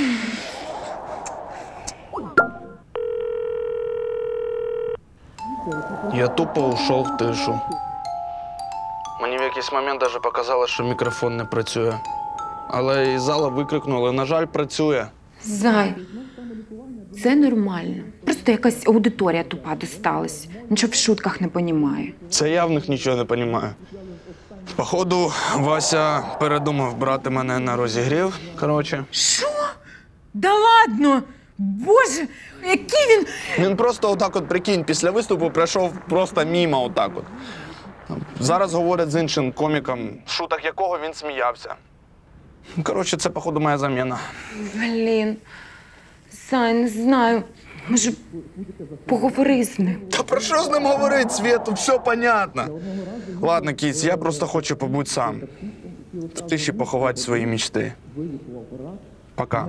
Я тупо ушов в тишу. Мені в якийсь момент навіть показалось, що мікрофон не працює. Але із зала викрикнули, на жаль, працює. Зай, це нормально. Просто якась аудиторія тупа досталась. Нічого в шутках не понімає. Це я в них нічого не розумію. Походу, Вася передумав брати мене на розігрів, коротше. Що? Да ладно! Боже, який він... Він просто отак от, прикинь, після виступу прийшов просто мімо отак от. Зараз говорять з іншим коміком, в шутах якого він сміявся. Коротше, це, походу, моя заміна. Блін, Зай, не знаю. Може, поговори з ним. Та про що з ним говорить, Світу? Все понятно. Ладно, кіць, я просто хочу побути сам. В тиші поховати свої мечти. Пока.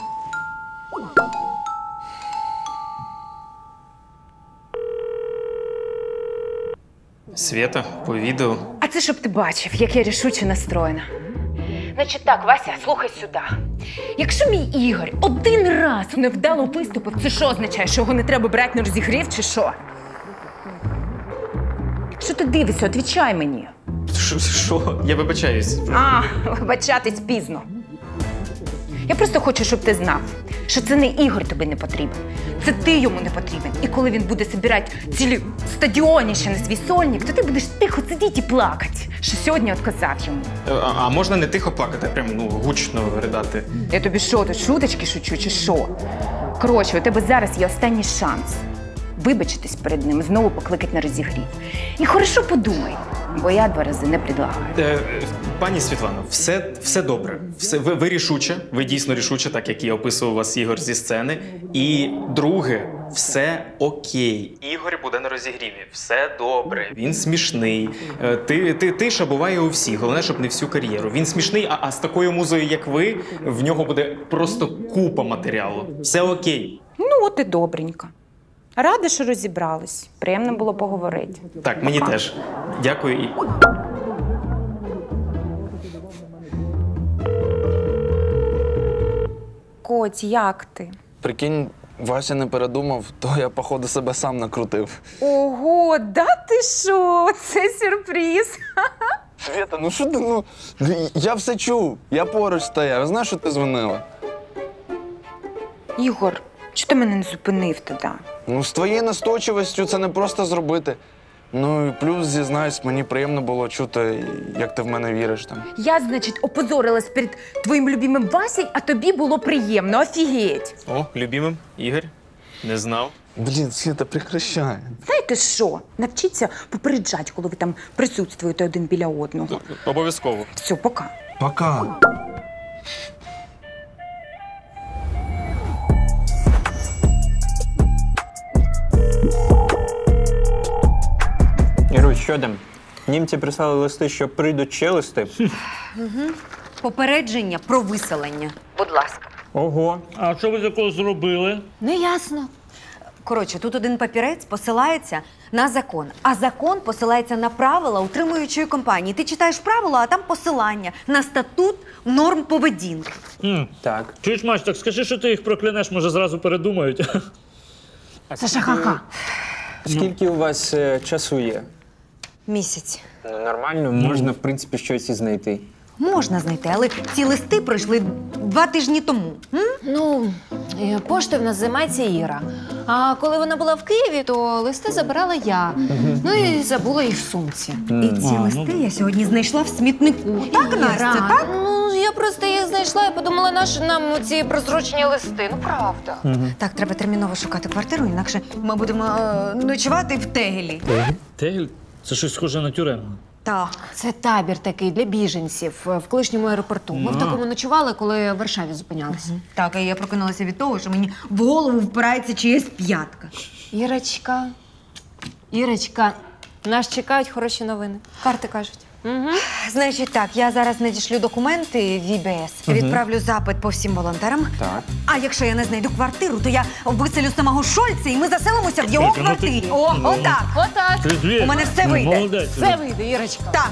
Свєта, по відео. А це щоб ти бачив, як я рішуче настроєна. Значить так, Вася, слухай сюди. Якщо мій Ігор один раз невдало виступив, це що означає, що його не треба брати на розігрів чи що? Що ти дивишся? Відповідай мені. Що? Я вибачаюсь. А, вибачатись пізно. Я просто хочу, щоб ти знав, що це не Ігор тобі не потрібен. Це ти йому не потрібен. І коли він буде збирати цілі стадіони ще на свій сольник, то ти будеш тихо сидіти і плакати, що сьогодні відказав йому. А можна не тихо плакати, а прям гучно ридати? Я тобі що, тут шуточки шучу чи що? Коротше, у тебе зараз є останній шанс. вибачитись перед ним, знову покликать на розігрів. І хорошо подумай, бо я 2 рази не предлагаю. Пані Світлано, все добре. Ви рішуче, ви дійсно рішуче, так як і описував вас Ігор зі сцени. І друге, все окей. Ігор буде на розігріві, все добре, він смішний. Тиша буває у всіх, головне, щоб не всю кар'єру. Він смішний, а з такою музою, як ви, в нього буде просто купа матеріалу. Все окей. Ну, от і добренько. Рада, що розібрались. Приємно було поговорити. Так, мені теж. Дякую і... Коть, як ти? Прикинь, Вася не передумав, то я, походу, себе сам накрутив. Ого, да ти що? Це сюрприз. Света, ну що ти, я все чув, я поруч стояв, я знаю, що ти дзвонила. Ігор, чого ти мене не зупинив тоді? Ну, з твоєю настойчивістю це не просто зробити. Ну, і плюс, зізнаюсь, мені приємно було чути, як ти в мене віриш там. Я, значить, опозорилась перед твоїм любимим Васей, а тобі було приємно, офігеть. О, любимим, Ігор, не знав. Блін, Света, прекращай. Знаєте що? Навчіться попереджати, коли ви там присутствуєте один біля одного. Обов'язково. Все, пока. Пока. Ірусь, що там? Німці прислали листи, що прийдуть челюсти. Попередження про виселення. Будь ласка. Ого, а що ви такого зробили? Не ясно. Коротше, тут один папірець посилається на закон, а закон посилається на правила утримуючої компанії. Ти читаєш правила, а там посилання на статут норм поведінки. Так. Чуєш, Маш, так скажи, що ти їх проклянеш, може зразу передумають. Саша, ха-ха. Скільки у вас часу є? Місяць. Нормально, можна, в принципі, щось і знайти. Можна знайти, але ці листи пройшли 2 тижні тому. Ну, поштою в нас займається Іра. А коли вона була в Києві, то листи забирала я. Ну і забула їх в сумці. І ці листи я сьогодні знайшла в смітнику. Так, Настя, так? Ну, я просто їх знайшла і подумала, наші нам ці прозрочені листи. Ну, правда. Так, треба терміново шукати квартиру, інакше ми будемо ночувати в Тегелі. Тегель? Це щось схоже на тюрему. Так. Це табір такий для біженців в колишньому аеропорту. Ми в такому ночували, коли в Варшаві зупинялися. Так, і я прокинулася від того, що мені в голову впирається чиясь п'ятка. Ірочка, нас чекають хороші новини. Карти кажуть. Значить так, я зараз надішлю документи в ІБС, відправлю запит по всім волонтерам. Так. А якщо я не знайду квартиру, то я виселю самого Шольца і ми заселимося в його квартирі. Отак. Отак. У мене все вийде. Молодець. Все вийде, Ірочка. Так.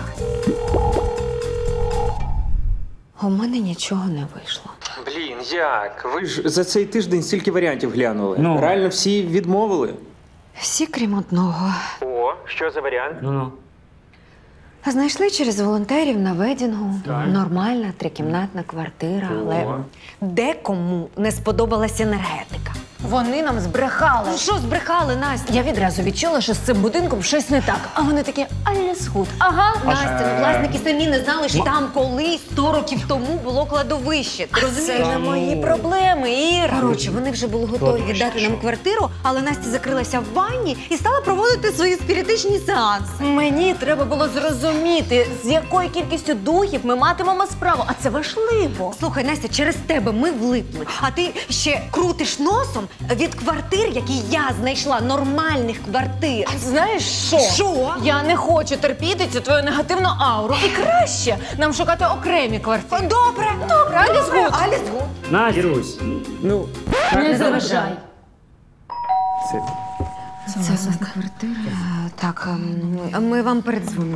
У мене нічого не вийшло. Блін, як? Ви ж за цей тиждень стільки варіантів глянули. Ну. Реально всі відмовили. Всі, крім одного. О, що за варіант? Ну. Знайшли через волонтерів на ведінгу. Нормальна 3-кімнатна квартира, але декому не сподобалася енергетика. Вони нам збрехали. Ну що збрехали, Настя? Я відразу відчула, що з цим будинком щось не так. А вони такі, alles gut. Ага. Настя, ну власники самі не знали, що там колись 100 років тому було кладовище. Ти розумієш? Це не мої проблеми, Іра. Коротше, вони вже були готові віддати нам квартиру, але Настя закрилася в ванні і стала проводити свої спіритичні сеанси. Мені треба було зрозуміти, з якою кількістю духів ми матимемо справу. А це важливо. Слухай, Настя, через тебе ми влипли. А ти ще крутиш носом від квартир, які я знайшла, нормальних квартир. Знаєш що? Що? Я не хочу терпіти цю твою негативну ауру. І краще нам шукати окремі квартири. Добре, Аліс Гуд. Настя. Ірусь, ну... Не заважай. Це власна квартира. Так, ми вам передзвонимо.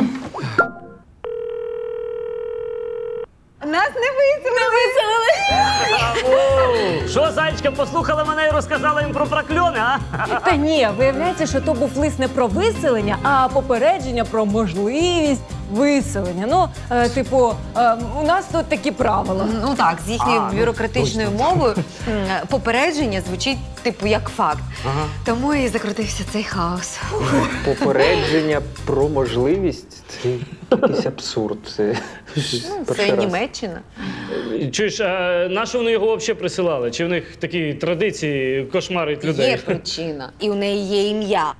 Нас не виселили. Що, зайчка, послухала мене і розказала їм про прокльони, а? Та ні, виявляється, що то був лист не про виселення, а попередження про можливість виселення. Ну, у нас тут такі правила. Ну так, з їхньою бюрократичною мовою попередження звучить як факт. Тому і закрутився цей хаос. Попередження про можливість – це якийсь абсурд. Це Німеччина. Чуєш, а на що вони його взагалі присилали? Чи в них такі традиції кошмарить людей? Є причина, і у неї є ім'я.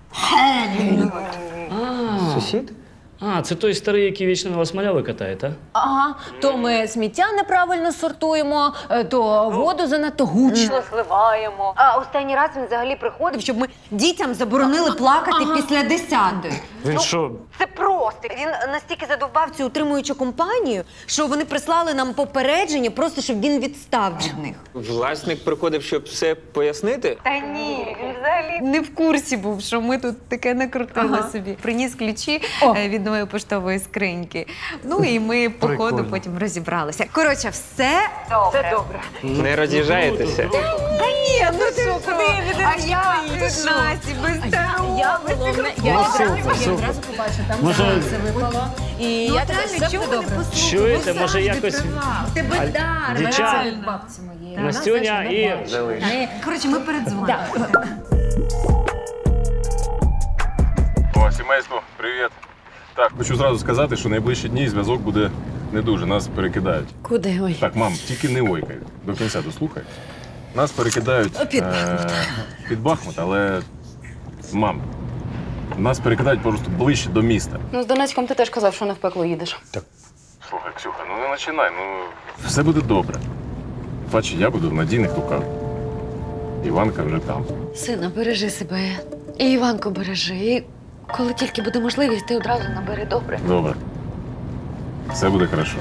Сусід? А, це той старий, який вічно на вас маляви катає, так? Ага, то ми сміття неправильно сортуємо, то воду занадто гучно зливаємо. А останній раз він взагалі приходив, щоб ми дітям заборонили плакати після 10-ї. Він що? Це просто. Він настільки задовбав цю утримуючу компанію, що вони прислали нам попередження, просто щоб він відстав від них. Власник приходив, щоб все пояснити? Та ні, він взагалі не в курсі був, що ми тут таке накрутили собі. Приніс ключі від нової поштової скриньки. Ну і ми по ходу потім розібралися. Коротше, все добре. Не роз'їжджаєтеся? Та ні, ну ти що? А я тут Насті, без тебе. Я головне, я одразу побачу, там все випало. І я тебе все буде добре. Чуєте, може якось... Тебе дар. Дівчат, Бабці моєї. Настюня і... Коротше, ми передзвонимо. О, сімейство, привіт. Так, хочу зразу сказати, що найближчі дні зв'язок буде не дуже, нас перекидають. Куди? Ой. Так, мам, тільки не ойкай. До кінця дослухай. Нас перекидають під Бахмут, але, мам, нас перекидають просто ближче до міста. Ну, з Донецьком ти теж казав, що не в пекло їдеш. Слухай, Ксюха, ну не починай, все буде добре. Бачиш, я буду в надійних руках. Іванка вже там. Сина, бережи себе. І Іванку бережи. І коли тільки буде можливість, ти одразу набери, добре? Добре. Все буде хорошо.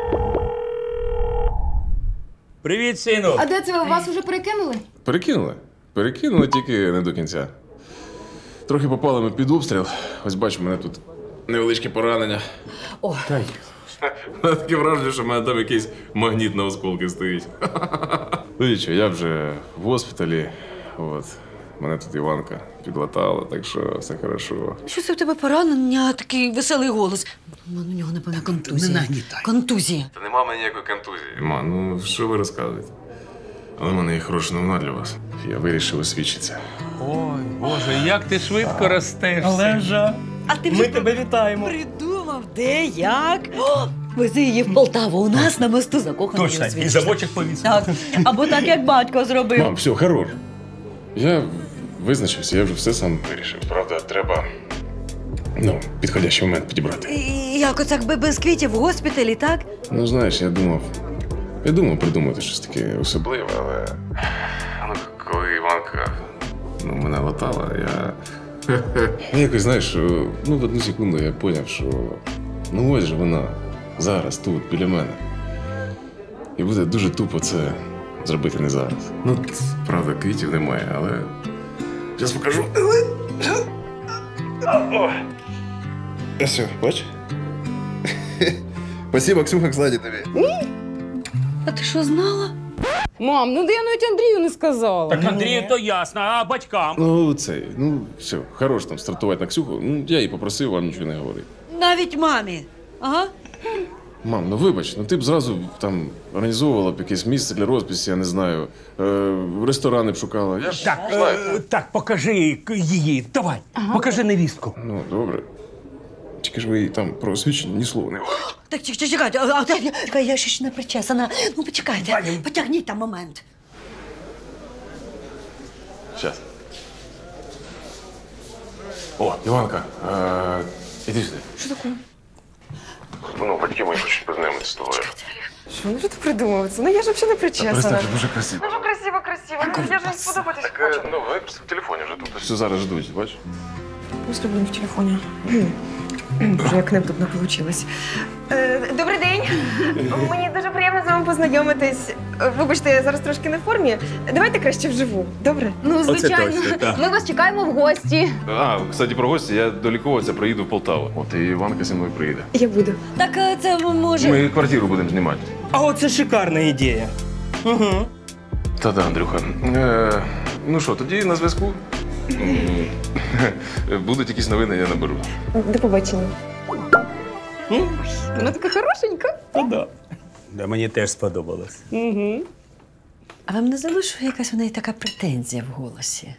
Привіт, сину! А де це, вас вже перекинули? Перекинули? Перекинули, тільки не до кінця. Трохи попали ми під обстріл. Ось бачу, у мене тут невеличке поранення. О. Таке враження, що в мене там якийсь магніт на осколки стоїть. Ну нічого, я вже в госпіталі. От. Мене тут Іванка підлатала, так що все хорошо. Що це в тебе поранення, такий веселий голос? У нього, напевно, контузія. Не нагнітай. Контузія. Та нема в мене ніякої контузії. Ма, ну що ви розказуєте? Але в мене є хороша новина для вас. Я вирішив освідчитися. Ой, Боже, як ти швидко ростеш. Олежа, А ти ми тебе вітаємо. придумав, де, як? О, вези її в Полтаву, у нас на мосту закоханий. Точно, і замочок повісив. Так, або так, як батько зробив. Мам, все, хорош. Я визначився, я вже все сам вирішив. Правда, треба, підходящий момент підібрати. І як оцак без квітів в госпіталі, так? Ну, знаєш, я думав придумати щось таке особливе, але коли Іванка мене латала, я якось, знаєш, в одну секунду я зрозумів, що ось же вона зараз тут, біля мене. І буде дуже тупо це зробити не зараз. Правда, квітів немає, але зараз покажу. Все, бач? Спасибо, Ксюха, кстати, тобі. А ти що, знала? Мам, я навіть Андрію не сказала. Так Андрію то ясно, а батькам? Все, хорош там стартувати на Ксюху. Я її попросив, вам нічого не говорить. Навіть мамі. Ага. Мам, вибач, ти б зразу там організовувала б якесь місце для розпису, я не знаю, ресторани б шукала. Я ж знаю. Так, покажи її, давай, покажи невістку. Ну, добре. Тільки ж ви їй там про освічення ні слова не говорите. Так, чекайте, я ще не причесана. Ну, почекайте, потягніть там момент. Щас. О, Іванка, іди сюди. Що таке? Батьки мої хочуть познайомитися з тобою. Що ти придумав? Я ж взагалі не причесана. Перестань, дуже красиво. Дуже красиво. Я ж їм сподобатись хочу. Ви просто в телефоні вже тут. Все зараз ждуть, бачиш? Ми з тобою в телефоні. Боже, як невдобно вийшло. Добрий день. Мені дуже приємно з вами познайомитись. Вибачте, я зараз трошки не в формі. Давайте краще вживу. Добре? Ну, звичайно. Ми вас чекаємо в гості. Кстати, про гості, я до лікуватися приїду в Полтаву. От і Іванка зі мною приїде. Я буду. Так це може... Ми квартиру будемо знімати. А оце шикарна ідея. Угу. Та-да, Андрюха. Ну що, тоді на зв'язку? Будуть якісь новини, я наберу. До побачення. Вона така хорошенька. Да, мені теж сподобалось. А вам не здалося, що якась в неї така претензія в голосі?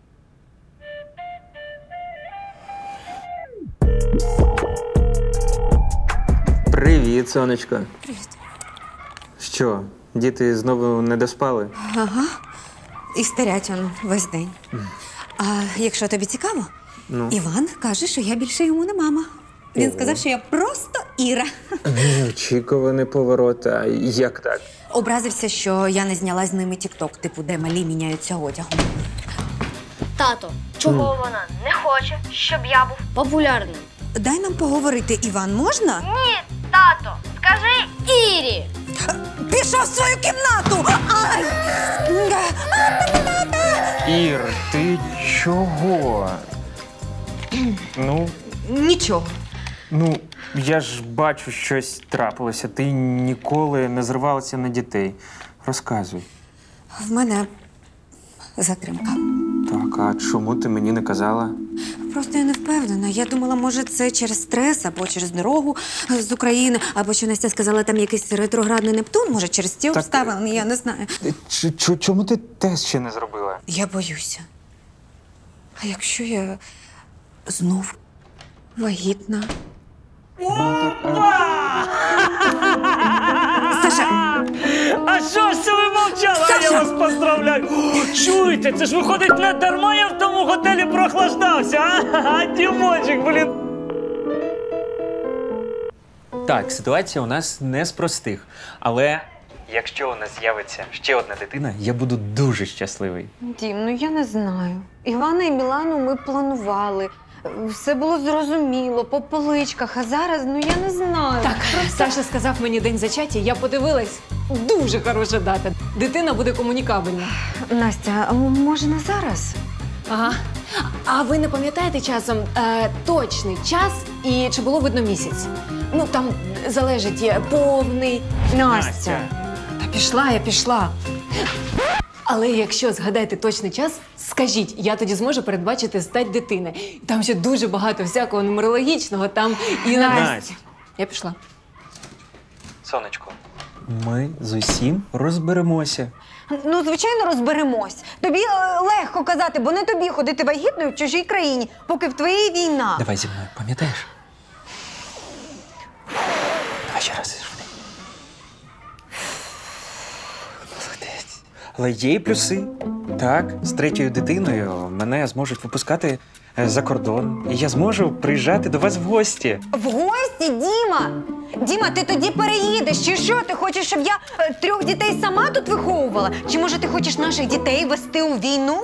Привіт, сонечко. Привіт. Що, діти знову не доспали? Ага. І стерять он весь день. А якщо тобі цікаво, Ну. Іван каже, що я більше йому не мама. Він сказав, що я просто Іра. Неочікуваний поворот. А як так? Образився, що я не зняла з ними тік-ток, типу, де малі міняються одягом. Тато, чого вона не хоче, щоб я був популярним? Дай нам поговорити, Іван, можна? Ні, тато, скажи Ірі. Пішов в свою кімнату! Ай! Ір, ти чого? Нічого. Я ж бачу, щось трапилося. Ти ніколи не зривалася на дітей. Розказуй. В мене затримка. Так, а чому ти мені не казала? Просто я не впевнена. Я думала, може, це через стрес, або через дорогу з України, або що Настя сказала, там якийсь ретроградний Нептун, може, через ці обставини, я не знаю. Чому ти тест ще не зробила? Я боюся. А якщо я знов вагітна? Саша! А що ж це ви мовчали? А я вас поздравляю! О, чуєте, це ж виходить, не дарма я в тому готелі прохлаждався, а? Дімончик, блін. Так, ситуація у нас не з простих. Але якщо у нас з'явиться ще одна дитина, я буду дуже щасливий. Дім, ну я не знаю. Івана і Мілану ми планували. Все було зрозуміло, по поличках, а зараз, ну я не знаю. Так, Саша сказав мені день зачаття, я подивилась. Дуже хороша дата. Дитина буде комунікабельна. Настя, а може не зараз? Ага. А ви не пам'ятаєте часом точний час і чи було видно місяць? Ну, там залежить повний. Настя. Та я пішла. Але якщо згадаєте точний час, скажіть, я тоді зможу передбачити стать дитини. Там ще дуже багато всякого нумерологічного, там і Настя. Я пішла. Сонечко, ми з усім розберемося. Ну, звичайно, розберемось. Тобі легко казати, бо не тобі ходити вагітною в чужій країні, поки в твоїй війна. Давай зі мною, пам'ятаєш? Давай ще раз. Молодець. Але є й плюси. Так, з третьою дитиною мене зможуть випускати за кордон. І я зможу приїжджати до вас в гості. В гості, Діма? Діма, ти тоді переїдеш, чи що? Ти хочеш, щоб я 3 дітей сама тут виховувала? Чи може ти хочеш наших дітей вести у війну?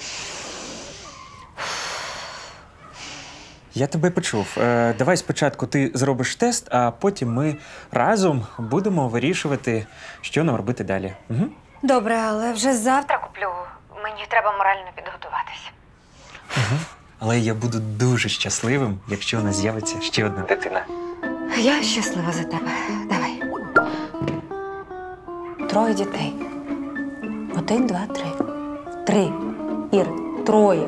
Я тебе почув. Давай спочатку ти зробиш тест, а потім ми разом будемо вирішувати, що нам робити далі. Угу? Добре, але вже завтра куплю. Мені треба морально підготуватися. Угу. Але я буду дуже щасливим, якщо у нас з'явиться ще одна дитина. Я щаслива за тебе. Давай. 3 дітей. 1, 2, 3. 3. Ір, 3.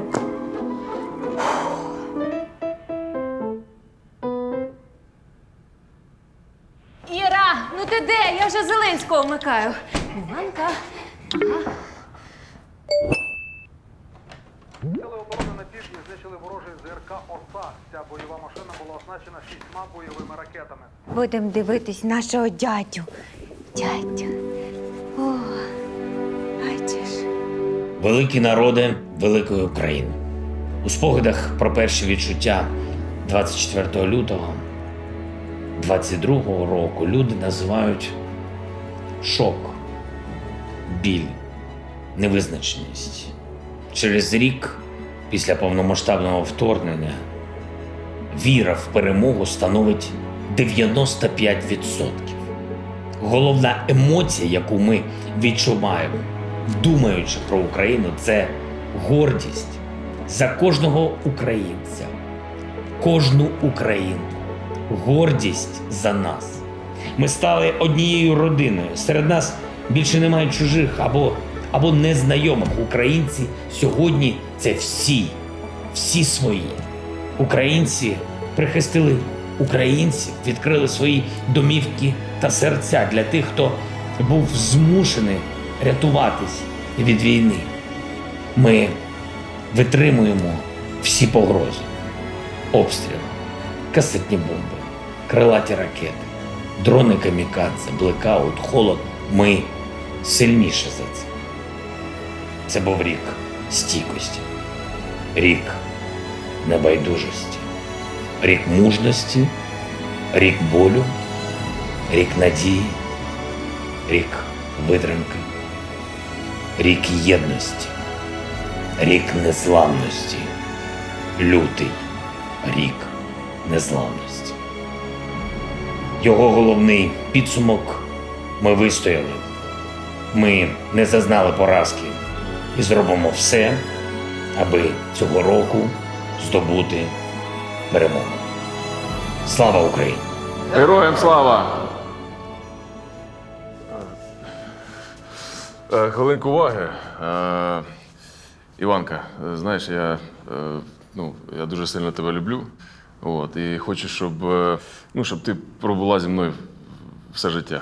Іра, ну ти де? Я вже Зеленського вмикаю. Іванка. Ага. Сили оборони на півдні знищили ворожий ЗРК «Оса». Ця бойова машина була оснащена 6 бойовими ракетами. Будемо дивитись нашого дядю. Дядю. О, бачиш. Великі народи великої України. У спогадах про перші відчуття 24 лютого 22-го року люди називають шок, біль, невизначеність. Через рік після повномасштабного вторгнення віра в перемогу становить 95%. Головна емоція, яку ми відчуваємо, думаючи про Україну, це гордість за кожного українця, кожну українку, гордість за нас. Ми стали однією родиною. Серед нас більше немає чужих або незнайомих. Українці сьогодні – це всі свої. Українці прихистили українців відкрили свої домівки та серця для тих, хто був змушений рятуватись від війни. Ми витримуємо всі погрози. Обстріли, касетні бомби, крилаті ракети, дрони камікадзе, блекаут, холод. Ми сильніші за це. Це був рік стійкості, рік небайдужості, рік мужності, рік болю, рік надії, рік витримки, рік єдності, рік незламності, лютий рік незламності. Його головний підсумок – ми вистояли, ми не зазнали поразки і зробимо все, аби цього року здобути перемогу. Слава Україні! Героям слава! Хвилинку уваги. Іванка, знаєш, я дуже сильно тебе люблю. От, і хочу, щоб ти пробула зі мною все життя.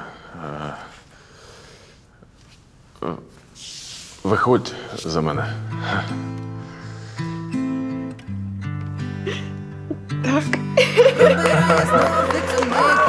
Виходь за мене. Так.